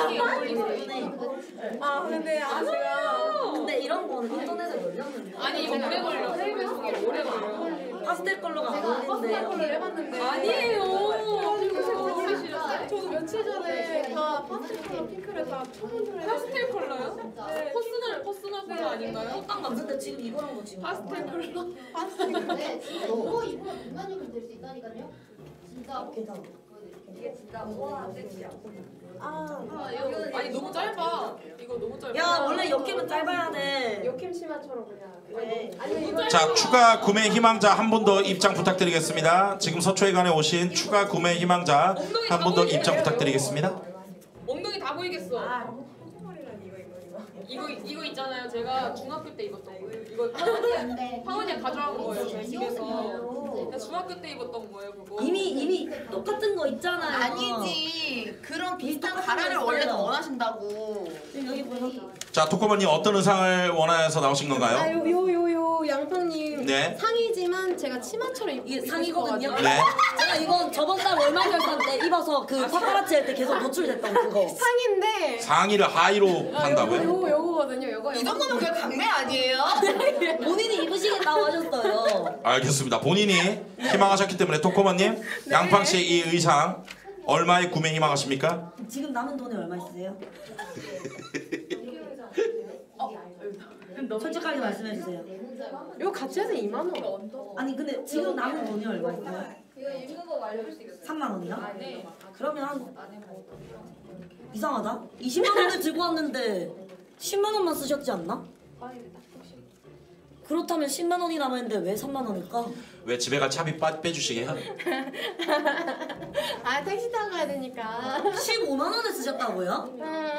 근데 이런 거는 인터넷에 올렸는데. 아니 이거 오래 걸려. 해외 배송이 오래 걸려. 파스텔 컬러가 안 어울리는데. 파스텔 컬러 해봤는데. 아니에요. 저도 며칠 전에 다 파스텔 컬러 핑크를 다 천 파스텔 컬러요? 네. 퍼스널 컬러 아닌가요? 딱 맞는데 지금 이거랑 거 지금. 파스텔 컬러. 파스텔 컬러. 이거 입으면 중간중간 될 수 있다니까요. 진짜 괜찮아. 이게 진짜 와 섹시야. 이거 아니 너무 짧아. 이거 너무 짧아. 야 원래 역캠은 짧아야 돼. 역캠 치마처럼 그냥. 그래. 아니 자 추가 구매 희망자 한 분 더 입장 부탁드리겠습니다. 지금 서초회관에 오신 추가 구매 희망자 한 분 더 입장 부탁드리겠습니다. 엉덩이 다 보이겠어. 이거 있잖아요. 제가 중학교 때 입었던 거예요. 이거 황은이가 가져간 거예요. 저희 집에서. 중학교 때 입었던 거예요, 그거. 이미 똑같은 거 있잖아요. 아니지. 그런 비슷한 가라를 원래 더 원하신다고. 여기 보여. 자, 토코버님 어떤 의상을 원해서 나오신 건가요? 요 양평님 네. 상의지만 제가 치마처럼 이게 상의거든요. 네. 제가 이건 저번 달 월말 결산 때 입어서 그 파파라치 할 때 계속 노출됐던 그거. 상인데 상의를 하의로 판다고요? 요거거든요. 요거. 이 정도면 그냥 강매 아니에요? 본인이 입으시겠다고 하셨어요. 알겠습니다. 본인이 희망하셨기 때문에 토코버님 양팡 씨의 이 의상 얼마에 구매 희망하십니까? 지금 남은 돈이 얼마 있으세요? 솔직하게 말씀해 주세요. 이거 같이 해서 2만 원. 아니 근데 지금 남은 돈이 얼마 있어요? 3만 원이요? 그러면 이상하다. 20만 원을 들고 왔는데 10만 원만 쓰셨지 않나? 그렇다면 10만 원이 남았는데 왜 3만 원일까? 왜 집에 갈 차비 빼주시게요? 아 택시 타고 가야 되니까. 15만 원을 쓰셨다고요?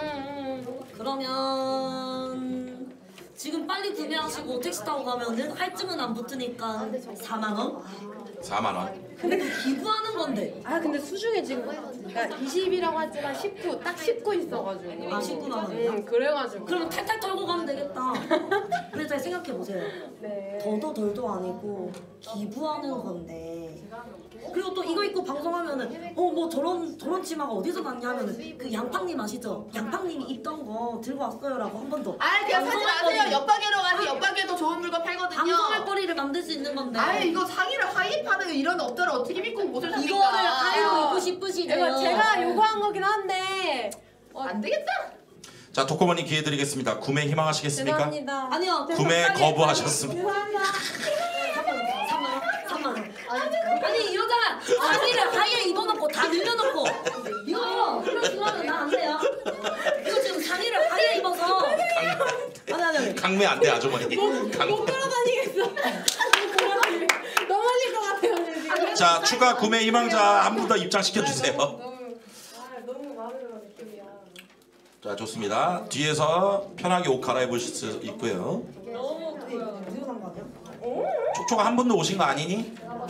그러면 지금 빨리 구매하시고 택시 타고 가면은 할증은 안 붙으니까 4만 원? 4만 원. 근데 그 기부하는 건데. 아 근데 수중에 지금 그러니까 20이라고 하지만 19 딱 19 있어가지고. 아 19만 원이요? 그래가지고. 그러면 탈탈 털고 가면 되겠다. 근데 잘 생각해 보세요. 네. 더도 덜도 아니고 기부하는 건데. 그리고 또 이거 입고 방송하면은 뭐 저런 치마가 어디서 났냐 하면은 그 양팡님 아시죠? 양팡님이 입던 거 들고 왔어요라고 한 번 더. 아 그냥 사지 마세요. 옆가게로 가서 옆가게도 좋은 물건 팔거든요. 방송할 거리를 만들 수 있는 건데. 아 이거 상의를 하의파는 이런 옷들을 어떻게 믿고 옷을 삽니까? 이거를 하의로 입고 싶으시대요. 이거 제가 요구한 거긴 한데 안 되겠다. 자, 토코버님 기회 드리겠습니다. 구매 희망하시겠습니까? 죄송합니다. 아니요. 구매 거부하셨습니다. 3만 원. 아니 이러다가 상의를 하의에 입어놓고 다 늘려놓고 이거 그러면 나 안 돼요. 이거 지금 상의를 하의에 입어서 아니. 강매 안 돼, 아주머니. 못 걸어다니겠어. 너무 흘릴 것 같아요 지금. 자, 추가 구매 희망자 한 분 더 입장시켜 주세요. 너무 마음에 들어 느낌이야. 자, 좋습니다. 뒤에서 편하게 옷 갈아입으실 수 있고요. 너무 뒤로 간거 아니야? 촉촉아 한 분도 오신 거 아니니?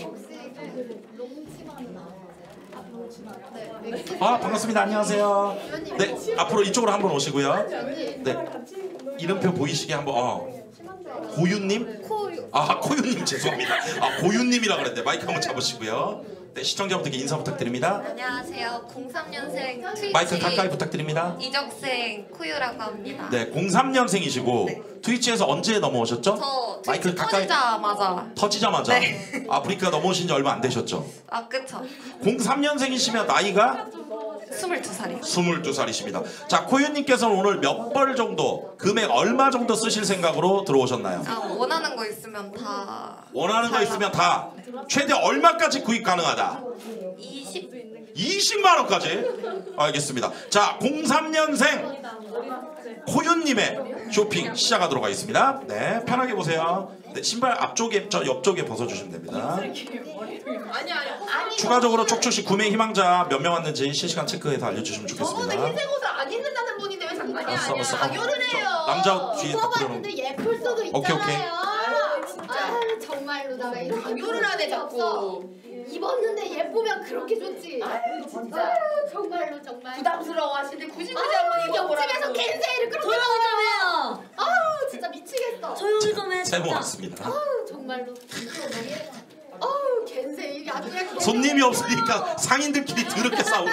아, 반갑습니다. 안녕하세요. 네, 앞으로 이쪽으로 한번 오시고요. 네, 이름표 보이시게 한번. 고유님? 아, 고유님 죄송합니다. 아, 고유님이라 그랬는데 마이크 한번 잡으시고요. 네, 시청자분들께 인사 부탁드립니다. 안녕하세요. 03년생 트위치 마이크 가까이 부탁드립니다. 이적생 코유라고 합니다. 네, 03년생이시고 트위치에서 언제 넘어오셨죠? 저 마이크 트위치 가까이 터지자마자. 네. 아프리카 넘어오신 지 얼마 안 되셨죠? 아 그쵸. 03년생이시면 나이가 22살이요. 22살이십니다. 자, 코유님께서는 오늘 몇 벌 정도, 금액 얼마 정도 쓰실 생각으로 들어오셨나요? 아 원하는 거 있으면 다 원하는 거 있으면 다 최대 얼마까지 구입 가능하다? 20만 원까지? 알겠습니다. 자, 03년생 코윤님의 쇼핑 시작하도록 하겠습니다. 네, 편하게 보세요. 네, 신발 앞쪽에, 저 옆쪽에 벗어주시면 됩니다. 아니. 추가적으로 촉촉씨 구매 희망자 몇 명 왔는지 실시간 체크해서 알려주시면 좋겠습니다. 저번에 흰색 옷을 안 입는다는 분인데 왜 장난이 알았어, 아니야? 알았어. 강요를 해요. 남자 뒤에 딱 들어놓은. 근데 예쁠 수도 있잖아요. 오케이. 아, 정말로 내가 이렇게 강요를 하네 자꾸. 입었는데 예쁘면 그렇게 좋지. 진짜 정말로 정말 부담스러워하시는데 굳이 한번 입어보라고. 옆집에서 겐세이를 그렇게 조용히 좀 해요. 아우 진짜 미치겠어. 조용히 좀 해. 세모 왔습니다. 아우 정말로. 아우 겐세이 아주 그냥 손님이 없으니까 상인들끼리 더럽게 싸우네.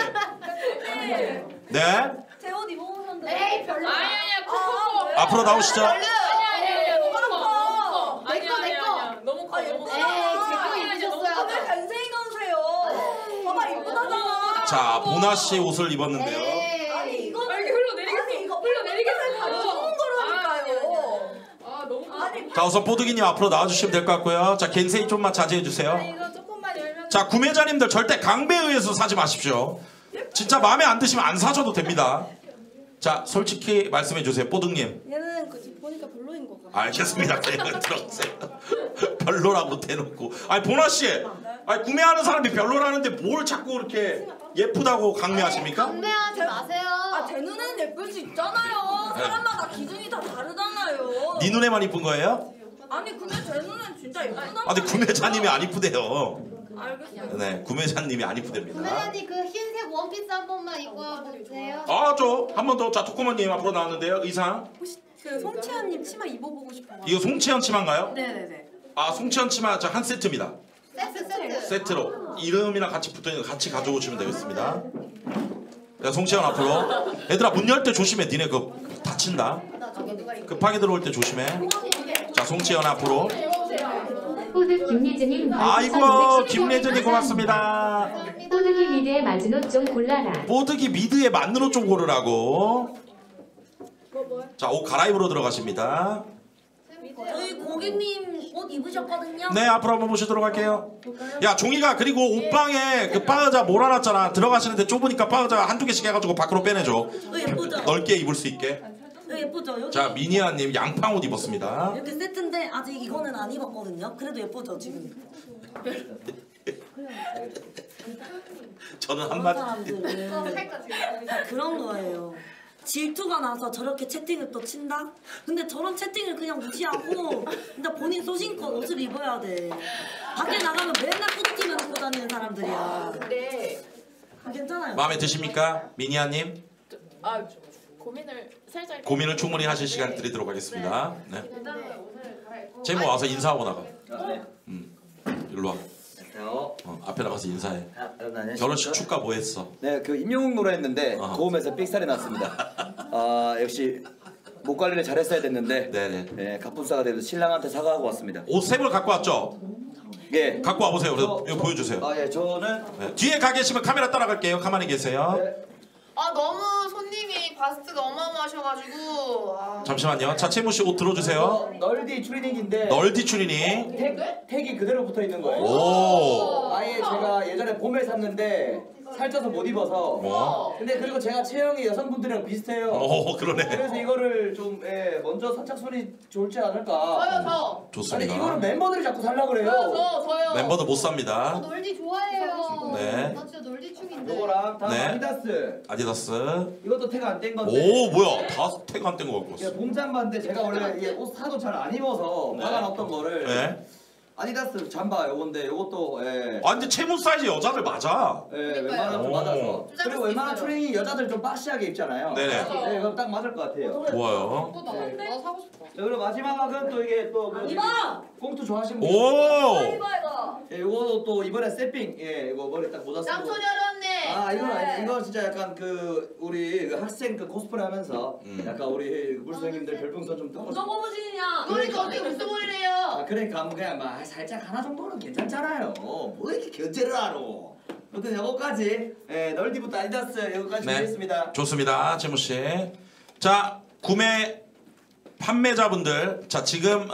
네. 제 옷 입어보셨는데. 에이 별로. 아니야 코코. 앞으로 나오시죠. 아니야 너무 커. 내꺼. 너무 커. 너무 커. 에이 제거 입으셨어요. 왜 간세히 넣으세요? 봐봐 이쁘다잖아. 자, 보나 씨 옷을 입었는데요. 아니 이거 이렇게 흘러내리겠어. 이거 흘러내리겠어. 바로 좋은 거라니까요. 아 너무 커. 자, 우선 뽀드기님 앞으로 나와주시면 될 것 같고요. 자, 겐세이 좀만 자제해 주세요. 이거 조금만 열면. 자, 구매자님들 절대 강매에 의해서 사지 마십시오. 진짜 마음에 안 드시면 안 사셔도 됩니다. 자 솔직히 말씀해 주세요, 뽀득님. 얘는 보니까 별로인 것 같아. 알겠습니다. 들어가세요. 별로라고 대놓고. 아니 보나 씨, 아니 구매하는 사람이 별로라는데 뭘 자꾸 그렇게 예쁘다고 강매하십니까? 강매하지 마세요. 아, 제 눈에는 예쁠 수 있잖아요. 사람마다 기준이 다 다르잖아요. 네 눈에만 이쁜 거예요? 아니 근데 제 눈엔 진짜 예쁘단 아 근데 구매자님이 안 이쁘대요. 알겠어요. 네, 구매자님이 안 이쁘답니다. 구매자님 그 흰색 원피스 한 번만 입고 주세요. 아 저 한 번 더. 자 토코모님 앞으로 나왔는데요. 의상. 혹시 그 송채연님 치마 입어보고 싶어요. 이거 송채연 치마인가요? 네네네. 아 송채연 치마 자 한 세트입니다. 세트. 세트로 이름이랑 같이 붙어있는 거 같이 가져오시면 되겠습니다. 야 송채연 앞으로. 얘들아 문 열 때 조심해. 니네 그거 다친다. 급하게 들어올 때 조심해. 자 송채연 앞으로. 뽀득 김예진님 아이고 김예진님 고맙습니다. 뽀득이 미드에 맞은 옷 좀 골라라. 뽀득이 미드에 맞는 옷 좀 고르라고. 자 옷 갈아입으러 들어가십니다. 저희 고객님 옷 입으셨거든요. 네 앞으로 한번 모시도록 할게요. 야 종이가 그리고 옷방에 그 빠의자 몰아놨잖아. 들어가시는데 좁으니까 빠의자 한두 개씩 해가지고 밖으로 빼내줘. 예쁘죠? 넓게 입을 수 있게. 예쁘죠? 여기 자 미니아님 양팡 옷 입었습니다. 이렇게 세트인데 아직 이거는 안 입었거든요. 그래도 예쁘죠 지금. 저는 한마디. 다 그런 거예요. 질투가 나서 저렇게 채팅을 또 친다? 근데 저런 채팅을 그냥 무시하고 근데 본인 소신껏 옷을 입어야 돼. 밖에 나가면 맨날 코트면 입고 다니는 사람들이야. 근데 괜찮아요. 마음에 드십니까 미니아님? 고민을 살짝 고민을 충분히 하실 시간 드리도록 하겠습니다. 네. 일단은 옷을 갈아입고 제모 와서 인사하고 나가. 네. 일로 와. 안녕하세요. 앞에 나가서 인사해. 여러분 안녕하십니까? 결혼식 축가 뭐 했어? 네, 그 임영웅 노래 했는데 고음에서 삑살이 났습니다. 아 역시 목 관리를 잘했어야 됐는데 네, 갑분싸가 돼서 신랑한테 사과하고 왔습니다. 옷 세 벌 갖고 왔죠? 예. 갖고 와보세요. 이거 보여주세요. 아 예, 저는 네. 뒤에 가 계시면 카메라 따라갈게요. 가만히 계세요. 아 너무 손님이 바스트가 어마어마하셔가지고 잠시만요. 자 채무 씨 옷 들어주세요. 널디 추리닝인데 널디 추리닝. 택이 그대로 붙어 있는 거예요. 오. 아예 제가 예전에 봄에 샀는데 살쪄서 못 입어서. 근데 그리고 제가 체형이 여성분들이랑 비슷해요. 오 그러네. 그래서 이거를 좀 먼저 선착순이 좋지 않을까. 저요. 좋습니다. 아니 이거는 멤버들이 자꾸 살라 그래요. 저요. 멤버도 못 삽니다. 널디 좋아해요. 네. 나 진짜 널디 축인데. 이거랑 다음 네. 아디다스. 아디다스. 이것도 태그 안 뗀 건데. 오 뭐야? 다 태그 안 뗀 거 갖고 왔어. 봄잠바인데 제가 원래 이게 옷 사도 잘 안 입어서 박아놨던 거를 네. 아디다스 잠바 요건데 요것도 아 근데 채무 사이즈 여자들 맞아. 웬만하면 좀 오. 맞아서. 그리고 웬만한 트레이닝 여자들 좀 박시하게 입잖아요. 네네. 네, 이거 딱 맞을 것 같아요. 좋아요. 네. 그리고 마지막은 또 이게 또 꽁투 좋아하시는 분. 오. 예, 요거도 또 이번에 세핑. 예, 이거 머리 딱 모자 쓰고. 짱소리 어렵네. 아 이건 아니 이거 진짜 약간 그 우리 그 학생 그 코스프레 하면서 약간 우리 물수형님들 별풍선 좀 떠서. 어떤 고무신이냐? 그러니까 어떻게 무슨 머리래요? 아 그러니까 뭐 그냥 막 살짝 하나 정도는 괜찮잖아요. 뭐 이렇게 견제를 하노. 아무튼 요거까지 널디부터 아디다스 요거까지 준비했습니다. 좋습니다. 채무 씨. 자 구매 판매자분들 자 지금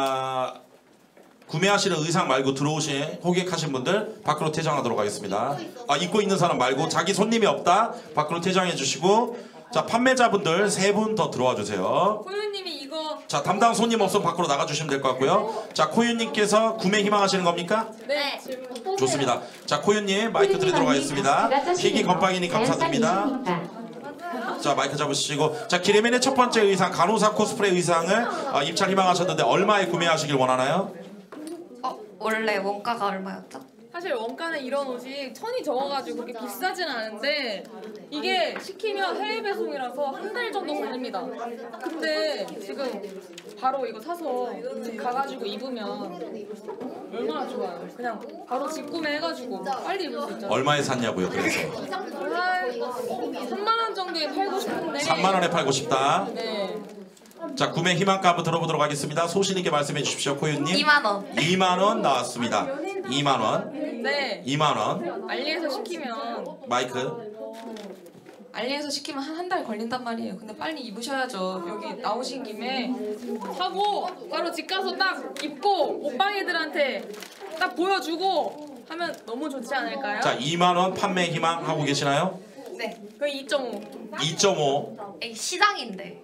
구매하시는 의상 말고 들어오신 호객하신 분들 밖으로 퇴장하도록 하겠습니다. 입고 있는 사람 말고 자기 손님이 없다 밖으로 퇴장해 주시고 자 판매자분들 3분 더 들어와 주세요. 코유님이 이거 자 담당 손님 없으면 밖으로 나가 주시면 될 것 같고요. 자 코유님께서 구매 희망하시는 겁니까? 네. 좋습니다. 자 코유님 마이크 드리도록 하겠습니다. 희귀 건빵이니 감사드립니다. 자 마이크 잡으시고 자 기레민의 첫 번째 의상 간호사 코스프레 의상을 입찰 희망하셨는데 얼마에 구매하시길 원하나요? 원래 원가가 얼마였죠? 사실 원가는 이런 옷이 천이 적어가지고 그렇게 비싸진 않은데 이게 시키면 해외 배송이라서 한 달 정도 걸립니다. 근데 지금 바로 이거 사서 집 가가지고 입으면 얼마나 좋아요. 그냥 바로 집 구매해가지고 빨리 입을 수 있잖아요. 얼마에 샀냐고요? 그래서 한 3만 원 정도에 팔고 싶은데 3만 원에 팔고 싶다. 네. 자 구매 희망가 한번 들어보도록 하겠습니다. 소신 있게 말씀해 주십시오, 코유님. 2만 원. 2만 원 나왔습니다. 2만 원. 네. 2만 원. 알리에서 시키면 마이크. 알리에서 시키면 한 달 걸린단 말이에요. 근데 빨리 입으셔야죠. 여기 나오신 김에 사고 바로 집 가서 딱 입고 오빠애들한테 딱 보여주고 하면 너무 좋지 않을까요? 자 2만 원 판매 희망 하고 계시나요? 네. 그 2.5. 2.5. 에이, 시장인데.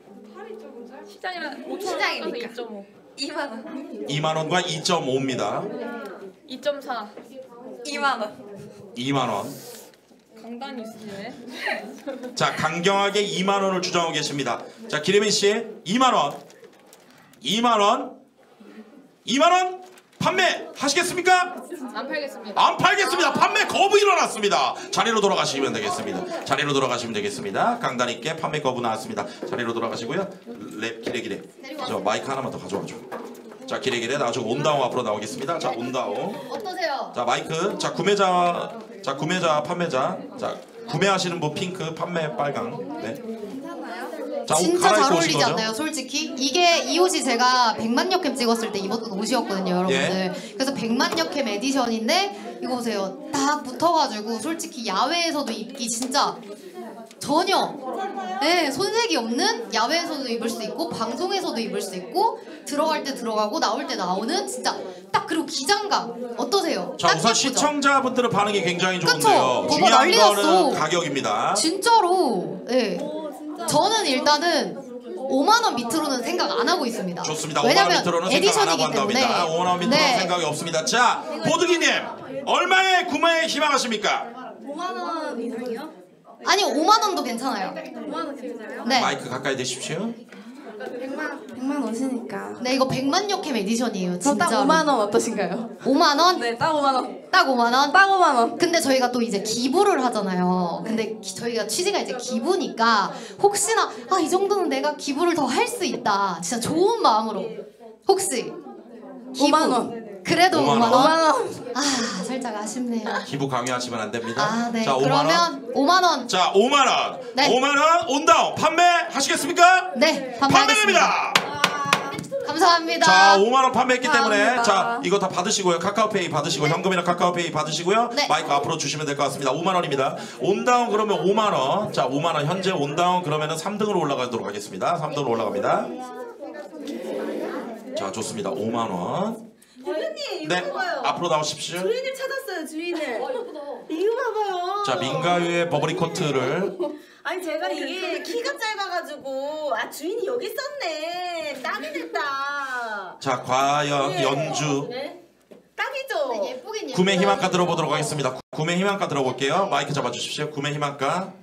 시장이랑 시장이니까. 2.5. 2만 원. 2만 원과 2.5입니다. 2.4. 2만 원. 2만 원. 강단이 있으시네. 자, 강경하게 2만 원을 주장하고 계십니다. 자, 기레민 씨 2만 원. 2만 원. 2만 원 판매하시겠습니까? 안 팔겠습니다. 안 팔겠습니다. 판매 거부 일어났습니다. 자리로 돌아가시면 되겠습니다. 자리로 돌아가시면 되겠습니다. 강단있게 판매 거부 나왔습니다. 자리로 돌아가시고요. 랩 기레기레. 저 마이크 하나만 더 가져와줘. 자, 기레기레 나와주고 온다운 앞으로 나오겠습니다. 자, 온다운. 어떠세요? 자, 마이크. 자, 구매자, 판매자. 자, 구매하시는 분 핑크, 판매 빨강. 네. 자, 옷 진짜 잘 갈아입고 오신 어울리지 거죠? 않나요, 솔직히? 이 옷이 제가 100만여 캠 찍었을 때 입었던 옷이었거든요, 여러분들. 예. 그래서 100만여 캠 에디션인데 이거 보세요. 딱 붙어가지고 솔직히 야외에서도 입기 진짜 전혀 손색이 없는 야외에서도 입을 수 있고 방송에서도 입을 수 있고 들어갈 때 들어가고 나올 때 나오는 진짜 딱 그리고 기장감 어떠세요? 자, 딱 우선 예쁘죠? 시청자분들의 반응이 굉장히 그쵸? 좋은데요. 봐봐, 중요한 난리 났어. 거는 가격입니다. 진짜로. 네. 저는 일단은 5만 원 밑으로는 생각 안 하고 있습니다. 좋습니다. 5만 원 왜냐면 밑으로는 생각 안 하고 에디션이기 때문에. 한답니다. 5만 원 밑으로는 네. 생각이 없습니다. 자, 보드기님 얼마에 구매에 희망하십니까? 5만 원 이상이요? 아니 5만 원도 괜찮아요. 5만 원 괜찮아요? 네. 마이크 가까이 대십시오. 100만 원이니까. 네 이거 100만여 캠 에디션이에요. 저 딱 진짜로. 5만 원 어떠신가요? 5만 원? 네, 딱 5만 원. 딱 5만 원? 딱 5만 원. 근데 저희가 또 이제 기부를 하잖아요. 근데 저희가 취지가 이제 기부니까 혹시나 이 정도는 내가 기부를 더 할 수 있다. 진짜 좋은 마음으로 혹시 기부. 5만 원. 그래도 5만 5만 원? 원? 살짝 아쉽네요. 기부 강요하시면 안 됩니다. 네. 자, 5만 원. 그러면 5만 원. 자, 5만 원. 네. 5만 원 온다운 판매하시겠습니까? 네, 판매됩니다. 감사합니다. 자, 5만 원 판매했기 때문에 감사합니다. 자, 이거 다 받으시고요. 카카오페이 받으시고 현금이나 카카오페이 받으시고요. 네. 마이크 앞으로 주시면 될 것 같습니다. 5만 원입니다. 온다운 그러면 5만 원. 자, 5만 원 현재 온다운 그러면은 3등으로 올라가도록 하겠습니다. 3등으로 올라갑니다. 자, 좋습니다. 5만 원. 대표님 네, 이거 봐요. 앞으로 나오십시오. 주인을 찾았어요, 주인을. 이거 봐봐요. 자, 민가유의 버버리 코트를 아니 제가 이게 키가 짧아가지고 주인이 여기 있었네. 딱이 됐다. 자, 과연 네. 연주 네? 딱이죠. 예쁘긴 구매 희망가 들어보도록 하겠습니다. 구매 희망가 들어볼게요. 마이크 잡아주십시오. 구매 희망가.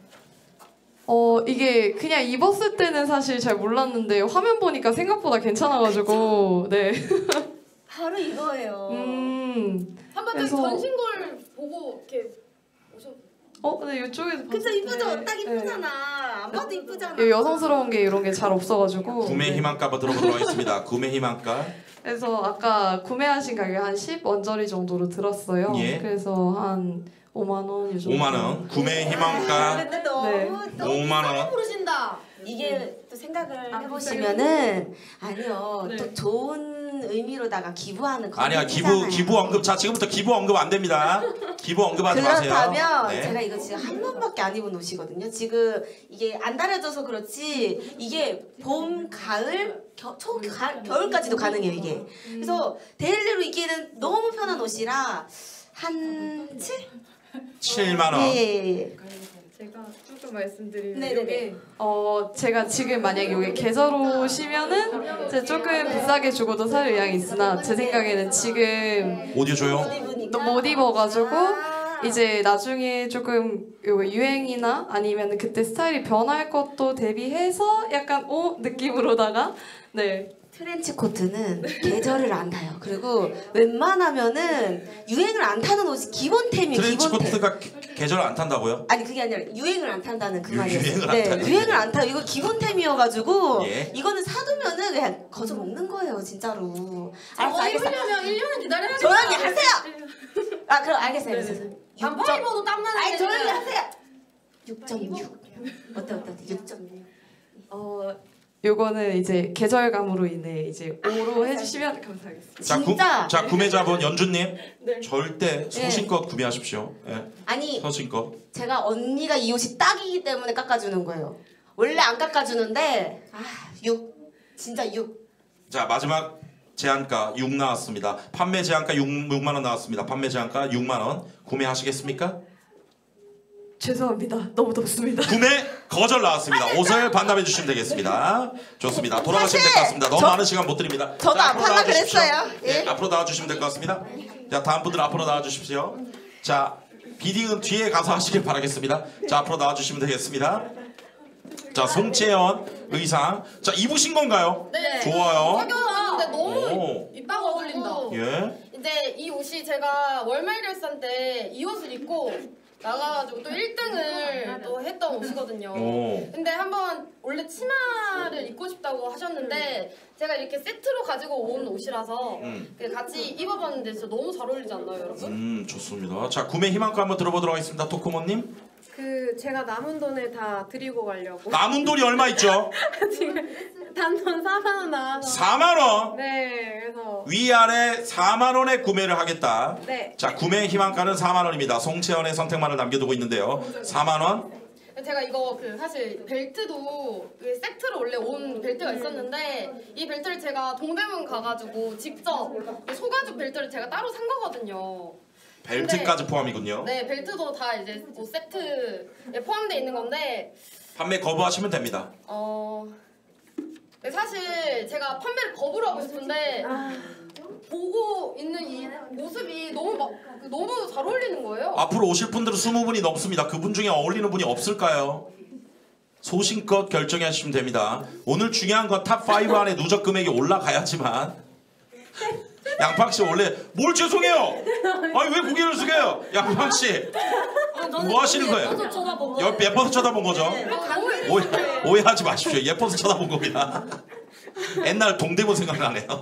이게 그냥 입었을 때는 사실 잘 몰랐는데 화면 보니까 생각보다 괜찮아가지고 네. 바로 이거예요. 한번 그래서- 전신걸 보고 이렇게 오셨. 근데 이쪽에서 그쵸 이쁘죠? 때- 딱 이쁘잖아. 안 봐도 이쁘잖아. 네. 여성스러운 게 이런 게 잘 없어가지고 구매 네. 희망가 한번 들어보도록 하겠습니다. 구매 희망가. 그래서 아까 구매하신 가격 한 10원짜리 정도로 들었어요. 예. 그래서 한 5만 원 이 정도. 5만 원. 구매 희망가. 근데 너무 네. 너무 5만 원. 비싸게 부르신다. 이게 또 생각을 해보시면은 아니요 네. 또 좋은 의미로다가 기부하는 아니야, 컨텐츠잖아요. 기부 언급. 자, 지금부터 기부 언급 안 됩니다. 기부 언급하지 마세요. 그렇다면 네. 제가 이거 지금 한 번밖에 안 입은 옷이거든요. 지금 이게 안 달아져서 그렇지 이게 봄, 가을, 겨울까지도 가능해요 이게. 그래서 데일리로 입기에는 너무 편한 옷이라 한 7만 원. 예. 제가 조금 말씀드리면 네네네. 이게 제가 지금 만약에 여기 계절 옷이면은 이제 조금 비싸게 주고도 살 의향이 있으나 제 생각에는 지금 오디오 조용. 못 입어가지고 이제 나중에 조금 요 유행이나 아니면 그때 스타일이 변할 것도 대비해서 약간 느낌으로다가 네. 트렌치 코트는 계절을 안 타요. 그리고 웬만하면은 유행을 안 타는 옷이 기본템이에요. 트렌치 기본템. 코트가 계절을 안 탄다고요? 아니 그게 아니라 유행을 안 탄다는 그 말이에요. 유행을 안 네, 타는 유행을 안 타요. 이거 기본템이어가지고 예. 이거는 사두면은 그냥 거저 먹는 거예요, 진짜로. 저거 알겠어. 입으려면 1년은 기다려야 돼. 조용히 하세요. 그럼 알겠어요. 알겠어요. 반팔 입어도 땀나는 아니 게 조용히 있는데. 하세요. 6.6. 어때? 6.6. 요거는 이제 계절감으로 인해 이제 5로 해주시면 감사하겠습니다. 자, 구매자분 연주님 네. 절대 소신껏 구매하십시오. 예. 아니 소신껏. 제가 언니가 이 옷이 딱이기 때문에 깎아주는 거예요. 원래 안 깎아주는데 6 진짜 6. 자, 마지막 제한가 6 나왔습니다. 판매 제한가 6만 원 나왔습니다. 판매 제한가 6만 원. 구매하시겠습니까? 죄송합니다. 너무 덥습니다. 구매 거절 나왔습니다. 옷을 반납해 주시면 되겠습니다. 좋습니다. 돌아가시면 될 것 같습니다. 너무 많은 시간 못 드립니다. 저도 자, 안 앞으로 팔라 나와주십시오. 그랬어요. 네, 예. 앞으로 나와주시면 될 것 같습니다. 자, 다음 분들 앞으로 나와주십시오. 자, 비딩은 뒤에 가서 하시길 바라겠습니다. 자, 앞으로 나와주시면 되겠습니다. 자, 송채연 의상. 자, 입으신 건가요? 네. 좋아요. 착용하는데 너무 오. 이쁘고 어울린다. 예. 이제 이 옷이 제가 월말 결산 때 이 옷을 입고 나가가지고 또 1등을 또 했던 옷이거든요. 오. 근데 한번 원래 치마를 입고 싶다고 하셨는데 제가 이렇게 세트로 가지고 온 옷이라서 같이 입어봤는데 진짜 너무 잘 어울리지 않나요, 여러분? 좋습니다. 자, 구매 희망가 한번 들어보도록 하겠습니다. 토코모님. 그 제가 남은 돈을 다 드리고 가려고. 남은 돈이 얼마 있죠? 지금 단돈 4만 원 나와서. 4만 원? 네, 그래서. 위아래 4만 원에 구매를 하겠다. 네. 자, 구매 희망가는 4만 원입니다. 송채연의 선택만을 남겨두고 있는데요. 4만 원. 제가 이거 그 사실 벨트도 그 세트로 원래 온 벨트가 있었는데 이 벨트를 제가 동대문 가가지고 직접 소가죽 벨트를 제가 따로 산 거거든요. 벨트까지 포함이군요. 네, 벨트도 다 이제 뭐 세트에 포함되어 있는 건데 판매 거부하시면 됩니다. 네, 사실 제가 판매를 거부를 하고 싶은데 보고 있는 이 모습이 너무 잘 어울리는 거예요. 앞으로 오실 분들은 20분이 넘습니다. 그분 중에 어울리는 분이 없을까요? 소신껏 결정하시면 됩니다. 오늘 중요한 건 탑5 안에 누적 금액이 올라가야지만 양팡씨 원래 뭘 죄송해요? 아니 왜 고개를 숙여요? 양팡씨 뭐 하시는 거예요? 예뻐서 쳐다본 거죠? 오해하지 마십시오. 예뻐서 쳐다본 겁니다. 옛날 동대문 생각나네요.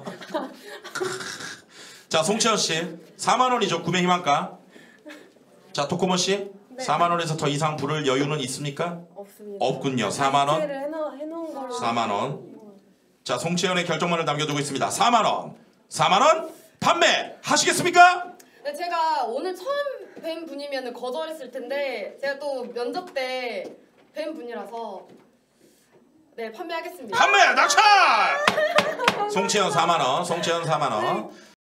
자, 송채연씨 4만 원이죠 구매 희망가. 자, 토코모씨 4만 원에서 더 이상 부를 여유는 있습니까? 없습니다. 없군요. 4만 원. 해놓은 걸로. 4만 원. 자, 송채연의 결정만을 남겨두고 있습니다. 4만 원. 4만 원 판매하시겠습니까? 네, 제가 오늘 처음 뵌 분이면 거절했을 텐데 제가 또 면접 때 뵌 분이라서 네, 판매하겠습니다. 판매 낙찰! 송채연 4만 원. 송채연 4만 원.